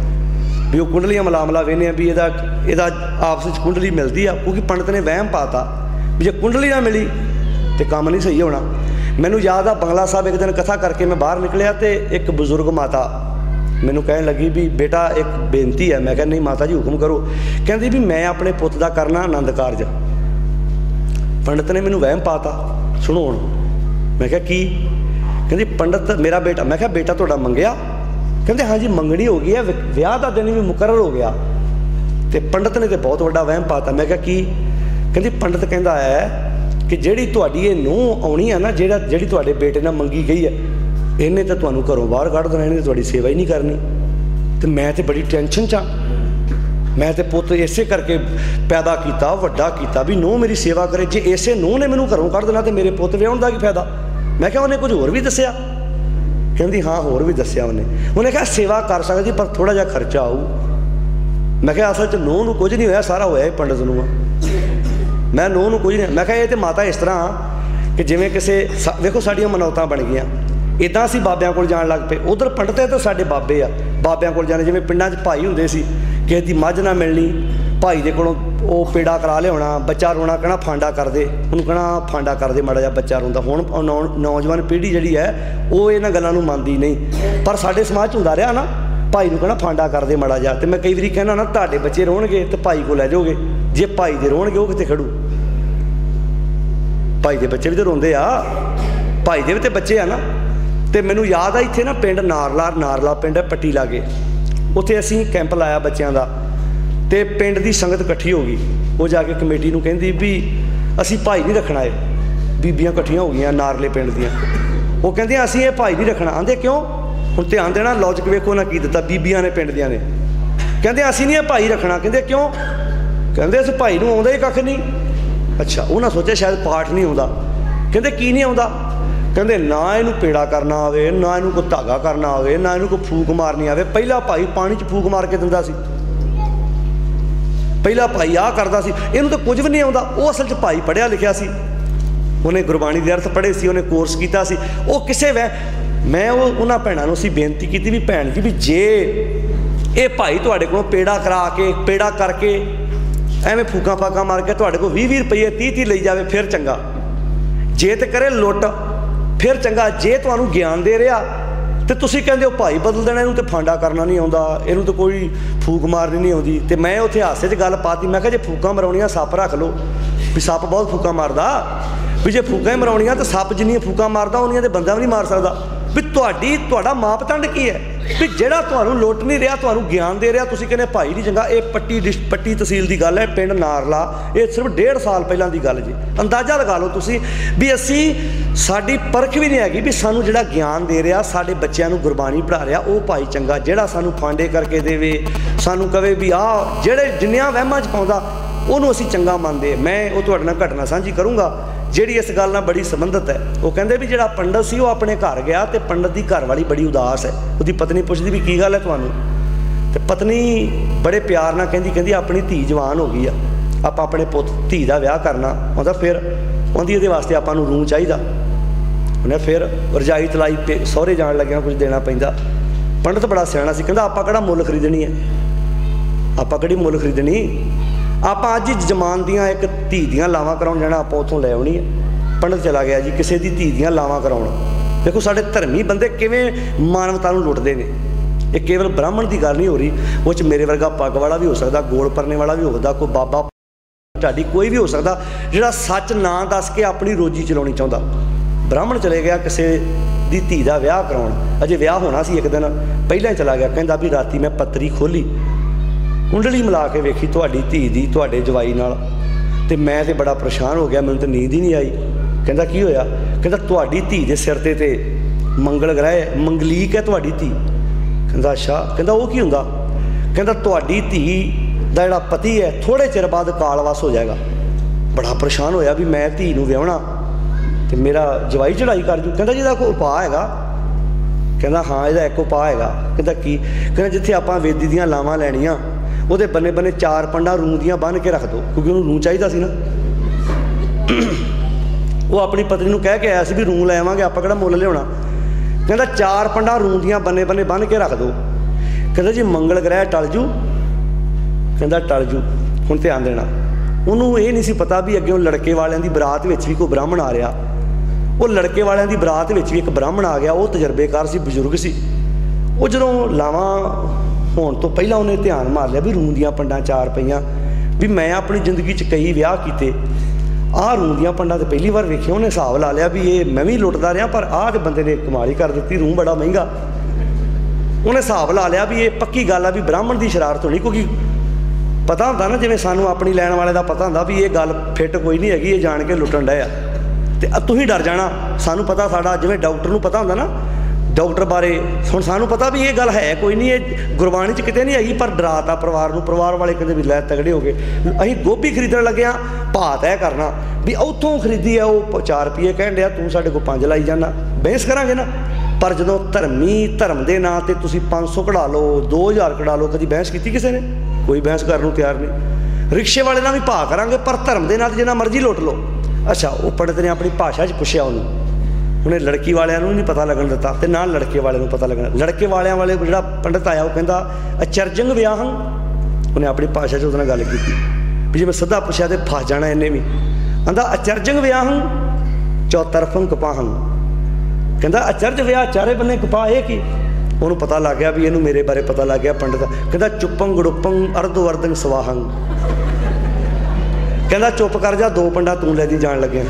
भी वो कुंडलियां मिला वेने भी इहदा आपस में कुंडली मिलती आ, क्योंकि पंडित ने वहम पाता भी जे कुंडली ना मिली तो काम नहीं सही होना। मैनू याद आ बंगला साहब एक दिन कथा करके मैं बाहर निकलिया तो एक बजुर्ग माता मैनू कहन लगी भी बेटा एक बेनती है। मैं कहा नहीं माता जी हुक्म करो। कहती भी मैं अपने पुत का करना आनंद कारज। पंडित ने मैनू वहम पाता, सुनो हुण। मैं कहा की? कहती पंडित मेरा बेटा। मैं कहा बेटा तुहाडा मंगिया? कहते हाँ जी मंगनी हो गई है, विआह का दिन भी मुकर्रर हो गया। तो पंडित ने तो बहुत बड़ा वहम पाता। मैं कहा की? कहती पंडित कहता है कि जिहड़ी तुहाडी ये नूंह आउणी है ना, जिहड़ी तुहाडे बेटे नाल मंगी गई है, इन्हें तो तुहानूं घरों बाहर कढ़ देना, इन्हें तुहाडी सेवा ही नहीं करनी। तो मैं तो बड़ी टेंशन चा, मैं तो पुत इसे करके पैदा किया वड्डा किया भी नूंह मेरी सेवा करे। जे इसे नूंह ने मैनूं घरों कढ़ देना तो मेरे पुत विआहण दा की फायदा? मैं कहा उन्हें कुछ होर भी दस्सिया? कहती हाँ होर भी दस्सिया उन्हें कहा सेवा कर सकदी पर थोड़ा जिहा खर्चा आऊ। मैं कहा असल च नूंह नूं कुछ नहीं होया, सारा होया ही पंडित नूं। मैं नूंह नूं कुछ नहीं। मैं कहा ये तो माता इस तरह कि जिवें किसे वेखो साडियां मनौतां बन गईयां, इदां असीं बाबियां कोल जाण लग पे। उधर पंडित है तो साडे बाबे आ, बाबियां कोल जाने। जिवें पिंडां च भाई हुंदे सी, किसे दी मੱਝ ना मिलनी, भाई दे कोलों वो पेड़ा करा लियाउणा, बच्चा रोना कहना फांडा कर दे, उन्होंने कहना फांडा कर दे, माड़ा जिहा बच्चा रोंदा। हुण नौजवान पीढ़ी जिहड़ी है वो इन्हां गल्लां नूं मंनदी नहीं, पर साडे समाज च हुंदा रिहा ना, भाई नूं कहना फांडा कर दे माड़ा जिहा। ते मैं कई वारी कहना ना तुहाडे बच्चे रोणगे तो भाई को लै जाओगे, जे भाई दे रोणगे वो कित्थे खड़ू? भाई दे बच्चे भी तो रोंदे आ, भाई दे भी तो बच्चे आ ना। तो मैनूं याद आ इत्थे ना पिंड नारला पिंड है पट्टी लागे, उत्थे असीं कैंप लाया बच्चों का। तो पिंड की संगत इकट्ठी हो गई, वो जाके कमेटी नूं कहंदी भी असीं भाई नहीं रखना है। बीबियां इकट्ठियां हो गई नारले पिंड दियां, वो कहंदियां असीं ये भाई नहीं रखना। आंदे क्यों? हुण ध्यान देना लॉजिक वेखो ना की दिता बीबियां ने पिंड दियां ने। कहते असीं नहीं भाई रखना। कहते क्यों? कहते इस भाई नूं आउंदा ही कख नहीं। अच्छा, उन्हें सोचा शायद पाठ नहीं आउंदा। कहते की नहीं आउंदा? कहते ना इनू पेड़ा करना आवे, ना इनू कोई धागा करना आवे, ना इनू कोई फूक मारनी आवे। पहला भाई पानी च फूक मार के दिंदा सी, पहला भाई आ करदा सी, इनू तो कुछ भी नहीं आउंदा। वो असल च भाई पढ़िया लिखिया सी, उन्हें गुरबाणी के अर्थ पढ़े सी, उन्हें कोर्स किया सी। वो किसे मैं उन्होंने भैनों को बेनती की भी भैन जी भी जे ये भाई तुहाडे कोलों पेड़ा करा के पेड़ा करके एवें फूका फाका मार के तुहाडे कोल 20-20 रुपये 30-30 लई जावे फिर चंगा, जे तो करे लुट फिर चंगा। जे तुहानूं ज्ञान दे रहा तो तुसीं कहंदे हो भाई बदल देना, इनू तो फांडा करना नहीं आउंदा, इनू तो कोई फूक मारनी नहीं आउंदी। तो मैं उत्थे हासे च गल पाती, मैं कहा जे फूका मराउणियां सप रख लो, भी सप बहुत फूका मारदा, भी जे फूका ही मराउणियां तो सप जिन्नियां फूका मारदा उन्नियां तो बंदा भी नहीं मार सकदा। भी तुहाडा मापदंड की है भी जिहड़ा तुहानूं लुट नहीं रहा, तुहानूं ज्ञान दे रहा, तुसीं कहंदे भाई नहीं चंगा। ये पट्टी तहसील की गल है, पिंड नारला, ये सिर्फ 1.5 साल पहलां दी गल जी। अंदाजा लगा लो तुसीं भी असीं साडी परख भी नहीं हैगी भी सानूं जिहड़ा ज्ञान दे रहा, साडे बच्चों नूं गुरबाणी पढ़ा रहा, वो भाई चंगा। जिहड़ा सानूं फांडे करके देवे, सानूं कहे भी आ जिहड़े जिन्नियां वहमां च पाउंदा उहनूं असीं चंगा मंनदे। मैं वो तुहाडे नाल घटना साझी करूँगा जिहड़ी इस गल नाल बड़ी संबंधित है। वो कहंदे भी जिहड़ा पंडित सी वो अपने घर गया तो पंडित की घरवाली बड़ी उदास है। उसकी पत्नी पुछदी भी की गल है तुहानूं, तो पत्नी बड़े प्यार नाल कहंदी अपनी धी जवान हो गई आ, आपां अपने पुੱਤ धी दा विआह करना आउंदा, फिर आउंदी इहदे वास्ते आपां नूं रूं चाहीदा। उन्हें फिर रजाई तलाई सहुरे जाण लग्या कुछ देना पैंदा। पंडित बड़ा सियाणा सी, कहंदा आपां किहड़ा मुੱਲ खरीदनी है, आपां किहड़ी मुੱਲ खरीदनी, आप अज ही जमान दियाँ एक धी दियाँ लावां कराउण जाना, आप उत्थों लै आउणी है। पंडित चला गया जी किसी की धी दियाँ लावां कराउण। देखो साडे धर्मी बंदे किवें मानवता नूं लुटदे ने। ये केवल ब्राह्मण की गल नहीं हो रही, वो मेरे वर्गा पग वाला भी हो सकता, गोल परने वाला भी हो सकता, कोई बाबा ढाडी कोई भी हो सकता जिहड़ा सच ना दस के अपनी रोजी चलाउणी चाहुंदा। ब्राह्मण चले गया किसी की धी का विआह कराउण, अजे विआह होना सी, एक दिन पहलां ही चला गया। कहंदा भी राती मैं पत्तरी खोली, कुंडली मिला के वेखी तुहाडी धी दी तुहाडे जवाई नाल, ते मैं तो बड़ा परेशान हो गया, मैनूं तो नींद ही नहीं आई। कहंदा की होया? कहंदा तुहाडी धी दे सिर ते मंगल ग्रह मंगलीक है तुहाडी धी। कहंदा अच्छा। कहंदा वो की हुंदा? कहंदा तुहाडी धी दा जिहड़ा पति है थोड़े चिर बाद कालवास हो जाएगा। बड़ा परेशान होया भी मैं धी नूं विआहणा ते मेरा जवाई चढ़ाई कर जू। कहंदा जिहदा कोई उपाय हैगा? कहंदा हाँ इहदा एक उपाय हैगा। कहंदा की? कहंदा जिथे आपां वेदी दीयां लावां लैणियां ਉਹਦੇ बन्ने बन्ने 4 पंडा रूं दियां बन के रख दो, क्योंकि उन्होंने रूं चाहिए सी ना। वो अपनी पत्नी कह के आया भी रूं लैवांगे आप किहड़ा मुੱਲ लियाउणा। कहंदा 4 पंडा रूं दियां बन्ने बन्ने बन के रख दो। कहंदा जी मंगल ग्रह टल जू? कहंदा टल जू। हुण ध्यान देना, उन्होंने ये नहीं सी पता भी अगे लड़के वालियां दी बरात विच भी कोई ब्राह्मण आ रहा। वो लड़के वालियां दी बरात विच भी एक ब्राह्मण आ गया, वो तजर्बेकार सी, बजुर्ग सी। वो जदों लावां होने तो पहला उन्हें ध्यान मार लिया भी रूं दियां पंडां 4 पईयां, भी मैं अपनी जिंदगी च कई विआह कीते, आह रूं दियां पंडां तो पहली बार वेखिया। उन्हें हिसाब ला लिया भी ये मैं भी लुटदा रहा, पर आह तो बंदे ने कमाल ही कर दी, रूं बड़ा महंगा। उन्हें हिसाब ला लिया भी ये पक्की गल है भी ब्राह्मण की शरारत होनी, क्योंकि पता होंदा ना जिवें सानूं अपनी लैण वाले का पता होंदा भी ये गल फिट कोई नहीं हैगी, ये जान के लुटण डे आ, तो तुसीं डर जाना। सानूं पता साडा जिवें डॉक्टर नूं पता होंदा ना डॉक्टर बारे, हुण सानूं पता भी ये गल है कोई नहीं, ये गुरबाणी च किते नहीं हैगी, पर डराता परिवार नूं। परिवार वाले कहंदे भी लै तगड़े हो गए, असीं गोभी खरीदण लगे हाँ, भाਅ तय करना भी उत्थों खरीदी है वो 4 रुपये कहण डिया, तूं साडे कोल 5 लाई जाना, बहस करांगे ना। पर जदों धर्मी धर्म के नां ते तुसीं 500 कढ़ा लो, 2000 कढ़ा लो, कदी बहस कीती किसी ने? कोई बहस करन नूं तैयार नहीं। रिक्शे वाले नाल भी भाਅ करांगे, पर धर्म के नां जिन्ना मर्जी लुट लो। अच्छा, वो पंडित ने अपनी भाषा च पुछया उन्होंने, उन्हें लड़की वालियां नहीं पता लगन दिता ते ना लड़के वाले पता लगना। लड़के वालियां वाले जो पंडित आया वो कहता अचरजंग विआहं, उन्हें अपनी भाषा च उसने गल की भी जे मैं सीधा पूछा तो फस जाना इन्हें भी। कहता अचरजंग विआहं चौतरफं कपाहं, कहता अचरज विआह चारे बन्ने कपाह है कि? उन्होंने पता लग गया भी इनू मेरे बारे पता लग गया पंडित। कहता चुप्पं गुड़ुप्पं अर्धो अर्धं स्वाहं, कहता चुप कर जा 2 पंडा तू लै दी जान लगे।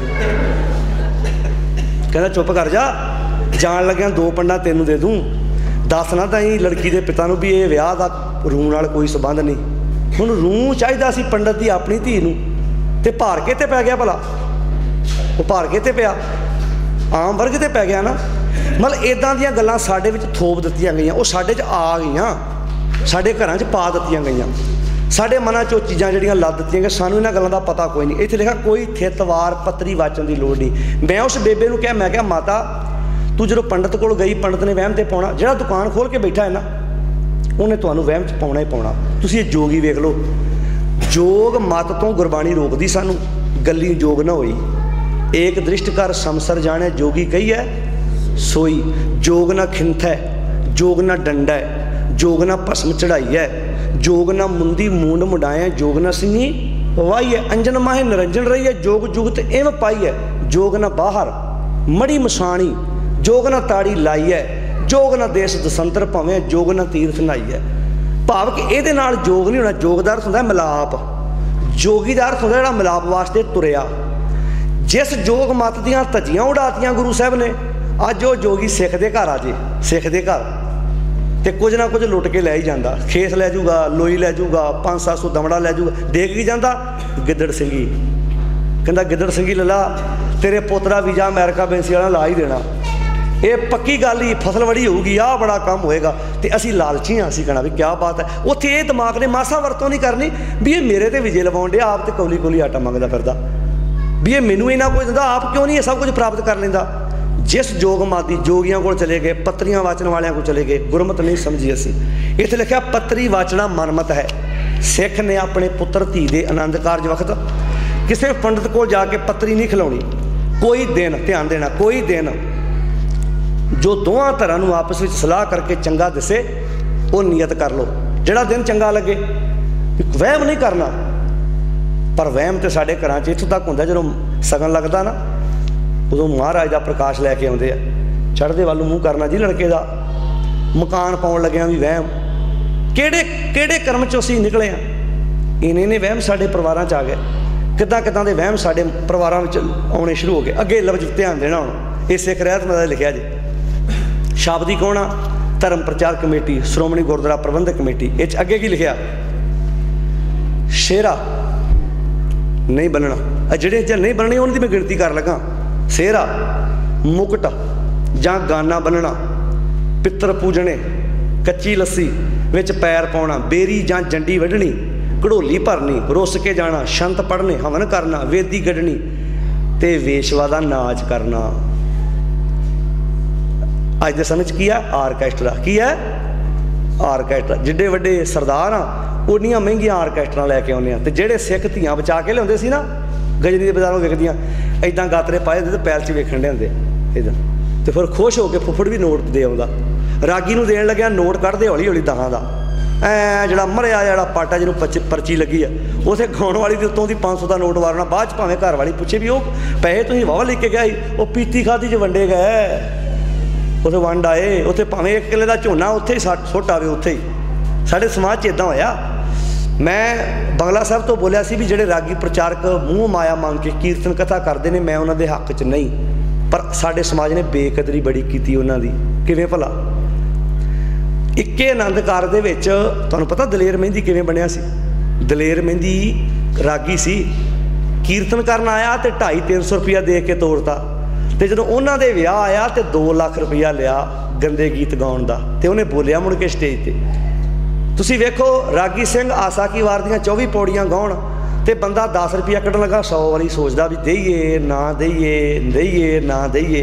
कहता चुप कर जा जान लग्या 2 पंडा तेनू दे दूँ, दसना ताई लड़की के पिता भी ये विआह का रूं नाल कोई संबंध नहीं। हुण रूं चाहिदा सी पंडित की अपनी धी नूं, ते भार किते पै गया भला? वो भार किते पिया? आम वर्ग ते पै गया ना। मतलब इदां दीयां गल्लां साडे विच थोप दित्तियां गईयां, वो साडे च आ गईयां। ਸਾਡੇ ਘਰਾਂ 'ਚ ਪਾ ਦਿੱਤੀਆਂ ਗਈਆਂ। ਸਾਡੇ ਮਨਾਂ 'ਚ ਉਹ ਚੀਜ਼ਾਂ ਜਿਹੜੀਆਂ ਲੱਦ ਦਿੱਤੀਆਂ ਗਈਆਂ। ਸਾਨੂੰ ਇਹਨਾਂ ਗੱਲਾਂ ਦਾ ਪਤਾ ਕੋਈ ਨਹੀਂ। ਇੱਥੇ ਲਿਖਿਆ ਕੋਈ ਥਿੱਤਵਾਰ ਪੱਤਰੀ ਵਾਚਣ ਦੀ ਲੋੜ ਨਹੀਂ। ਮੈਂ ਉਸ ਬੇਬੇ ਨੂੰ ਕਿਹਾ, ਮੈਂ ਕਿਹਾ ਮਾਤਾ ਤੂੰ ਜਦੋਂ ਪੰਡਤ ਕੋਲ ਗਈ, ਪੰਡਤ ਨੇ ਵਹਿਮ 'ਤੇ ਪਾਉਣਾ। ਜਿਹੜਾ ਦੁਕਾਨ ਖੋਲ੍ਹ ਕੇ ਬੈਠਾ ਹੈ ਨਾ, ਉਹਨੇ ਤੁਹਾਨੂੰ ਵਹਿਮ 'ਚ ਪਾਉਣਾ ਹੀ ਪਾਉਣਾ। ਤੁਸੀਂ ਇਹ ਜੋਗ ਹੀ ਵੇਖ ਲਓ। ਜੋਗ ਮਤ ਤੋਂ ਗੁਰਬਾਣੀ ਰੋਕਦੀ ਸਾਨੂੰ, ਗੱਲੀ ਜੋਗ ਨਾ ਹੋਈ। ਏਕ ਦ੍ਰਿਸ਼ਟ ਕਰ ਸੰਸਰ ਜਾਣਿਆ, ਜੋਗੀ ਕਹੀ ਹੈ ਸੋਈ। ਜੋਗ ਨਾ ਖਿੰਥ ਹੈ, ਜੋਗ ਨਾ ਡੰਡਾ ਹੈ, ਜੋਗ ਨਾ ਭਸਮ ਚੜਾਈ ਹੈ, ਜੋਗ ਨਾ ਮੁੰਦੀ ਮੂੰਡ ਮੁਡਾਇਆ, ਜੋਗ ਨਾ ਸਿੰਘੀ ਵਾਈ ਹੈ। ਅੰਜਨ ਮਾਹੇ ਨਿਰੰਜਨ ਰਹੀ ਹੈ, ਜੋਗ ਜੁਗਤ ਇਵ ਪਾਈ ਹੈ। ਜੋਗ ਨਾ ਬਾਹਰ ਮੜੀ ਮਸਾਣੀ, ਜੋਗ ਨਾ ਤਾੜੀ ਲਾਈ ਹੈ, ਜੋਗ ਨਾ ਦੇਸ਼ ਦਸੰਤਰ ਭਾਵੇਂ, ਜੋਗ ਨਾ ਤੀਰਥ ਨਹਾਈ ਹੈ। ਭਾਵ ਕਿ ਇਹਦੇ ਨਾਲ ਜੋਗ ਨਹੀਂ ਹੋਣਾ। ਜੋਗ ਦਾ ਅਰਥ ਹੁੰਦਾ ਮਿਲਾਪ। ਜੋਗੀ ਦਾ ਅਰਥ ਹੁੰਦਾ ਜਿਹੜਾ ਮਿਲਾਪ ਵਾਸਤੇ ਤੁਰਿਆ। ਜਿਸ ਜੋਗ ਮਤ ਦੀਆਂ ਧੱਜੀਆਂ ਉਡਾਤੀਆਂ ਗੁਰੂ ਸਾਹਿਬ ਨੇ, ਅੱਜ ਉਹ ਜੋਗੀ ਸਿੱਖ ਦੇ ਘਰ ਆ ਜੇ, ਸਿੱਖ ਦੇ ਘਰ ਤੇ ਕੁਝ ਨਾ ਕੁਝ ਲੁੱਟ ਕੇ ਲੈ ਹੀ ਜਾਂਦਾ। ਖੇਸ ਲੈ ਜੂਗਾ, ਲੋਈ ਲੈ ਜੂਗਾ, 500-700 ਦਮੜਾ ਲੈ ਜੂਗਾ। ਦੇਖ ਕੀ ਜਾਂਦਾ, ਗਿੱਦੜ ਸਿੰਘੀ। ਕਹਿੰਦਾ ਗਿੱਦੜ ਸਿੰਘੀ ਲੱਲਾ, ਤੇਰੇ ਪੁੱਤਰਾ ਵੀਜ਼ਾ ਅਮਰੀਕਾ ਬੈਂਸੀ ਵਾਲਾ ਲਾ ਹੀ ਦੇਣਾ। ਇਹ ਪੱਕੀ ਗੱਲ ਹੀ, ਫਸਲ ਵੜੀ ਹੋਊਗੀ, ਆਹ ਬੜਾ ਕੰਮ ਹੋਏਗਾ। ਤੇ ਅਸੀਂ ਲਾਲਚੀ ਹਾਂ, ਅਸੀਂ ਕਹਿਣਾ ਵੀ ਕਿਆ ਬਾਤ ਹੈ। ਉੱਥੇ ਇਹ ਦਿਮਾਗ ਨੇ ਮਾਸਾ ਵਰਤੋਂ ਨਹੀਂ ਕਰਨੀ ਵੀ ਇਹ ਮੇਰੇ ਤੇ ਵੀਜ਼ੇ ਲਵਾਉਣ ਡਿਆ, ਆਪ ਤੇ ਕੌਲੀ ਕੌਲੀ ਆਟਾ ਮੰਗਦਾ ਫਿਰਦਾ, ਵੀ ਇਹ ਮੈਨੂੰ ਇੰਨਾ ਕੁਝ ਦਿੰਦਾ, ਆਪ ਕਿਉਂ ਨਹੀਂ ਇਹ ਸਭ ਕੁਝ ਪ੍ਰਾਪਤ ਕਰ ਲੈਂਦਾ। ਜਿਸ ਜੋਗ ਮਾਦੀ ਜੋਗੀਆਂ ਕੋਲ ਚਲੇ ਗਏ, ਪੱਤਰੀਆਂ ਵਾਚਣ ਵਾਲਿਆਂ ਕੋਲ ਚਲੇ ਗਏ, ਗੁਰਮਤ ਨਹੀਂ ਸਮਝੀ ਅਸੀਂ। ਇੱਥੇ ਲਿਖਿਆ ਪੱਤਰੀ ਵਾਚਣਾ ਮਨਮਤ ਹੈ। ਸਿੱਖ ਨੇ ਆਪਣੇ ਪੁੱਤਰ ਧੀ ਦੇ ਆਨੰਦ ਕਾਰਜ ਵਕਤ ਕਿਸੇ ਪੰਡਤ ਕੋਲ ਜਾ ਕੇ ਪੱਤਰੀ ਨਹੀਂ ਖਿਲਾਉਣੀ। ਕੋਈ ਦਿਨ, ਧਿਆਨ ਦੇਣਾ, ਕੋਈ ਦਿਨ ਜੋ ਦੋਵਾਂ ਧਿਰਾਂ ਨੂੰ ਆਪਸ ਵਿੱਚ ਸਲਾਹ ਕਰਕੇ ਚੰਗਾ ਦਿਸੇ, ਉਹ ਨੀਅਤ ਕਰ ਲਓ। ਜਿਹੜਾ ਦਿਨ ਚੰਗਾ ਲੱਗੇ, ਵਹਿਮ ਨਹੀਂ ਕਰਨਾ। ਪਰ ਵਹਿਮ ਤੇ ਸਾਡੇ ਘਰਾਂ 'ਚ ਇੱਥੋਂ ਤੱਕ ਹੁੰਦਾ, ਜਦੋਂ ਸਗਨ ਲੱਗਦਾ ਨਾ, ਉਦੋਂ ਮਹਾਰਾਜ ਦਾ ਪ੍ਰਕਾਸ਼ ਲੈ ਕੇ ਆਉਂਦੇ ਆ। ਚੜ੍ਹਦੇ ਵੱਲ ਨੂੰ ਮੂੰਹ ਕਰਨਾ ਜੀ ਲੜਕੇ ਦਾ। ਮਕਾਨ ਪਾਉਣ ਲੱਗਿਆ ਵੀ ਵਹਿਮ। ਕਿਹੜੇ ਕਿਹੜੇ ਕਰਮ 'ਚੋਂ ਅਸੀਂ ਨਿਕਲੇ ਹਾਂ। ਇੰਨੇ ਵਹਿਮ ਸਾਡੇ ਪਰਿਵਾਰਾਂ 'ਚ ਆ ਗਏ। ਕਿੱਦਾਂ ਕਿੱਦਾਂ ਦੇ ਵਹਿਮ ਸਾਡੇ ਪਰਿਵਾਰਾਂ ਵਿੱਚ ਆਉਣੇ ਸ਼ੁਰੂ ਹੋ ਗਏ। ਅੱਗੇ ਲਫ਼ਜ਼ ਧਿਆਨ ਦੇਣਾ ਹੁਣ, ਇਹ ਸਿੱਖ ਰਹਿਤ ਮਤ ਲਿਖਿਆ ਜੀ। ਸ਼ਬਦੀ ਕੌਣ ਆ? Dharam Prachar committee, Shiromani Gurdwara Prabandhak committee. ਇਹ 'ਚ ਅੱਗੇ ਕੀ ਲਿਖਿਆ? ਸ਼ੇਰਾ ਨਹੀਂ ਬੰਨਣਾ। ਜਿਹੜੇ ਚ ਨਹੀਂ ਬੰਨਣੇ ਉਹਨਾਂ ਦੀ ਮੈਂ ਗਿਣਤੀ ਕਰ ਲੱਗਾ। ਸਿਹਰਾ, ਮੁਕਟ ਜਾਂ ਗਾਨਾ ਬੰਨਣਾ, ਪਿੱਤਰ ਪੂਜਣੇ, ਕੱਚੀ ਲੱਸੀ ਵਿੱਚ ਪੈਰ ਪਾਉਣਾ, ਬੇਰੀ ਜਾਂ ਜੰਡੀ ਵੱਢਣੀ, ਘੜੋਲੀ ਭਰਨੀ, ਰੁੱਸ ਕੇ ਜਾਣਾ, ਸ਼ੰਤ ਪੜ੍ਹਨੇ, ਹਵਨ ਕਰਨਾ, ਵੇਦੀ ਗੱਡਣੀ ਤੇ ਵੇਸ਼ਵਾ ਦਾ ਨਾਚ ਕਰਨਾ। ਅੱਜ ਦੇ ਸਮੇਂ 'ਚ ਕੀ ਆ? ਆਰਕੈਸਟਰਾ। ਕੀ ਹੈ? ਆਰਕੈਸਟਰਾ। ਜਿੱਡੇ ਵੱਡੇ ਸਰਦਾਰ ਆ, ਉਨੀਆਂ ਮਹਿੰਗੀਆਂ ਆਰਕੈਸਟਰਾਂ ਲੈ ਕੇ ਆਉਂਦੇ ਆ। ਤੇ ਜਿਹੜੇ ਸਿੱਖ ਧੀਆਂ ਬਚਾ ਕੇ ਲਿਆਉਂਦੇ ਸੀ ਨਾ, ਗਜਨੀ ਦੇ ਬਾਜ਼ਾਰੋਂ ਵਿਕਦੀਆਂ, ਇੱਦਾਂ ਗਾਤਰੇ ਪਾਏ ਹੁੰਦੇ ਤੇ ਪੈਰ 'ਚ ਵੇਖਣ ਦੇ ਹੁੰਦੇ ਇੱਦਾਂ। ਤੇ ਫਿਰ ਖੁਸ਼ ਹੋ ਕੇ ਫੁੱਫੜ ਵੀ ਨੋਟ ਦੇ ਆਉਂਦਾ। ਰਾਗੀ ਨੂੰ ਦੇਣ ਲੱਗਿਆ ਨੋਟ ਕੱਢਦੇ ਹੌਲੀ ਹੌਲੀ ਦਹਾਂ ਦਾ। ਜਿਹੜਾ ਮਰਿਆ ਜਿਹੜਾ ਪਾਟਾ ਜਿਹਨੂੰ ਪਰਚੀ ਲੱਗੀ ਆ, ਉਸੇ ਗਾਉਣ ਵਾਲੀ ਦੇ ਉੱਤੋਂ ਦੀ 500 ਦਾ ਨੋਟ ਵਾਰਨਾ। ਬਾਅਦ 'ਚ ਭਾਵੇਂ ਘਰ ਵਾਲੀ ਪੁੱਛੇ ਵੀ ਉਹ ਪੈਸੇ ਤੁਸੀਂ ਵਾਹਵਾ ਲੈ ਕੇ ਗਿਆ ਸੀ, ਉਹ ਪੀਤੀ ਖਾਧੀ 'ਚ ਵੰਡੇ ਗਏ, ਉੱਥੇ ਵੰਡ ਆਏ। ਉੱਥੇ ਭਾਵੇਂ 1 ਕਿੱਲੇ ਦਾ ਝੋਨਾ ਉੱਥੇ ਹੀ ਸੁੱਟ ਆਵੇ, ਉੱਥੇ ਹੀ। ਸਾਡੇ ਸਮਾਜ 'ਚ ਇੱਦਾਂ ਹੋਇਆ। ਮੈਂ ਬੰਗਲਾ ਸਾਹਿਬ ਤੋਂ ਬੋਲਿਆ ਸੀ ਵੀ ਜਿਹੜੇ ਰਾਗੀ ਪ੍ਰਚਾਰਕ ਮੂੰਹ ਮਾਇਆ ਮੰਗ ਕੇ ਕੀਰਤਨ ਕਥਾ ਕਰਦੇ ਨੇ, ਮੈਂ ਉਹਨਾਂ ਦੇ ਹੱਕ 'ਚ ਨਹੀਂ, ਪਰ ਸਾਡੇ ਸਮਾਜ ਨੇ ਬੇਕਦਰੀ ਬੜੀ ਕੀਤੀ ਉਹਨਾਂ ਦੀ। ਕਿਵੇਂ ਭਲਾ? ਇੱਕੇ ਆਨੰਦ ਕਾਰਜ ਦੇ ਵਿੱਚ ਤੁਹਾਨੂੰ ਪਤਾ ਦਲੇਰ ਮਹਿੰਦੀ ਕਿਵੇਂ ਬਣਿਆ ਸੀ? ਦਲੇਰ ਮਹਿੰਦੀ ਰਾਗੀ ਸੀ, ਕੀਰਤਨ ਕਰਨ ਆਇਆ ਤੇ 250-300 ਰੁਪਇਆ ਦੇ ਕੇ ਤੋੜਤਾ। ਤੇ ਜਦੋਂ ਉਹਨਾਂ ਦੇ ਵਿਆਹ ਆਇਆ ਤੇ 2 ਲੱਖ ਰੁਪਇਆ ਲਿਆ ਗੰਦੇ ਗੀਤ ਗਾਉਣ ਦਾ। ਤੇ ਉਹਨੇ ਬੋਲਿਆ ਮੁੜ ਕੇ ਸਟੇਜ ਤੇ। ਤੁਸੀਂ ਵੇਖੋ, ਰਾਗੀ ਸਿੰਘ ਆਸਾ ਕੀ ਵਾਰ ਦੀਆਂ 24 ਪੌੜੀਆਂ ਗਾਉਣ ਤੇ ਬੰਦਾ 10 ਰੁਪਇਆ ਕੱਢਣ ਲੱਗਾ, 100 ਵਾਰੀ ਸੋਚਦਾ ਵੀ ਦੇਈਏ ਨਾ ਦੇਈਏ, ਦੇਈਏ ਨਾ ਦੇਈਏ।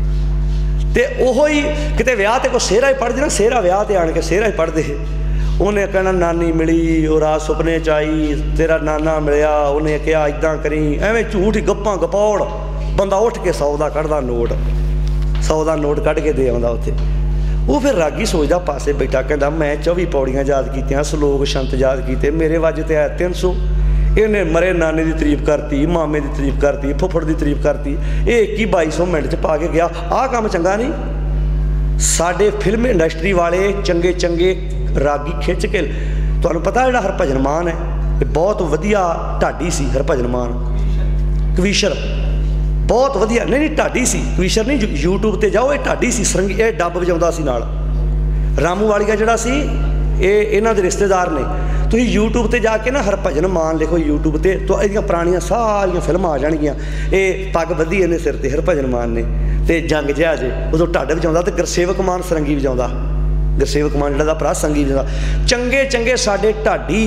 ਤੇ ਉਹੋ ਹੀ ਕਿਤੇ ਵਿਆਹ ਤੇ ਕੋਈ ਸਿਹਰਾ ਹੀ ਪੜ੍ਹਦੇ ਨਾ, ਸਿਹਰਾ ਵਿਆਹ ਤੇ ਆਣ ਕੇ ਸਿਹਰਾ ਹੀ ਪੜ੍ਹਦੇ। ਉਹਨੇ ਕਹਿਣਾ ਨਾਨੀ ਮਿਲੀ, ਉਹ ਰਾਤ ਸੁਪਨੇ 'ਚ ਆਈ, ਤੇਰਾ ਨਾਨਾ ਮਿਲਿਆ, ਉਹਨੇ ਕਿਹਾ ਇੱਦਾਂ ਕਰੀ, ਐਵੇਂ ਝੂਠ ਹੀ ਗੱਪਾਂ ਗਪੌੜ। ਬੰਦਾ ਉੱਠ ਕੇ 100 ਦਾ ਕੱਢਦਾ ਨੋਟ, 100 ਦਾ ਨੋਟ ਕੱਢ ਕੇ ਦੇ ਆਉਂਦਾ ਉੱਥੇ। ਉਹ ਫਿਰ ਰਾਗੀ ਸੋਚਦਾ ਪਾਸੇ ਬੈਠਾ, ਕਹਿੰਦਾ ਮੈਂ 24 ਪੌੜੀਆਂ ਯਾਦ ਕੀਤੀਆਂ, ਸਲੋਕ ਸ਼ੰਤ ਯਾਦ ਕੀਤੇ, ਮੇਰੇ ਵੱਜ ਤੇ ਆਇਆ 300। ਇਹਨੇ ਮਰੇ ਨਾਨੇ ਦੀ ਤਾਰੀਫ ਕਰਤੀ, ਮਾਮੇ ਦੀ ਤਾਰੀਫ ਕਰਤੀ, ਫੁੱਫੜ ਦੀ ਤਾਰੀਫ ਕਰਤੀ। ਇਹ 21-2200 ਮਿੰਟ 'ਚ ਪਾ ਕੇ ਗਿਆ। ਆਹ ਕੰਮ ਚੰਗਾ ਨਹੀਂ। ਸਾਡੇ ਫਿਲਮ ਇੰਡਸਟਰੀ ਵਾਲੇ ਚੰਗੇ ਚੰਗੇ ਰਾਗੀ ਖਿੱਚ ਕੇ, ਤੁਹਾਨੂੰ ਪਤਾ ਜਿਹੜਾ ਹਰਭਜਨ ਮਾਨ ਹੈ, ਇਹ ਬਹੁਤ ਵਧੀਆ ਢਾਡੀ ਸੀ। ਹਰਭਜਨ ਮਾਨ ਕਵੀਸ਼ਰ ਬਹੁਤ ਵਧੀਆ, ਨਹੀਂ ਢਾਡੀ ਸੀ, ਕਵੀਸ਼ਰ ਨਹੀਂ। YouTube ਤੇ ਜਾਓ, ਇਹ ਢਾਡੀ ਸੀ, ਸਰੰਗੀ, ਇਹ ਡੱਬ ਵਜਾਉਂਦਾ ਸੀ ਨਾਲ। ਰਾਮੂ ਵਾਲੀਆ ਜਿਹੜਾ ਸੀ, ਇਹ ਇਹਨਾਂ ਦੇ ਰਿਸ਼ਤੇਦਾਰ ਨੇ। ਤੁਸੀਂ YouTube ਤੇ ਜਾ ਕੇ ਨਾ ਹਰਭਜਨ ਮਾਨ ਲਿਖੋ YouTube ਤੇ, ਤਾਂ ਇਹਦੀਆਂ ਪੁਰਾਣੀਆਂ ਸਾਰੀਆਂ ਫਿਲਮਾਂ ਆ ਜਾਣਗੀਆਂ। ਇਹ ਪੱਗ ਬੱਧੀ ਇਹਨੇ ਸਿਰ ਤੇ ਹਰਭਜਨ ਮਾਨ ਨੇ, ਤੇ ਜੰਗ ਜਿਹਾ ਜੇ ਉਦੋਂ ਢੱਡ ਵਜਾਉਂਦਾ, ਤੇ ਗੁਰਸੇਵਕ ਮਾਨ ਸਰੰਗੀ ਵਜਾਉਂਦਾ। गुरसेवक मांडला का भरा संगी का चंगे चंगे साडे ढाडी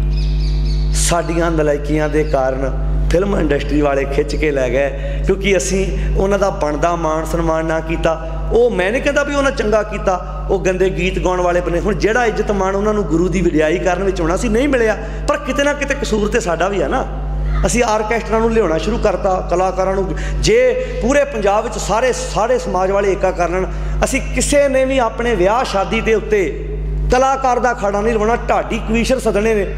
साडियां नलायकियां दे कारण फिल्म इंडस्ट्री वाले खिंच के लै गए, क्योंकि असी उन्हां दा बनदा मान सन्मान ना कीता। वो मैं नहीं कहता भी उन्हें चंगा किया, वो गंदे गीत गाउण वाले बने। हुण जिहड़ा इज्जत मान उन्होंने गुरु की वडियाई करन विच होना सी नहीं मिलिया, पर किते ना किते कसूर तो साडा भी है ना। असी आरकैस्ट्रा नूं लियाउणा शुरू करता, कलाकारां नूं। जे पूरे पंजाब विच सारे सारे समाज वाले एका कर लैण, असी किसी ने भी अपने विआह शादी के उत्ते कलाकार का खड़ा नहीं लवाउणा, ढाडी कवीशर सदने ने,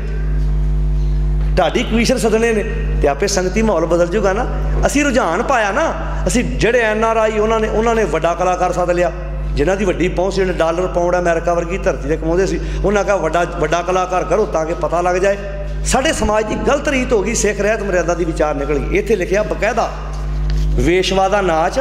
ढाडी कवीशर सदने ने, तो आपे संगती माहौल बदल जूगा ना। असी रुझान पाया ना, असी जिहड़े NRI उन्होंने वड्डा कलाकार सद लिया, जिन्हां दी वड्डी पहुँच, जिन्हें डॉलर पाउंड अमेरिका वर्गी धरती ते कमाउंदे सी, उन्हां कहा वड्डा कलाकार करो ताकि पता लग जाए। साडे समाज की गलत रीत हो गई, सिख रहत मर्यादा की विचार निकल गई। इत्थे लिखिया बकायदा वेशवा दा नाच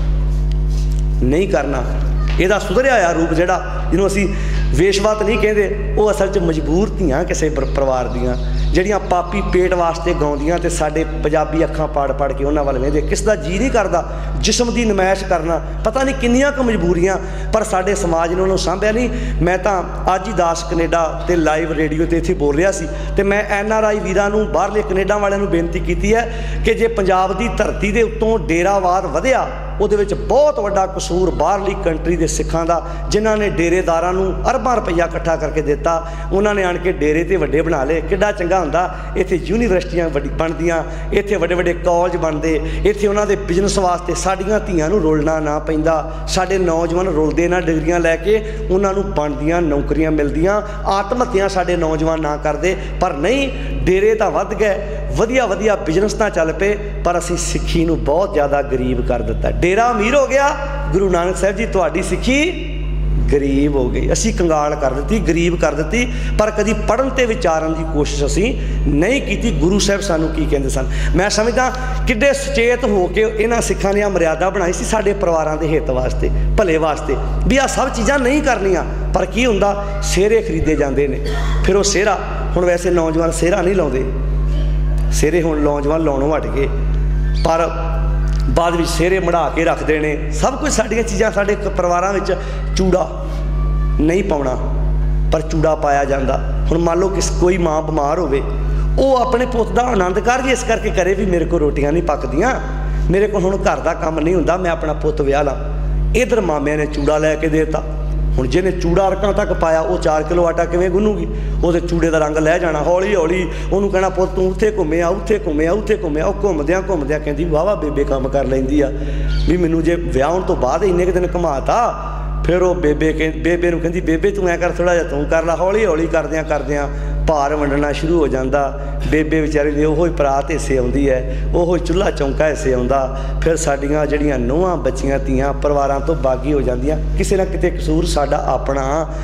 नहीं करना, इहदा सुधरिया होया रूप जिहड़ा जिन्हों असी वेशवा तो नहीं कहते, वो असल च मजबूर धीआं किसी परिवार दियां ਜਿਹੜੀਆਂ पापी पेट वास्ते गाउंदियां ते साडे पंजाबी अखां पाड़ पाड़ के उन्हां वाल वेंदे। किस दा जी नहीं करदा जिस्म की नमैश करना, पता नहीं किन्नियां क मजबूरियां, पर साडे समाज ने उन्होंने सांभिया नहीं। मैं तो अज ही दास कनेडा ते लाइव रेडियो ते इत्थे बोल रहा सी, ते मैं NRI वीरां नूं बाहरले कनेडा वालियां नूं बेनती कीती है कि जे पंजाब की धरती के उत्तों डेरावाद वधिया, ਉਹਦੇ ਵਿੱਚ बहुत ਵੱਡਾ कसूर बाहरली कंट्री के सिखां का, जिन्हां ने डेरेदारां नूं अरबां रुपया इकट्ठा करके दिता, उन्होंने आण के डेरे ते वड्डे बना ले। किड्डा चंगा हुंदा, इत्थे यूनीवर्सिटियां बनदियां, इत्थे वड्डे वड्डे कॉलेज बनते, इत्थे उन्हां दे बिजनस वास्ते साडियां धीआं नूं रुलना ना पैंदा, साडे नौजवान रुलदे ना डिग्रियां लैके, उन्हां नूं बनदियां नौकरियां मिलदियां, आत्म हत्या साडे नौजवान ना करदे। पर नहीं, डेरे तां वध गए, वधिया वधिया बिजनस तां चल पे, पर असीं सिੱਖੀ नूं बहुत ज़्यादा गरीब कर दिता। डेरा अमीर हो गया, गुरु नानक साहब जी तुहाडी सिੱਖੀ गरीब हो गई, असी कंगाल कर दी, गरीब कर दी। पर कभी पढ़न ते विचारन की कोशिश असी नहीं की। गुरु साहब सानू की कहते सन, मैं समझदा किड्डे सचेत हो के इन्हां सिखां ने मर्यादा बनाई सी साडे परिवारां दे हित वास्ते, भले वास्ते, भी आ सब चीज़ां नहीं करनियां। पर की हुंदा, सेहरे खरीदे जाते हैं, फिर वो सेहरा हुण वैसे नौजवान सेहरा नहीं लाउंदे, सेहरे हुण नौजवान लाउणों हट गए, पर बाद में सेहरे मढ़ा के रखते हैं। सब कुछ साडियां चीज़ां साडे परिवारां विच, चूड़ा नहीं पाउणा पर चूड़ा पाया जाता। हुण मान लो किस कोई माँ बीमार होवे, वो अपने पुत का आनंद कारज इस करके करे भी मेरे को रोटियां नहीं पकदियां, मेरे को हुण घर का काम नहीं हुंदा, मैं अपना पुत विआह ला। इधर मामे ने चूड़ा लैके देता, हुण जिन्हें चूड़ा अरकां तक पाया वो 4 किलो आटा किवें गुन्नूगी, वो चूड़े का रंग लै जाना। हौली हौली उन्होंने कहना पुत तू उत्थे घुम्मिया, उत्थे घुम्मिया, उत्थे घुम्मिया। वो घुमद्या घुमद्या कहती वाह बेबे काम कर लैंदी आ, भी मैनू जे विआह तो बाद इन्ने क दिन घुमाता। फिर वो बेबे नूं कहंदी बेबे तू ऐ कर, थोड़ा जिहा तू कर ला। हौली हौली करदियां करदियां भार वंडना शुरू हो जाता। बेबे विचारी दे ओहो परात हिस्से आउंदी है, ओहो चुल्हा चौंका हिस्से आउंदा। फिर साडियां जिहड़ियां नूहां बच्चियां धीआं परिवारां तो बागी हो जांदियां। किसी ना किते कसूर साडा अपना।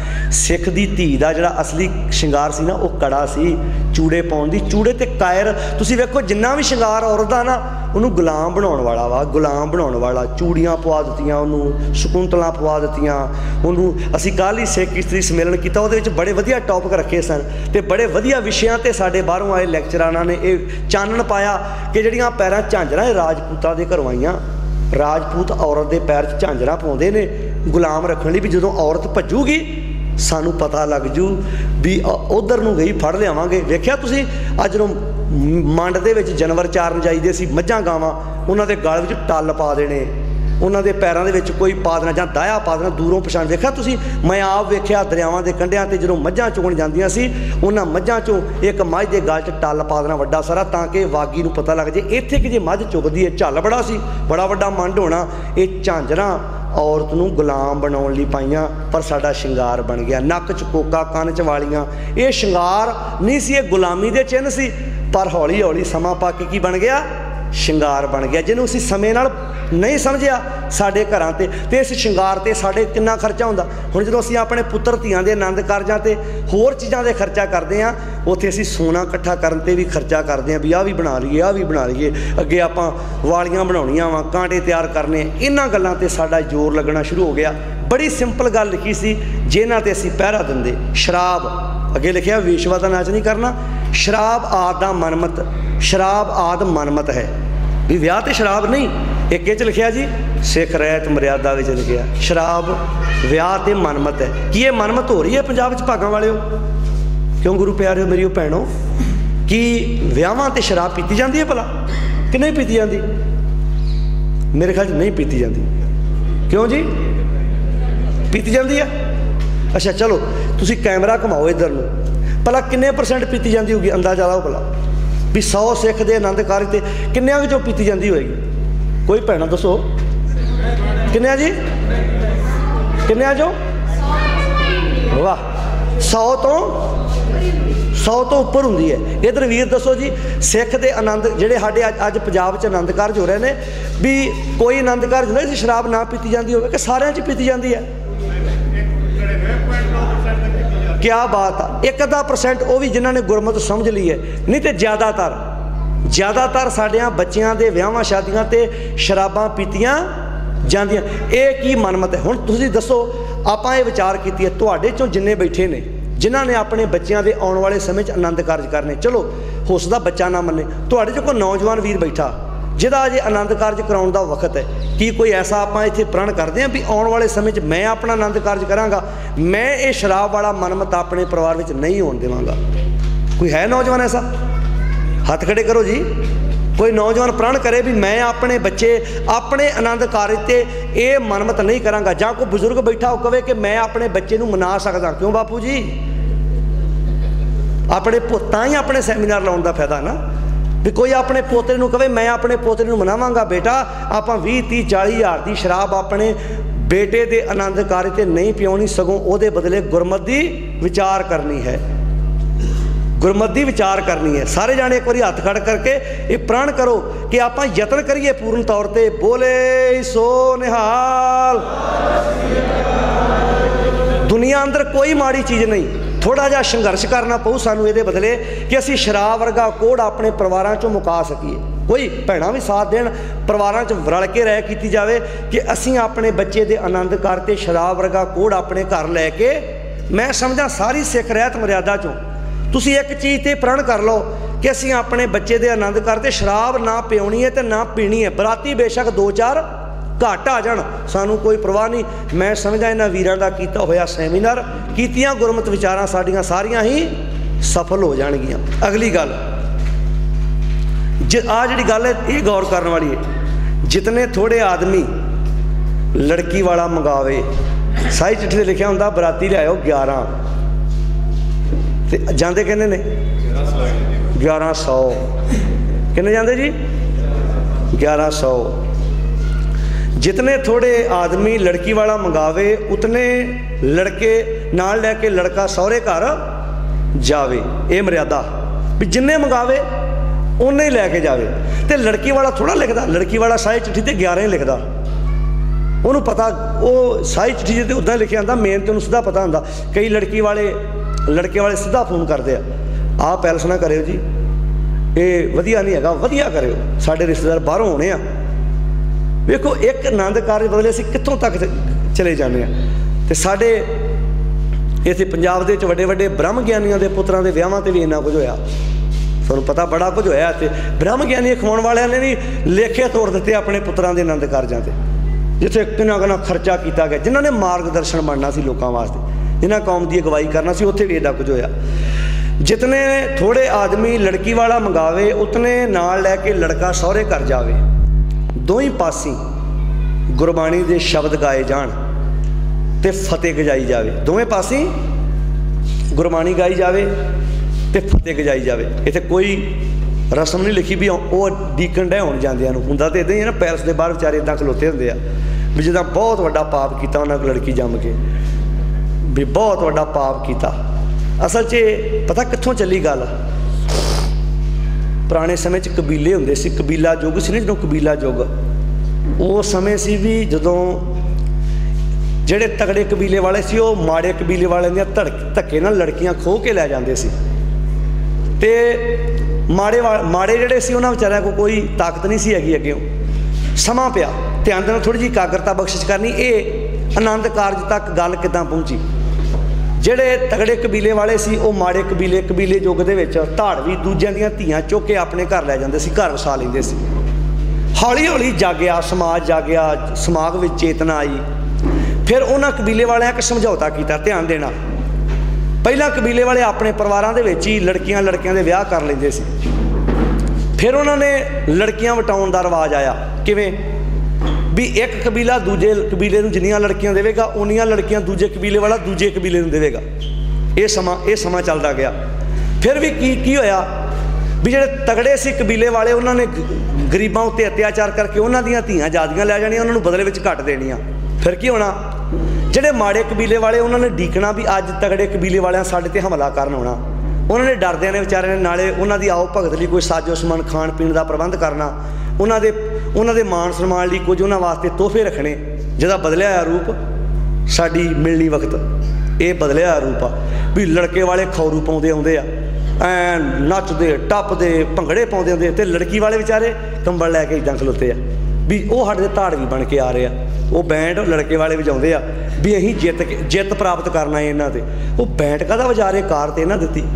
सिख दी धी दा जिहड़ा असली शिंगार सी ना, वो कड़ा सी चूड़े पाउण दी। चूड़े ते कायर तुसीं वेखो, जिन्ना भी शिंगार औरत दा ना उन्होंने गुलाम बनाने वाला वा, गुलाम बनाने वाला। चूड़ियाँ पवा दित्तियां उन्होंने, शकुंतला पवा दित्तियां उन्होंने। असी कल ही सिख इस्त्री सम्मेलन किया, वो बड़े वधिया टॉपिक रखे सन, तो बड़े वधिया विषयां ते साडे बाहरों आए लैक्चरां ने यह चानन पाया कि जिहड़ियां पैरां झांजरां राजपूतां दे घरों आईयां। राजपूत औरत के पैर च झांजरां पाउंदे ने गुलाम रखण लई, भी जदों औरत भज्जूगी सानू पता लग जू भी उधर नूं गई, फड़ लियावांगे। वेख्या तुसीं अज जदों मंड दे विच जानवर चारन जाईदे सी, मੱਝਾਂ गावां, उन्हां दे गल विच टल पा देने, उन्हां दे पैरां दे विच कोई पा देना जां दाया पा देना, दूरों पछाण। वेख्या तुसीं, मैं आप वेख्या दरियावां दे कंढियां ते जदों मੱਝਾਂ चुगण जांदियां सी, उन्हां मੱਝਾਂ चों एक मੱਝ दे गल च टल पा देना वड्डा सारा, ताकि वागी नूं पता लग जाए इत्थे कि जे मੱਝ चुगदी है। झल बड़ा सी, बड़ा वड्डा मंड होना। ये झांजरां औरत नूं गुलाम बनाउण लई पाईयां, पर साडा शिंगार बन गया। नक च कोका, कन च वालियां, ये शिंगार नहीं सी, ये गुलामी दे चिन्ह सी। पर हौली हौली समा पा के की बन गया, शिंगार बन गया, जिन्हों असीं समय नाल नहीं समझिया। साडे घरां ते इस शिंगार ते साडे कितना खर्चा हुंदा। हुण जदों असीं अपने पुत्तर धीआं दे आनंद कारजां ते होर चीज़ां दे खर्चा करदे आं, उत्थे असीं सोना इकट्ठा करन ते भी खर्चा करदे आं, भी आह भी बना लईए, आह भी बना लईए। अगे आपां वालियां बनाउणियां वा, कांटे तैयार करने, इन्हां गल्लां ते साडा जोर लगना शुरू हो गया। बड़ी सिंपल गल लिखी सी, जिन्हां ते असीं पहरा दिंदे। शराब अगे लिखिया, वेशवा दा नाच नहीं करना। शराब आद दा मनमत, शराब आद मनमत है, भी विआह ते शराब नहीं। एक च लिखिया जी सिख रहत मर्यादा विच लिखिया शराब विआह ते मनमत है। कि ये मनमत हो रही है पंजाब च भागां वालिओ? क्यों गुरु प्यारे मेरी भैनों, कि विआहां ते शराब पीती जाती है भला कि नहीं पीती जाती? मेरे ख्याल नहीं पीती जाती। क्यों जी पीती जाती है? अच्छा चलो तुसी कैमरा घुमाओ इधर नूं, भला किन्ने % पीती जाती होगी? अंदाजा लाओ भला भी 100 सिख के आनंद कारज ते किन्नियां विचों पीती जाती होएगी? कोई भैणा दसो किन्नियां जी? किन्नियां चों? वाह 100 तो उपर होंदी है। इधर वीर दसो जी सिख के आनंद जिहड़े साडे अज पंजाब च आनंद कारज हो रहे हैं भी कोई आनंद कारज होंदा जिस शराब ना पीती जाती होवे कि सारियां च पीती जाती है? क्या बात है। 1% वो भी जिन्होंने गुरमत समझ ली है, नहीं तो ज़्यादातर साडियां बच्चियां दे विआहां शादियां ते शराबां पीतियां जांदियां। ये की मनमत है? हुण तुसीं दसो आपां ये विचार कीती है तुहाडे चों जिन्ने बैठे ने जिन्हां ने अपने बच्चों के आने वाले समय आनंद कारज करने, चलो हो सकदा बच्चा ना मन्ने, तुहाडे चों कोई नौजवान वीर बैठा जिहदा अजे आनंद कारज कराउण दा वक्त है, कि कोई ऐसा आपां इत्थे प्रण करदे हां भी आने वाले समय मैं अपना आनंद कारज करांगा, मैं ये शराब वाला मनमत अपने परिवार में नहीं होण देवांगा? कोई है नौजवान ऐसा? हथ खड़े करो जी। कोई नौजवान प्रण करे भी मैं अपने बच्चे अपने आनंद कारज ते ये मनमत नहीं करांगा, जां कोई बुजुर्ग बैठा हो कहे कि मैं अपने बच्चे नूं मना सकदा? क्यों बापू जी? अपने तां ही अपने सैमीनार लाउण दा फायदा ना भी कोई अपने पोतरे नूं कहे मैं अपने पोतरे नूं मनावांगा बेटा आपां 20 30 40 हज़ार की शराब अपने बेटे के आनंद कारज ते नहीं पियाउणी, सगों उहदे बदले गुरमत दी विचार करनी है, गुरमत दी विचार करनी है। सारे जाने एक बार हथ खड़ करके ये प्रण करो कि आप यत्न करिए पूर्ण तौर पर बोले सो निहाल। दुनिया अंदर कोई माड़ी चीज़ नहीं, थोड़ा जा संघर्ष करना पऊ सानू ये बदले कि असी शराब वर्गा कोड़ अपने परिवारों चों मुका सकीए। कोई भैणां भी साथ देन, परिवारों च रल के रह की जाए कि असी अपने बच्चे के आनंद करते शराब वर्गा कोड़ अपने घर लैके, मैं समझा सारी सिख रहत मर्यादा चों तुसी एक चीज़ ते प्रण कर लो कि असी अपने बच्चे के आनंद करते शराब ना पियाउणी है तो ना पीनी है। बराती बेशक 2-4 घट आ जाण, सानू कोई परवाह नहीं। मैं समझा इन्हां वीरां दा कीता होया सैमीनार कीतियां गुरमत विचारां साडियां सारियां ही सफल हो जाणगियां। अगली गल आ जिहड़ी गल है ये गौर करने वाली है। जितने थोड़े आदमी लड़की वाला मंगावे, साई चिट्ठी ते लिखिया हुंदा बराती लिआओ 11 ते जांदे किन्ने ने 1100। किन्ने जांदे जी 1100। जितने थोड़े आदमी लड़की वाला मंगावे उतने लड़के नाल लैके लड़का सौरे घर जावे। ये मर्यादा भी जिन्ने मंगावे उन्ने ही लैके जावे। तो लड़की वाला थोड़ा लिखता, लड़की वाला साई चिट्ठी ते 11 ही लिखता। उन्होंने पता वो साई चिट्ठी तो उदा लिखिया आता, मेन तो उन्हें सीधा पता होंदा। कई लड़के वाले सीधा फोन करते आ पैलस ना करो जी, ये वधिया नहीं है, वधिया करो, साढ़े रिश्तेदार बाहरों होने आ। वेखो एक आनंद कारज बदले असीं कित्थों तक चले जाने आ। ते साडे इत्थे पंजाब दे विच वड्डे वड्डे ब्रह्म ज्ञानियों के पुत्रां दे विआहां ते भी इन्ना कुछ होया, तुहानूं पता बड़ा कुछ होया। इत्थे ब्रह्म ज्ञानी खवाउण वालियां ने भी लेखे तोड़ दिते अपने पुत्रां दे आनंद कारजां ते, जिथे किन्ना किन्ना खर्चा किया गया, जिन्होंने मार्गदर्शन बनना सी लोगों वास्ते, जिन्हें कौम की अगवाई करना सी, उत्थे भी एडा कुछ होया। जितने थोड़े आदमी लड़की वाला मंगावे उतने नाल लैके लड़का सौरे घर जावे। दो ही पासी गुरबाणी के शब्द गाए जान ते फतेह गजाई जावे। दोवें पासी गुरबाणी गाई जावे ते फतेह गजाई जावे। इत्थे कोई रस्म नहीं लिखी भी वह डीकन डे होने जांदियां नूं। हुंदा तो इदां ही है ना, पैलस के बाहर विचारे इदां खलोते हुंदे आ भी जिद्दां बहुत वड्डा पाप कीता उन्हां कोल लड़की जम के, भी बहुत वड्डा पाप कीता। असल च पता कित्थों चली गल, पुराने समय च कबीले हुंदे सी, कबीला युग सी ना जदों कबीला युग, उस समय सी भी जदों जिहड़े तगड़े कबीले वाले सी वो माड़े कबीले वाले दियां धक्के नाल लड़कियां खोह के लै जांदे सी। ते माड़े जिहड़े सी उन्हां विचारिਆਂ को कोई ताकत नहीं सी हैगी अग्गेों। समा पिया, ध्यान देना, थोड़ी जी एकाग्रता बख्शिश करनी। ये आनंद कारज तक गल किदां पहुंची। ਜਿਹੜੇ तगड़े कबीले वाले सी वो माड़े कबीले युग ਦੇ ਵਿੱਚ ਧਾੜਵੀ ਦੂਜਿਆਂ ਦੀਆਂ ਧੀਆਂ ਚੁੱਕ ਕੇ ਆਪਣੇ ਘਰ ਲੈ ਜਾਂਦੇ ਸੀ, ਘਰ ਵਸਾ ਲੈਂਦੇ ਸੀ। हौली हौली जागया समाज, जागया समाज में चेतना आई। फिर उन्होंने कबीले वाले एक समझौता किया, ध्यान देना। पहला कबीले वाले अपने परिवारों के ही लड़कियां लड़कियां दे विआह कर लेंदे सी। फिर उन्होंने लड़कियां वटाउण दा रिवाज आया। किवें भी एक कबीला दूजे कबीले नूं जिन्नियां लड़कियां देवेगा उन्नियां लड़कियां दूजे कबीले वाला दूजे कबीले नूं देवेगा। ये समा चलता गया। फिर भी की होया भी जिहड़े तगड़े सी कबीले वाले उन्होंने गरीबां उत्ते अत्याचार करके उन्हां दीयां धीआं जादियां लै जाणियां, उन्हां नूं बदले विच घट देणियां। फिर की होना, जिहड़े माड़े कबीले वाले उन्होंने डीकना भी अज तगड़े कबीले वालियां साडे ते हमला करन आउणा। उन्होंने डरदे ने विचारे ने नाले उन्हां दी आओ भगत लई कोई साजो समान खाण पीण दा प्रबंध करना, उन्हां दे मान सन्मान लई कुछ उन्हां वास्ते तोहफे रखने, जिहदा बदलिया होया रूप साडी मिलनी वक्त ये बदलिया होया रूप आ। भी लड़के वाले खौरू पाउंदे आउंदे आ, ऐ नचदे टपदे भंगड़े पाउंदे आउंदे, ते लड़की वाले बेचारे कंबल लैके इदां खलोते आ भी वो साडे धाड़वी बन के आ रहे आ। वो बैंड लड़के वाले वजाउंदे आ भी असीं जित प्राप्त करना है इन्हां ते। वो बैंड काहदा वजा रहे, कार ते इन्हां दित्ती,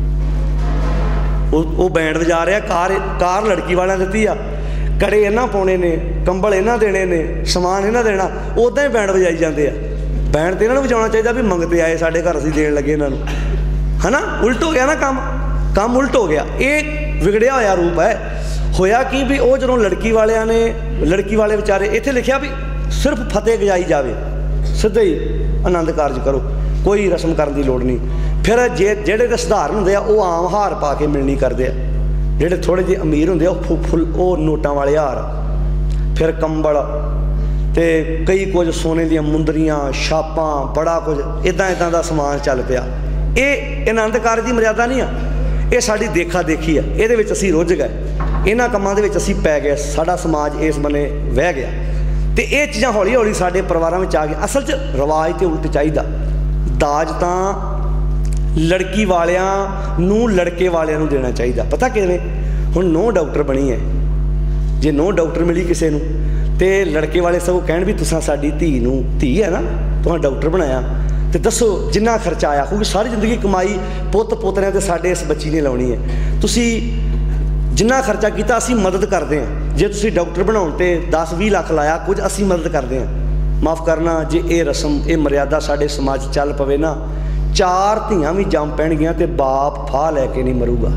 वो बैंड वजा रहा, कार लड़की वाले दित्ती आ, कड़े इन्हां पाउणे ने, कंबल इन्हां देने ने, समान इन्हां देना, उदां ही बैंड वजाई जाते आ। बैंड तो इन्हां नूं वजाउणा चाहिए भी मंगते आए साडे घर असीं देण लगे इन्हां नूं, है ना। उल्ट हो गया ना, काम उल्ट हो गया। ये विगड़िया होया रूप है। होया कि भी वो जदों लड़की वालियां ने, लड़की वाले बेचारे इत्थे लिखिया भी सिर्फ फतेह गजाई जावे, सीधा ही आनंद कारज करो, कोई रस्म करने की लोड़ नहीं। फिर जेडे तो सधारण होंदे आ वो आम हार पा के मिलनी करते हैं, जेडे थोड़े जे अमीर होंदे आ फुल वो नोटां वाले हार, फिर कंबल ते कई कुछ सोने दियां मुंदरियां छापां बड़ा कुछ इदां इदां दा समान चल पिया। ये आनंद कारज की मर्यादा नहीं आ, ये साडी देखा देखी आ, इहदे विच असीं रुझ गए, इन्हां कामां दे विच असीं पै गए, साडा समाज इस बन्ने वह गया। तो ये चीज़ां हौली हौली साडे परिवारां विच आ गई। असल च रिवाज तो उल्ट चाहिदा, दाज तां लड़की वालियां नूं लड़के वालियां नूं देना चाहिए। पता किवें, हुण नूं डॉक्टर बनी है, जे नूं डॉक्टर मिली किसी नूं ते लड़के वाले सगों कहण भी तुसां साडी धी नूं, धी है ना तुहां डॉक्टर बनाया, तो दसो जिन्ना खर्चा आया, क्योंकि सारी जिंदगी कमाई पुत्त पोतरियां ते साडे इस बच्ची ने लाउणी है, तुसीं जिन्ना खर्चा किया असी मदद करते हैं। जे तुसीं डॉक्टर बनाउण ते 10-20 लाख लाया, कुछ असी मदद करते हैं। माफ़ करना, जे ये रस्म ये मर्यादा साडे समाज चल पवे ना, 4 धीआं भी जम पैणगियां ते बाप फाह लैके नहीं मरूगा।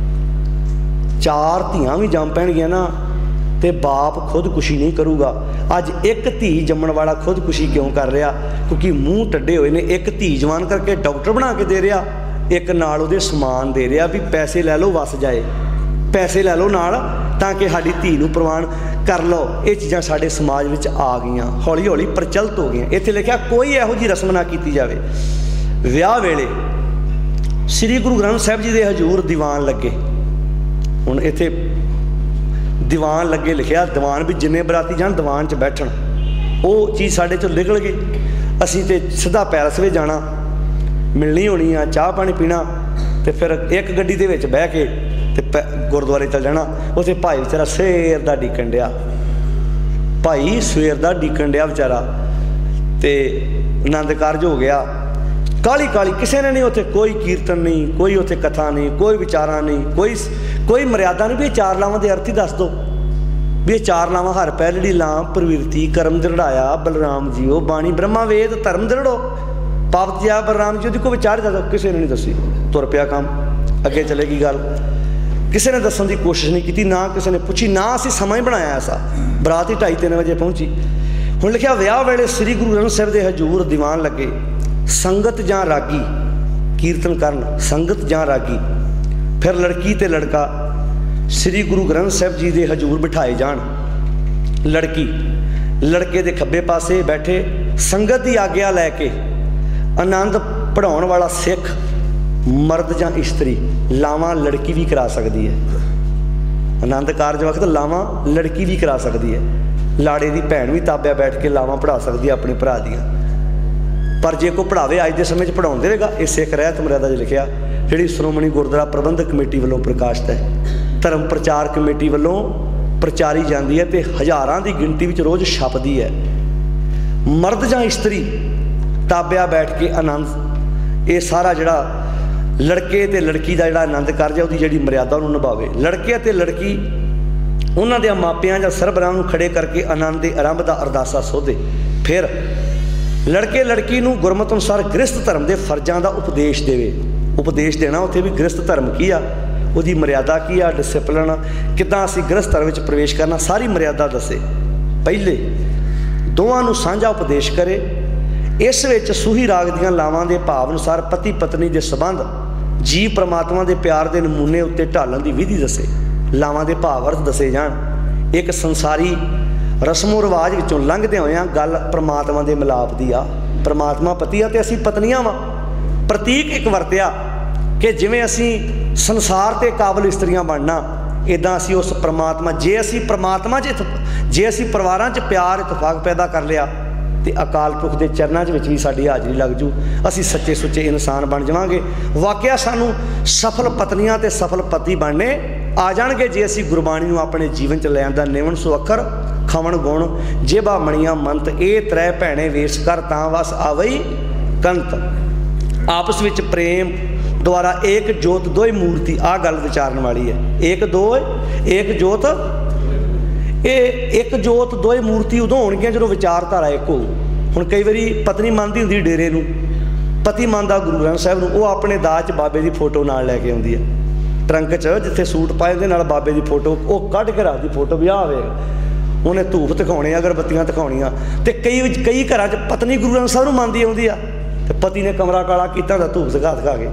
4 धीआं भी जम पैणगियां ना ते बाप खुदकुशी नहीं करूगा। अज एक धी जम्मण वाला खुदकुशी क्यों कर रहा, क्योंकि मूँह टड्डे हुए ने। एक धी जवान करके डॉक्टर बना के दे रहा, एक नाल उहदे समान दे रहा भी पैसे लै लो वस जाए, पैसे लै लो नाल ताकि साडी धी नूं प्रवान कर लो। ये चीज़ां साडे समाज विच आ गईयां, हौली हौली प्रचलित हो गईयां। इत्थे लिखिया कोई इहो जी रस्म ना कीती जावे। विआह वेले श्री गुरु ग्रंथ साहिब जी दे हजूर दीवान लगे। हुण इत्थे दीवान लगे लिखिया, दीवान भी जिन्ने बराती जान दीवान च बैठण, वो चीज़ साडे चों निकल गई। असीं ते सीधा पैलस में जाना, मिलनी होनी आ, चाह पानी पीना, तो फिर एक गड्डी दे विच बह के ते गुरुद्वारे चल जाना। उत्थे भाई बेचारा सवेर दा डिकन डिया, भाई सवेर दा डिकन डिया बेचारा, ते आनंद कारज हो गया। काली काली किसी ने नहीं, उत्थे कोई कीर्तन नहीं, कोई उत्थे कथा नहीं, कोई विचारा नहीं, कोई मर्यादा नहीं भी 4 लावां दे अर्थ ही दस दो भी ये 4 लावां हर पैलड़ी लां प्रवृत्ति कर्म दृढ़ाया बलराम जीओ बाणी ब्रह्मा वेद धर्म दृढ़ो पाप त्याग बलराम जी को विचार दो। किसी ने नहीं दसी, तुर पिया काम, अगे चलेगी गल। किसी ने दसन की कोशिश नहीं की, ना किसी ने पूछी, ना असी समा ही बनाया ऐसा। बरात ही 2:30-3 बजे पहुँची। हुण लिखिया विआह वेले श्री गुरु ग्रंथ साहिब के हजूर दीवान लगे, संगत जां रागी कीर्तन करन, संगत जां रागी। फिर लड़की ते लड़का श्री गुरु ग्रंथ साहिब जी के हजूर बिठाए जान। लड़की लड़के के खब्बे पासे बैठे, संगत की आग्ञा लैके आनंद पढ़ाउण वाला सिख मर्द जां इस्त्री, लावां लड़की भी करा सकती है। आनंद कारज वक्त लावां लड़की भी करा सकती है, लाड़े की भैन भी ताब्या बैठ के लावां पढ़ा सकती है अपने भरा दियां। पर जे कोई पढ़ावे अज के समय पढ़ाते रहेगा, ये सिख रहत मर्यादा च लिखिया जी श्रोमणी गुरुद्वारा प्रबंधक कमेटी वालों प्रकाशित है, धर्म प्रचार कमेटी वालों प्रचारी जाती है, तो हज़ारां की गिनती में रोज़ छपदी है। मर्द जां इस्त्री ताब्या बैठ के आनंद, ये सारा जड़ा लड़के ते लड़की का जड़ा आनंद कारज है, उसकी जी मर्यादा उन्होंने निभावे। लड़के ते लड़की ਉਹਨਾਂ ਦੇ ਮਾਪਿਆਂ ਜਾਂ ਸਰਬਰਾਹਾਂ ਨੂੰ ਖੜੇ ਕਰਕੇ ਆਨੰਦ ਦੇ ਆਰੰਭ ਦਾ ਅਰਦਾਸਾ ਸੋਧੇ। ਫਿਰ ਲੜਕੇ ਲੜਕੀ ਨੂੰ ਗੁਰਮਤਿ ਅਨੁਸਾਰ ਗ੍ਰਸਥ ਧਰਮ ਦੇ ਫਰਜ਼ਾਂ ਦਾ ਉਪਦੇਸ਼ ਦੇਵੇ। ਉਪਦੇਸ਼ ਦੇਣਾ ਉੱਥੇ ਵੀ ਗ੍ਰਸਥ ਧਰਮ ਕੀ ਆ, ਉਹਦੀ ਮਰਿਆਦਾ ਕੀ ਆ, ਡਿਸਪਲਿਨ ਕਿੱਦਾਂ ਅਸੀਂ ਗ੍ਰਸਥ ਧਰਮ ਵਿੱਚ ਪ੍ਰਵੇਸ਼ ਕਰਨਾ, ਸਾਰੀ ਮਰਿਆਦਾ ਦੱਸੇ। ਪਹਿਲੇ ਦੋਵਾਂ ਨੂੰ ਸਾਂਝਾ ਉਪਦੇਸ਼ ਕਰੇ। ਇਸ ਵਿੱਚ ਸੂਹੀ ਰਾਗ ਦੀਆਂ ਲਾਵਾਂ ਦੇ ਭਾਵ ਅਨੁਸਾਰ ਪਤੀ ਪਤਨੀ ਦੇ ਸੰਬੰਧ, ਜੀਵ ਪ੍ਰਮਾਤਮਾ ਦੇ ਪਿਆਰ ਦੇ ਨਮੂਨੇ ਉੱਤੇ ਢਾਲਣ ਦੀ ਵਿਧੀ ਦੱਸੇ। ਲਾਵਾਂ ਦੇ ਭਾਵ ਅਰਥ ਦੱਸੇ ਜਾਣ। ਇੱਕ ਸੰਸਾਰੀ ਰਸਮੋ ਰਿਵਾਜ ਵਿੱਚੋਂ ਲੰਘਦੇ ਹੋਇਆਂ ਗੱਲ ਪ੍ਰਮਾਤਮਾ ਦੇ ਮਿਲਾਪ ਦੀ ਆ। ਪ੍ਰਮਾਤਮਾ ਪਤੀ ਆ ਤੇ ਅਸੀਂ ਪਤਨੀਆਂ ਵਾਂ। ਪ੍ਰਤੀਕ ਇੱਕ ਵਰਤਿਆ ਕਿ ਜਿਵੇਂ ਅਸੀਂ ਸੰਸਾਰ ਤੇ ਕਾਬਲ ਇਸਤਰੀਆਂ ਬਣਨਾ, ਇੱਦਾਂ ਅਸੀਂ ਉਸ ਪ੍ਰਮਾਤਮਾ, ਜੇ ਅਸੀਂ ਪ੍ਰਮਾਤਮਾ 'ਚ ਜੇ ਅਸੀਂ ਪਰਿਵਾਰਾਂ 'ਚ ਪਿਆਰ ਇਤਫਾਕ ਪੈਦਾ ਕਰ ਲਿਆ ਤੇ ਅਕਾਲ ਪੁਰਖ ਦੇ ਚਰਨਾਂ 'ਚ ਵਿੱਚ ਵੀ ਸਾਡੀ ਹਾਜ਼ਰੀ ਲੱਗ ਜੂ। ਅਸੀਂ ਸੱਚੇ ਸੁੱਚੇ ਇਨਸਾਨ ਬਣ ਜਾਵਾਂਗੇ। ਵਾਕਿਆ ਸਾਨੂੰ ਸਫਲ ਪਤਨੀਆਂ ਤੇ ਸਫਲ ਪਤੀ ਬਣਨੇ ਆ ਜਾਣਗੇ ਜੇ ਅਸੀਂ ਗੁਰਬਾਣੀ ਨੂੰ ਆਪਣੇ ਜੀਵਨ 'ਚ ਲੈ ਆਂਦਾ। ਨਿਵਣ ਸੋ ਅੱਖਰ ਖਵਣ ਗੁਣ ਜੇਬਾ ਮਣੀਆਂ ਮੰਤ, ਇਹ ਤ੍ਰੈ ਭੈਣੇ ਵੇਸ ਕਰ ਤਾਂ ਵਸ ਆਵਈ ਕੰਤ। ਆਪਸ ਵਿੱਚ ਪ੍ਰੇਮ ਦੁਆਰਾ ਏਕ ਜੋਤ ਦੋਏ ਮੂਰਤੀ, ਆਹ ਗੱਲ ਵਿਚਾਰਨ ਵਾਲੀ ਹੈ। ਏਕ ਜੋਤ, ਇਹ ਇੱਕ ਜੋਤ ਦੋਏ ਮੂਰਤੀ ਉਦੋਂ ਹੋਣਗੀਆਂ ਜਦੋਂ ਵਿਚਾਰਧਾਰਾ ਇੱਕ ਹੋਊ। ਹੁਣ ਕਈ ਵਾਰੀ ਪਤਨੀ ਮੰਨਦੀ ਹੁੰਦੀ ਡੇਰੇ ਨੂੰ, ਪਤੀ ਮੰਨਦਾ ਗੁਰੂ ਗ੍ਰੰਥ ਸਾਹਿਬ ਨੂੰ। ਉਹ ਆਪਣੇ ਦਾਜ 'ਚ ਬਾਬੇ ਦੀ ਫੋਟੋ ਨਾਲ ਲੈ ਕੇ ਆਉਂਦੀ ਹੈ, ਟਰੰਕ 'ਚ ਜਿੱਥੇ ਸੂਟ ਪਾਏ ਉਹਦੇ ਨਾਲ ਬਾਬੇ ਦੀ ਫੋਟੋ ਉਹ ਕੱਢ ਕੇ ਰੱਖਦੀ। ਫੋਟੋ ਵਿਆਹ ਹੋਵੇਗਾ, ਉਹਨੇ ਧੂਫ ਦਿਖਾਉਣੇ, ਅਗਰਬੱਤੀਆਂ ਦਿਖਾਉਣੀਆਂ। ਅਤੇ ਕਈ ਘਰਾਂ 'ਚ ਪਤਨੀ ਗੁਰੂ ਗ੍ਰੰਥ ਸਾਹਿਬ ਨੂੰ ਮੰਨਦੀ ਆਉਂਦੀ ਆ ਅਤੇ ਪਤੀ ਨੇ ਕਮਰਾ ਕਾਲਾ ਕੀਤਾ ਹੁੰਦਾ ਧੂਫ ਦਿਖਾ ਕੇ।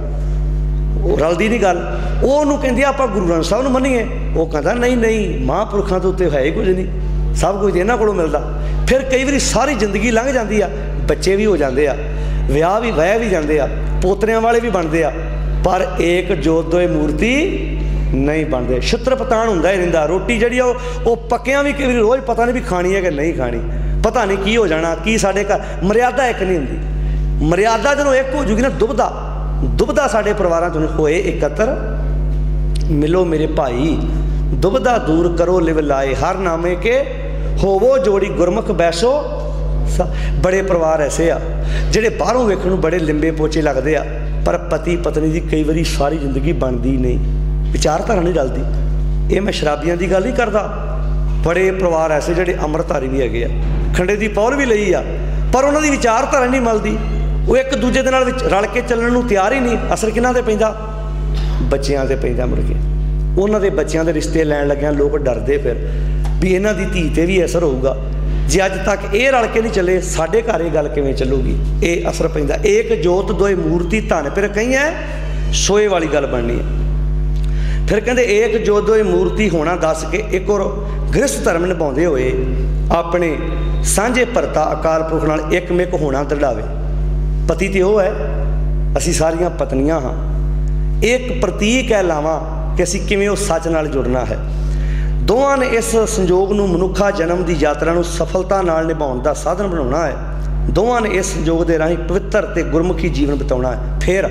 ਉਹ ਰਲਦੀ ਨਹੀਂ ਗੱਲ। ਉਹ ਉਹਨੂੰ ਕਹਿੰਦੀ ਆਪਾਂ ਗੁਰੂ ਗ੍ਰੰਥ ਸਾਹਿਬ ਨੂੰ ਮੰਨੀਏ। ਉਹ ਕਹਿੰਦਾ ਨਹੀਂ, ਮਹਾਂਪੁਰਖਾਂ ਤੋਂ ਉੱਤੇ ਹੈ ਹੀ ਕੁਝ ਨਹੀਂ, ਸਭ ਕੁਝ ਇਹਨਾਂ ਕੋਲੋਂ ਮਿਲਦਾ। ਫਿਰ ਕਈ ਵਾਰੀ ਸਾਰੀ ਜ਼ਿੰਦਗੀ ਲੰਘ ਜਾਂਦੀ ਆ, ਬੱਚੇ ਵੀ ਹੋ ਜਾਂਦੇ ਆ, ਵਿਆਹ ਵੀ ਵਹਿ ਵੀ ਜਾਂਦੇ ਆ, ਪੋਤਰਿਆਂ ਵਾਲੇ ਵੀ ਬਣਦੇ ਆ, ਪਰ ਏਕ ਜੋਤ ਦੋਏ ਮੂਰਤੀ ਨਹੀਂ ਬਣਦੇ। ਛਿੱਤਰ ਪਤਾਣ ਹੁੰਦਾ ਹੀ ਰਹਿੰਦਾ। ਰੋਟੀ ਜਿਹੜੀ ਆ ਉਹ ਪੱਕਿਆਂ ਵੀ ਕਈ ਵਾਰੀ ਰੋਜ਼ ਪਤਾ ਨਹੀਂ ਵੀ ਖਾਣੀ ਹੈ ਕਿ ਨਹੀਂ ਖਾਣੀ, ਪਤਾ ਨਹੀਂ ਕੀ ਹੋ ਜਾਣਾ, ਕੀ ਸਾਡੇ ਘਰ ਮਰਿਆਦਾ ਇੱਕ ਨਹੀਂ ਹੁੰਦੀ। ਮਰਿਆਦਾ ਜਦੋਂ ਇੱਕ ਹੋ ਜੂਗੀ ਨਾ, ਦੁਬਦਾ ਸਾਡੇ ਪਰਿਵਾਰਾਂ 'ਚ ਹੋਏ ਇਕੱਤਰ, ਮਿਲੋ ਮੇਰੇ ਭਾਈ ਦੁਬਦਾ ਦੂਰ ਕਰੋ ਲਿਵ ਲਾਏ, ਹਰ ਨਾਮੇ ਕੇ ਹੋਵੋ ਜੋੜੀ ਗੁਰਮੁਖ ਬੈਸੋ। ਬੜੇ ਪਰਿਵਾਰ ਐਸੇ ਆ ਜਿਹੜੇ ਬਾਹਰੋਂ ਵੇਖਣ ਨੂੰ ਬੜੇ ਲਿੰਬੇ ਪੋਚੇ ਲੱਗਦੇ ਆ, ਪਰ ਪਤੀ ਪਤਨੀ ਦੀ ਕਈ ਵਾਰੀ ਸਾਰੀ ਜ਼ਿੰਦਗੀ ਬਣਦੀ ਨਹੀਂ, ਵਿਚਾਰਧਾਰਾ ਨਹੀਂ ਰਲਦੀ। ਇਹ ਮੈਂ ਸ਼ਰਾਬੀਆਂ ਦੀ ਗੱਲ ਨਹੀਂ ਕਰਦਾ। ਬੜੇ ਪਰਿਵਾਰ ਐਸੇ ਜਿਹੜੇ ਅੰਮ੍ਰਿਤਧਾਰੀ ਵੀ ਹੈਗੇ ਆ, ਖੰਡੇ ਦੀ ਪੌਲ ਵੀ ਲਈ ਆ, ਪਰ ਉਹਨਾਂ ਦੀ ਵਿਚਾਰਧਾਰਾ ਨਹੀਂ ਮਿਲਦੀ। ਉਹ ਇੱਕ ਦੂਜੇ ਦੇ ਨਾਲ ਵਿੱਚ ਰਲ ਕੇ ਚੱਲਣ ਨੂੰ ਤਿਆਰ ਹੀ ਨਹੀਂ। ਅਸਰ ਕਿਹਨਾਂ 'ਤੇ ਪੈਂਦਾ? ਬੱਚਿਆਂ 'ਤੇ ਪੈਂਦਾ। ਮੁੜ ਕੇ ਉਹਨਾਂ ਦੇ ਬੱਚਿਆਂ ਦੇ ਰਿਸ਼ਤੇ ਲੈਣ ਲੱਗਿਆਂ ਲੋਕ ਡਰਦੇ ਫਿਰ ਵੀ ਇਹਨਾਂ ਦੀ ਧੀ 'ਤੇ ਵੀ ਅਸਰ ਹੋਊਗਾ। ਜੇ ਅੱਜ ਤੱਕ ਇਹ ਰਲ ਕੇ ਨਹੀਂ ਚੱਲੇ, ਸਾਡੇ ਘਰ ਇਹ ਗੱਲ ਕਿਵੇਂ ਚੱਲੂਗੀ? ਇਹ ਅਸਰ ਪੈਂਦਾ। ਏਕ ਜੋਤ ਦੋਏ ਮੂਰਤੀ ਧਨ, ਫਿਰ ਕਈ ਹੈ ਸੋਏ ਵਾਲੀ ਗੱਲ ਬਣਨੀ ਹੈ। ਫਿਰ ਕਹਿੰਦੇ ਏਕ ਜੋਤ ਦੋਏ ਮੂਰਤੀ ਹੋਣਾ ਦੱਸ ਕੇ ਇੱਕ ਹੋਰ ਗ੍ਰਸਥ ਧਰਮ ਨਿਭਾਉਂਦੇ ਹੋਏ ਆਪਣੇ ਸਾਂਝੇ ਭਰਤਾ ਅਕਾਲ ਪੁਰਖ ਨਾਲ ਇੱਕਮਿਕ ਹੋਣਾ ਦ੍ਰਿੜਾਵੇ। ਪਤੀ ਤੇ ਉਹ ਹੈ, ਅਸੀਂ ਸਾਰੀਆਂ ਪਤਨੀਆਂ ਹਾਂ। ਇੱਕ ਪ੍ਰਤੀਕ ਹੈ ਲਾਵਾਂ ਕਿ ਅਸੀਂ ਕਿਵੇਂ ਉਸ ਸੱਚ ਨਾਲ ਜੁੜਨਾ ਹੈ। ਦੋਵਾਂ ਨੇ ਇਸ ਸੰਜੋਗ ਨੂੰ ਮਨੁੱਖਾ ਜਨਮ ਦੀ ਯਾਤਰਾ ਨੂੰ ਸਫਲਤਾ ਨਾਲ ਨਿਭਾਉਣ ਦਾ ਸਾਧਨ ਬਣਾਉਣਾ ਹੈ। ਦੋਵਾਂ ਨੇ ਇਸ ਸੰਜੋਗ ਦੇ ਰਾਹੀਂ ਪਵਿੱਤਰ ਤੇ ਗੁਰਮੁਖੀ ਜੀਵਨ ਬਿਤਾਉਣਾ ਹੈ। ਫਿਰ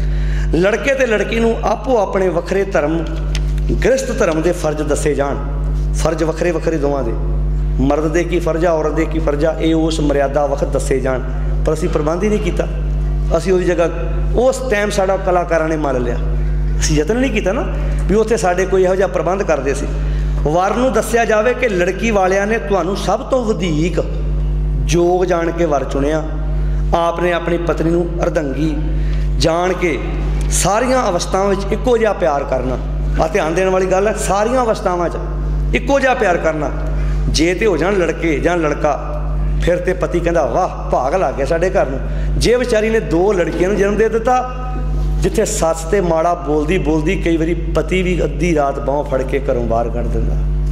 ਲੜਕੇ ਤੇ ਲੜਕੀ ਨੂੰ ਆਪੋ ਆਪਣੇ ਵੱਖਰੇ ਧਰਮ, ਗ੍ਰਸਥ ਧਰਮ ਦੇ ਫਰਜ਼ ਦੱਸੇ ਜਾਣ। ਫਰਜ਼ ਵੱਖਰੇ ਵੱਖਰੇ ਦੋਵਾਂ ਦੇ, ਮਰਦ ਦੇ ਕੀ ਫਰਜ਼ ਆ, ਔਰਤ ਦੇ ਕੀ ਫਰਜ਼ ਆ, ਇਹ ਉਸ ਮਰਿਆਦਾ ਵਕਤ ਦੱਸੇ ਜਾਣ। ਪਰ ਅਸੀਂ ਪ੍ਰਬੰਧ ਹੀ ਨਹੀਂ ਕੀਤਾ। ਅਸੀਂ ਉਹਦੀ ਜਗ੍ਹਾ ਉਸ ਟਾਈਮ ਸਾਡਾ ਕਲਾਕਾਰਾਂ ਨੇ ਮੰਨ ਲਿਆ। ਅਸੀਂ ਯਤਨ ਨਹੀਂ ਕੀਤਾ ਨਾ ਵੀ ਉੱਥੇ ਸਾਡੇ ਕੋਈ ਇਹੋ ਜਿਹਾ ਪ੍ਰਬੰਧ ਕਰਦੇ ਸੀ। ਵਰ ਨੂੰ ਦੱਸਿਆ ਜਾਵੇ ਕਿ ਲੜਕੀ ਵਾਲਿਆਂ ਨੇ ਤੁਹਾਨੂੰ ਸਭ ਤੋਂ ਵਧੇਕ ਯੋਗ ਜਾਣ ਕੇ ਵਰ ਚੁਣਿਆ। ਆਪ ਨੇ ਆਪਣੀ ਪਤਨੀ ਨੂੰ ਅਰਧੰਗੀ ਜਾਣ ਕੇ ਸਾਰੀਆਂ ਅਵਸਥਾਵਾਂ ਵਿੱਚ ਇੱਕੋ ਜਿਹਾ ਪਿਆਰ ਕਰਨਾ। ਆ ਧਿਆਨ ਦੇਣ ਵਾਲੀ ਗੱਲ ਹੈ, ਸਾਰੀਆਂ ਅਵਸਥਾਵਾਂ 'ਚ ਇੱਕੋ ਜਿਹਾ ਪਿਆਰ ਕਰਨਾ। ਜੇ ਤੇ ਹੋ ਜਾਣ ਲੜਕੇ ਜਾਂ ਲੜਕਾ, ਫਿਰ ਤੇ ਪਤੀ ਕਹਿੰਦਾ ਵਾਹ ਭਾਗ ਲੱਗ ਗਿਆ ਸਾਡੇ ਘਰ ਨੂੰ। ਜੇ ਵਿਚਾਰੀ ਨੇ ਦੋ ਲੜਕੀਆਂ ਨੂੰ ਜਨਮ ਦੇ ਦਿੱਤਾ, ਜਿੱਥੇ ਸੱਸ ਤੇ ਮਾੜਾ ਬੋਲਦੀ ਬੋਲਦੀ ਕਈ ਵਾਰੀ ਪਤੀ ਵੀ ਅੱਧੀ ਰਾਤ ਬਾਂਹ ਫੜ ਕੇ ਘਰੋਂ ਬਾਹਰ ਕੱਢ ਦਿੰਦਾ।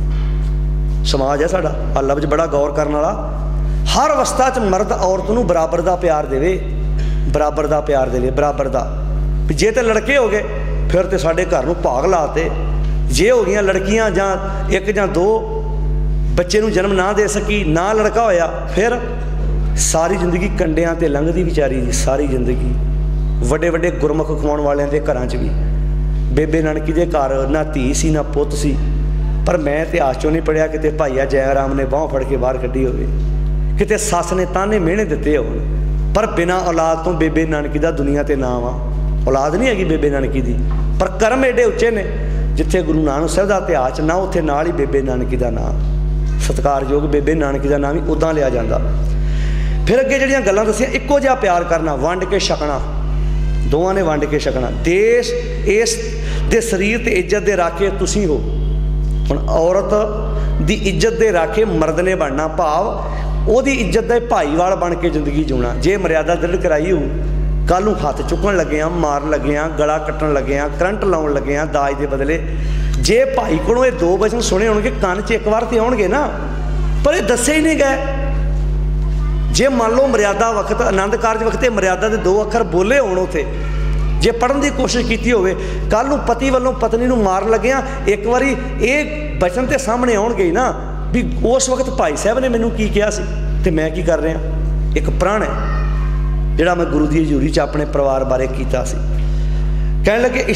ਸਮਾਜ ਹੈ ਸਾਡਾ, ਆਹ ਲਫ਼ਜ਼ ਬੜਾ ਗੌਰ ਕਰਨ ਵਾਲਾ। ਹਰ ਅਵਸਥਾ 'ਚ ਮਰਦ ਔਰਤ ਨੂੰ ਬਰਾਬਰ ਦਾ ਪਿਆਰ ਦੇਵੇ, ਬਰਾਬਰ ਦਾ ਪਿਆਰ ਦੇਵੇ, ਬਰਾਬਰ ਦਾ। ਵੀ ਜੇ ਤੇ ਲੜਕੇ ਹੋ ਗਏ ਫਿਰ ਤੇ ਸਾਡੇ ਘਰ ਨੂੰ ਭਾਗ ਲਾਤੇ। ਜੇ ਹੋ ਗਈਆਂ ਲੜਕੀਆਂ ਜਾਂ ਇੱਕ ਜਾਂ ਦੋ, ਬੱਚੇ ਨੂੰ ਜਨਮ ਨਾ ਦੇ ਸਕੀ, ਨਾ ਲੜਕਾ ਹੋਇਆ, ਫਿਰ ਸਾਰੀ ਜ਼ਿੰਦਗੀ ਕੰਡਿਆਂ 'ਤੇ ਲੰਘਦੀ ਵਿਚਾਰੀ ਦੀ ਸਾਰੀ ਜ਼ਿੰਦਗੀ। ਵੱਡੇ ਵੱਡੇ ਗੁਰਮੁਖ ਖਵਾਉਣ ਵਾਲਿਆਂ ਦੇ ਘਰਾਂ 'ਚ ਵੀ, ਬੇਬੇ ਨਾਨਕੀ ਦੇ ਘਰ ਨਾ ਧੀ ਸੀ ਨਾ ਪੁੱਤ ਸੀ, ਪਰ ਮੈਂ ਇਤਿਹਾਸ 'ਚੋਂ ਨਹੀਂ ਪੜ੍ਹਿਆ ਕਿਤੇ ਭਾਈਆ ਜੈ ਰਾਮ ਨੇ ਬਾਂਹ ਫੜ ਕੇ ਬਾਹਰ ਕੱਢੀ ਹੋਵੇ, ਕਿਤੇ ਸੱਸ ਨੇ ਤਾਨੇ ਮਿਹਣੇ ਦਿੱਤੇ ਹੋਣ। ਪਰ ਬਿਨਾਂ ਔਲਾਦ ਤੋਂ ਬੇਬੇ ਨਾਨਕੀ ਦਾ ਦੁਨੀਆ 'ਤੇ ਨਾਮ ਆ। ਔਲਾਦ ਨਹੀਂ ਹੈਗੀ ਬੇਬੇ ਨਾਨਕੀ ਦੀ, ਪਰ ਕਰਮ ਐਡੇ ਉੱਚੇ ਨੇ जिथे गुरु नानक साहब का इतिहास ना उत्थे नाल ही बेबे नानकी का नाम सत्कारयोग बेबे नानकी का नाम ही उदां लिया जाता। फिर अगे जिहड़ियां गल्लां दसियां इक्को जिहा प्यार करना वंड के छकना दोवां ने वंड के छकना देश इस दे शरीर ते इज्जत दे राखे तुसी हो। हुण औरत दी इज्जत दे राखे मर्द ने बनना भाव ओहदी इज्जत का भाईवाल बन के जिंदगी जीना। जे मर्यादा दृढ़ कराई हो कल नूं हथ चुकन लगे मार लगे गला कट्टन लगे करंट लाउन लगे दाज के बदले जे भाई को ये दो वचन सुने होंगे कान च एक बार तो आउणगे ना पर ये दसे ही नहीं गए। जे मान लो मर्यादा वक्त आनंद कारज वक्त मर्यादा के 2 अखर बोले होण उत्थे जे पढ़न की कोशिश की होवे कल नूं पति वालों पत्नी नूं मार लगे एक बारी ये वचन तो सामने आउणगे ही ना भी उस वक्त भाई साहब ने मैनूं की कहा सी ते मैं की कर रहा। एक प्रण है जिहड़ा मैं गुरु की हजूरी च अपने परिवार बारे कीता सी। कहण लगे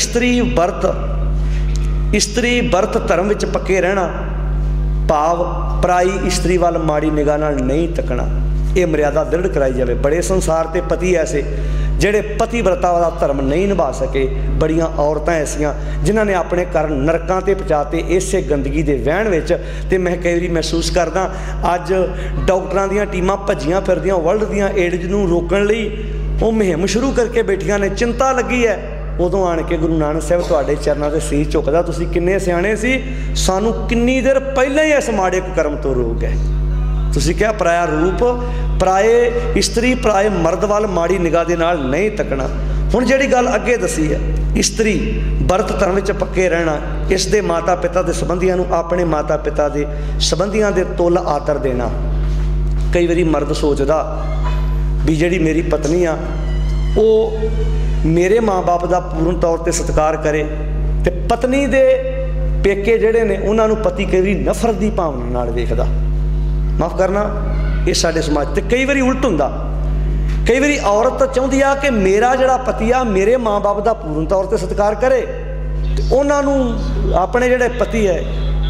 इस्त्री बरत धर्म विच पक्के रहना भाव पराई इस्त्री वाल माड़ी निगाह नाल नहीं तकना ये मर्यादा दृढ़ कराई जाए। बड़े संसार ते पति ऐसे जिहड़े पतिव्रता वाला धर्म नहीं निभा सके बड़ियां औरतां ऐसियां जिन्हां ने अपने घर नरकां ते पहुंचाते इसे गंदगी दे वहण विच। ते मैं कई वारी महसूस करदा अज डॉक्टरां दीयां टीमां भज्जियां फिरदियां वर्ल्ड दीयां एड्स नूं रोकण लई वो मुहिम शुरू करके बैठियां ने चिंता लगी है। उदों आण के गुरु नानक साहब तुहाडे चरनां ते सीस झुकदा तुसीं किन्ने सियाणे सी सानूं किन्नी देर पहिलां ही इस माड़े कुकर्म तो रोक गए। तुसीं क्या पराया रूप पराए इस्त्री पराए मर्द वाल माड़ी निगाह दे नाल नहीं तकना। हुण जिहड़ी गल अगे दसी है इस्त्री बरत धर्म विच पक्के रहना इस दे माता पिता के संबंधियां नूं अपने माता पिता के संबंधियां दे तुल आदर देना। कई बारी मर्द सोचदा भी जिहड़ी मेरी पत्नी आ वो मेरे माँ बाप का पूर्ण तौर पर सत्कार करे ते पत्नी दे पेके जिहड़े ने उन्हां नूं पति कई बारी नफरत की भावना नाल वेखदा। माफ़ करना ये साडे समाज ते कई बारी उल्ट हुंदा। कई बारी औरत चाहुंदी आ कि मेरा जिहड़ा पति आ मेरे माँ बाप का पूर्ण तौर पर सत्कार करे ते उन्हां नूं अपने जिहड़े पति है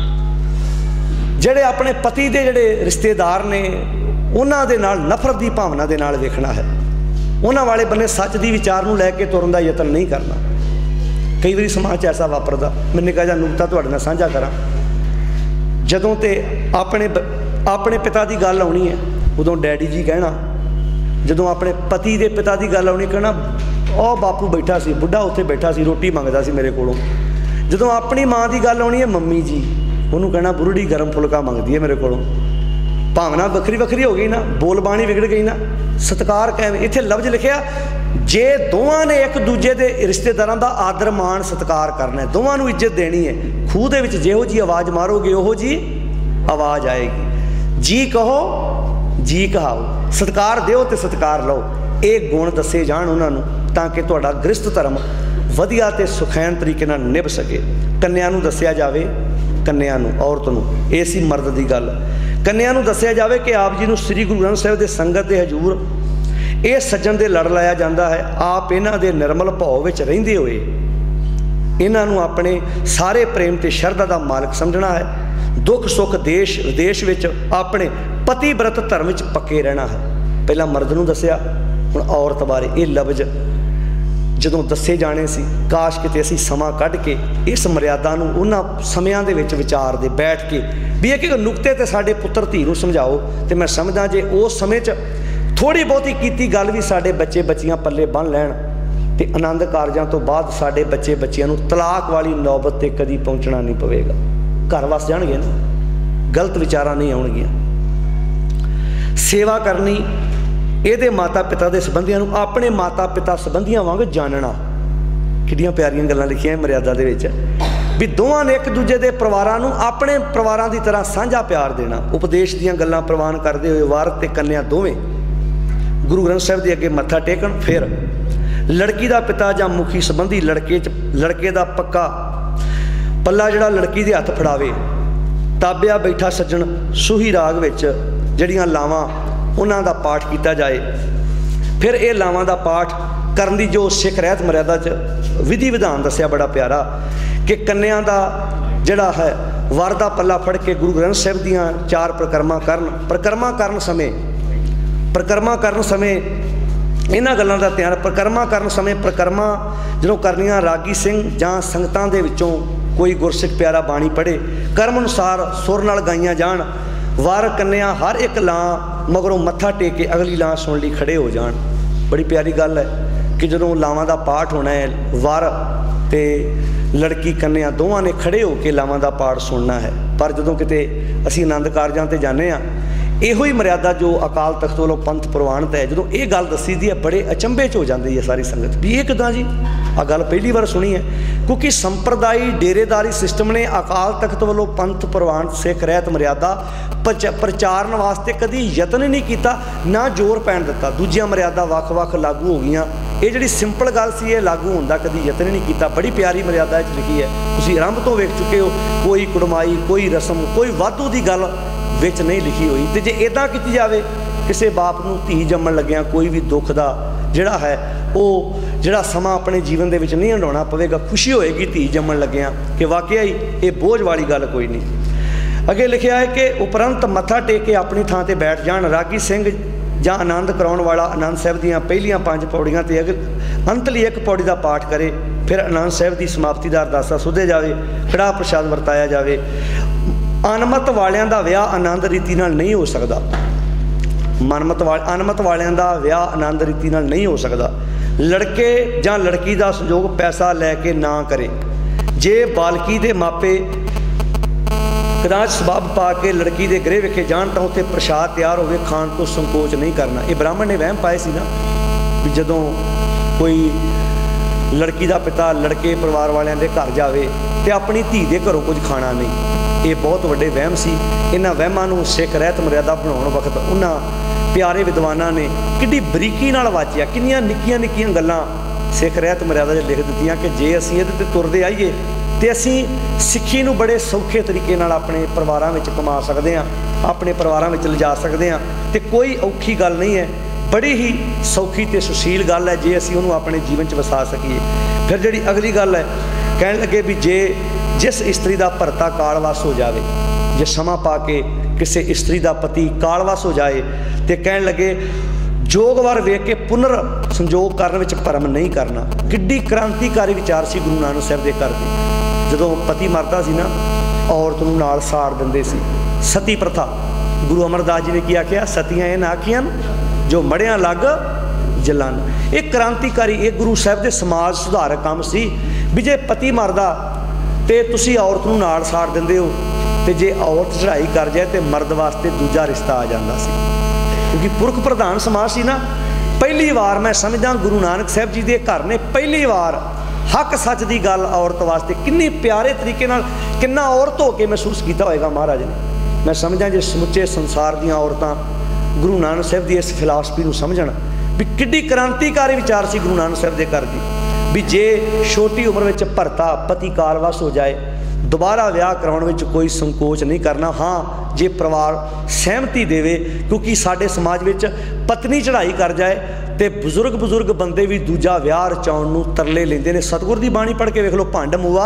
जिहड़े अपने पति दे जिहड़े रिश्तेदार ने उन्हां दे नाल नफरत की भावना दे नाल वेखना है। उन्हां वाले बन्ने सच दी विचार नूं लैके तुरन दा यतन नहीं करना। कई बारी समाज ऐसा वापरदा। मैं निक्का जिहा नुकता तुहाडे नाल साझा करां। जदों ते अपने पिता की गल आनी है उदों डैडी जी कहना जदों अपने पति के पिता की गल आनी कहना ओ बापू बैठा सी बुढ़ा उत्थे बैठा सी रोटी मंगदा सी मेरे कोलों। जदों अपनी माँ की गल आनी है मम्मी जी उन्होंने कहना बुढ़ड़ी गर्म फुलका मंगदी है मेरे कोलों। भावना वक्री वक्री हो गई ना बोलबाणी विगड़ गई ना सत्कार कायम। इत्थे लफ्ज लिखिया जे दोवां ने एक दूजे के रिश्तेदारां दा आदर मान सत्कार करना है दोवां नूं इज्जत देनी है। खूह दे विच जिहो जी आवाज़ मारोगे उहो जी आवाज़ आएगी। जी कहो जी कहाओ सत्कार दिओ ते सत्कार लो ये गुण दसे जाण उन्होंने ताकि तुहाडा गृहस्थ धर्म वधिया ते सुखैन तरीके नाल निभ सके। कन्या नूं दस्सिया जावे कन्या नूं औरत नूं ये सी मर्द की गल। कन्या नूं दस्सिया जावे कि आप जी नूं श्री गुरु ग्रंथ साहिब दे संगत दे हजूर ये सज्जन दे लड़ लाया जाता है। आप इन्हां दे निर्मल भाव विच रहिंदे होए इन्हां नूं अपने सारे प्रेम ते शरधा दा मालक समझना है। दुख सुख देश विदेश विच अपने पतिव्रत धर्म विच पक्के रहना है। पहला मर्द नूं दस्सिया हुण औरत बारे ये लफ्ज जदों दस्से जाने सी काश किते असीं समां कढ के इस मर्यादा नूं उन्हां समयां दे विच विचार दे बैठ के भी एक नुकते ते साडे पुत्र धी नूं समझाओ ते मैं समझदा जे उस समय च थोड़ी बहुती कीती गल भी साडे बच्चे बच्चियां पल्ले बन लैण ते आनंद कारजां तो बाद साडे बच्चे बच्चियां नूं तलाक वाली नौबत ते कदी पहुंचना नहीं पवेगा। घर वस जाणगे ना गलत विचारां नहीं आउणगीਆਂ। सेवा करनी ਇਹਦੇ माता पिता के संबंधियों अपने माता पिता संबंधियों वांग जानना किड्डियां प्यारियां गल्लां लिखियां मर्यादा दे विच भी दोवां ने एक दूजे के परिवारां नूं अपने परिवारां की तरह साझा प्यार देना। उपदेश दीयां गल्लां प्रवान करते हुए वार ते कन्या दोवें गुरु ग्रंथ साहिब के अगे मत्था टेकन। फिर लड़की का पिता जां मुखी संबंधी लड़के का पक्का पल्ला जिहड़ा लड़की के हथ फड़ावे ताबिया बैठा सज्जन सूही राग विच जिहड़ियां लावां उन्हां दा पाठ किया जाए। फिर ये लावां दा पाठ करन दी जो सिख रहत मर्यादा च विधि विधान दस्सिया बड़ा प्यारा कि कन्या दा जिहड़ा है वर दा पल्ला फड़ के गुरु ग्रंथ साहिब दीयां 4 परिक्रमा करन समय इन्हां गल्लां दा ध्यान परिक्रमा करन समय परिक्रमा जदों करनियां रागी सिंह जां संगतां दे विचों कोई गुरसिख प्यारा बाणी पढ़े, कर्म अनुसार सुर नाल गाइयां जान, वार कन्या हर एक लां मगरों मत्था टेक के अगली लां सुन लई खड़े हो जान। बड़ी प्यारी गल है कि जदों लावां दा पाठ होना है, वार ते लड़की कन्या दोवां ने खड़े होकर लावां दा पाठ सुनना है। पर जदों किते असीं आनंद कारजां ते जाने आ, इहो ही मर्यादा जो अकाल तख्त वालों पंथ प्रवानत है, जो ये गल दसी दी है बड़े अचंभे च हो जाती है सारी संगत भी ये किदां जी, आ गल पहली बार सुनी है। क्योंकि संप्रदायी डेरेदारी सिस्टम ने अकाल तख्त वालों पंथ प्रवानत सिख रहत मर्यादा प्रचारण वास्ते कभी यतन नहीं किया, ना जोर पैन दिता। दूजियां मर्यादा वख वख लागू हो गई, ये जी सिंपल गल सी ये लागू होने का कभी यतन नहीं किया। बड़ी प्यारी मर्यादा लिखी है, तुसीं आरंभ तो वेख चुके हो, कोई कुड़माई कोई रस्म कोई वाधू की गल विच नहीं लिखी हुई। तो जे इदां की जाए किसी बाप नूं धी जम्मण लग्या कोई भी दुख का जिहड़ा है वो जिहड़ा समा अपने जीवन दे विच नहीं हंडाउणा पवेगा, खुशी होएगी धी जम्मण लग्या कि वाकई ये बोझ वाली गल कोई नहीं। अगे लिखिया है कि उपरंत मत्था टेक के अपनी थां ते बैठ जाण, रागी सिंह जां आनंद कराउण वाला आनंद साहिब दीआं पहलियां 5 पौड़ियां ते अंतली 1 पौड़ी का पाठ करे, फिर आनंद साहिब की समाप्ति का अरदासा सुधे जाए, कड़ाह प्रसाद वरताया जाए। अनमत वालियां दा विआह आनंद रीति नाल नहीं हो सकता, अनमत वालियां दा विआह आनंद रीति नाल नहीं हो सकता। लड़के जां लड़की का संयोग पैसा लैके ना करे। जे बालकी दे मापे कदाच सबब पा के लड़की के गृह विखे जान तो उत्थे प्रसाद तैयार होवे, खाण तो संकोच नहीं करना। ये ब्राह्मण ने वहम पाए सी ना भी जदों कोई लड़की का पिता लड़के परिवार वालियां दे घर जावे ते अपनी धी दे घरों कुछ खाना नहीं। ये बहुत वड्डे वहम सी। इन्हां वहमां नूं सिख रहत मर्यादा बनाउण वक्त उन्हां प्यारे विद्वानां ने किड्डी बरीकी नाल वाचिया, किन्नियां निक्कियां निक्कियां गल्लां सिख रहत मर्यादा च लिख दित्तियां कि जे असीं इहदे ते तुरदे आईए तो असी सिक्खी नूं बड़े सौखे तरीके नाल अपने परिवारां विच कमा सकते हैं, अपने परिवारां विच लिजा सकते हैं। तो कोई औखी गल नहीं है, बड़ी ही सौखी तो सुशील गल है जे असी उन्होंने अपने जीवन च वसा सकीए। फिर जिहड़ी अगली गल है कहण लगे भी जे जिस इस्त्री का भरता कालवास हो जाए, जे समा पा के किसी इस्त्री का पति कालवास हो जाए तो कहण लगे जोगवार वेख के पुनर संजोग करने विच भरम नहीं करना। किड्डी क्रांतिकारी विचार सी गुरु नानक साहिब दे घर दे। जदों पति मरदा सी ना औरत नूं नाल साड़ दिंदे सी, सती प्रथा। गुरु अमरदास जी ने की आख्या, सतियां इह ना आखियां जो मड़ियां लग जलन। एक क्रांतिकारी एक गुरु साहिब दे समाज सुधारक काम सी भी जे पति मरदा तो तुसी औरत नूं नाल साड़ दिंदे हो, तो जे औरत चढ़ाई कर जाए तो मर्द वास्ते दूजा रिश्ता आ जाता सी। क्योंकि पुरख प्रधान समाज सी ना। पहली बार मैं समझदा गुरु नानक साहिब जी के घर ने पहली बार हक सच की गल औरत वास्ते किन्नी प्यारे तरीके नाल किन्ना औरत होकर महसूस किया होएगा महाराज ने। मैं समझदा जे समुचे संसार दीआं औरतां गुरु नानक साहिब की इस फिलासफी को समझण भी किड्डी क्रांतिकारी विचार सी गुरु नानक साहिब के घर की भी जे छोटी उम्र में भरता पति कालवास हो जाए दोबारा विआह कराउण विच कोई संकोच नहीं करना। हाँ जे परिवार सहमति देवे, क्योंकि साडे समाज विच पत्नी चढ़ाई कर जाए तो बुजुर्ग बंदे भी दूजा विआह रचाउण नूं तरले लैंदे ने। सतगुर दी बाणी पढ़ के वेख लो, भंड मुआ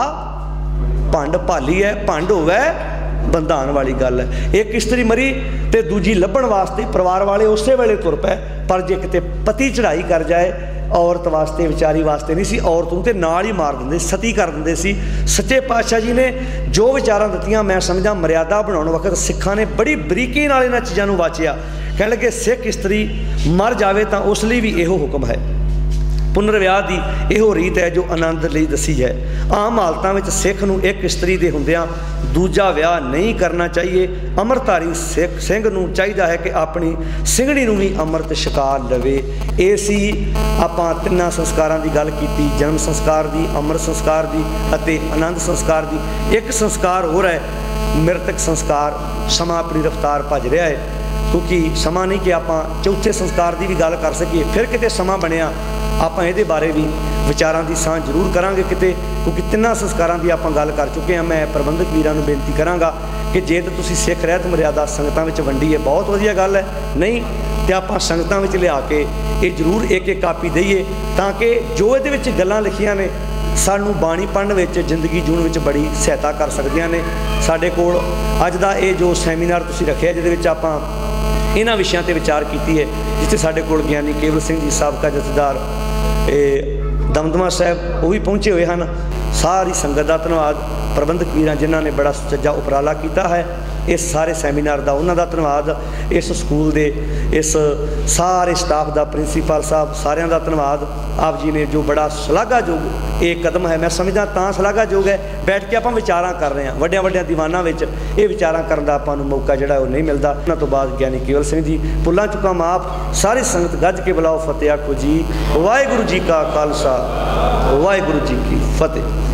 भंड भाली है, भंड होवे बंधान वाली गल है। एक इस्त्री मरी तो दूजी लभण वास्ते परिवार वाले उस वेले तुर पए, पर जे किते पति चढ़ाई कर जाए औरत वास्ते विचारी वास्ते नहीं सी, औरत नूं ते नाल ही मार दिंदे, सती कर दिंदे सी। सच्चे पातशाह जी ने जो विचारां दित्तियां मैं समझदा मर्यादा बनाउण वक्त सिखां ने बड़ी बरीकी नाल इन्हां चीज़ां नूं वाचिया। कहण लगे सिख इस्त्री मर जावे तां उस लई भी इहो हुक्म है, पुनर्विआह की इहो रीत है जो आनंद लई दसी है। आम हालतां विच सिख नूं एक इस्त्री दे हुंदिआं दूजा विआह नहीं करना चाहिए। अमरधारी सिख सिंह नूं चाहीदा है कि अपनी ਸਿੰਘਣੀ नूं भी अमृत छका लवे। ਇਹ ਸੀ ਆਪਾਂ ਤਿੰਨਾਂ ਸੰਸਕਾਰਾਂ ਦੀ ਗੱਲ ਕੀਤੀ, जन्म संस्कार की, अमृत संस्कार की ਅਤੇ आनंद संस्कार की। एक संस्कार हो रहा है मृतक संस्कार। समा अपनी रफ्तार भज रहा है, क्योंकि समा नहीं कि आप चौथे संस्कार की भी गल कर सकीए। फिर किते समा बनिया ਆਪਾਂ ਇਹਦੇ बारे भी विचारां की ਸਾਂਝ जरूर करांगे किते, क्योंकि तिन्नां संस्कारां की आप गल कर चुके हैं। मैं प्रबंधक वीरां नूं बेनती करांगा कि जे तो तुसीं सिख रहत मर्यादा संगतां विच वंडी है बहुत वधिया गल है, नहीं तो आप संगतां विच लिया के ये जरूर एक एक कापी दईए ताकि जो ये विच गल्लां लिखियां ने सानू बाणी पढ़न विच जिंदगी जूण विच बड़ी सहायता कर सकदियां ने। साडे कोल अज दा ये जो सैमीनार तुसीं रखिआ जिहदे विच आपां इन्हां विषयां ते विचार कीती है, जिथे साडे कोल ज्ञानी केवल सिंह जी साबका जथेदार दमदमा साहब वो भी पहुँचे हुए हैं। सारी संगत का धन्यवाद। प्रबंधक वीरां जिन्हां ने बड़ा सुचज्जा उपराला किया है। इस सारे सैमीनार का उन्हां दा धन्नवाद, इस स्कूल के इस सारे स्टाफ का, प्रिंसीपल साहब सारिਆਂ ਦਾ धन्नवाद। आप जी ने जो बड़ा शलाघायोग एक कदम है, मैं समझदा तां शलाघायोग है, बैठ के आपां विचारां कर रहे हैं। वड्डियां वड्डियां दीवानां विच ये विचारां करन दा आपां नूं मौका जिहड़ा वो नहीं मिलता। उन्हां तो बाद ज्ञानी केवल सिंह जी, भुल्लां चुकां माफ, सारी संगत गज के बुलाओ फतेह आखो जी। वाहिगुरू जी का खालसा, वाहिगुरू जी की फतेह।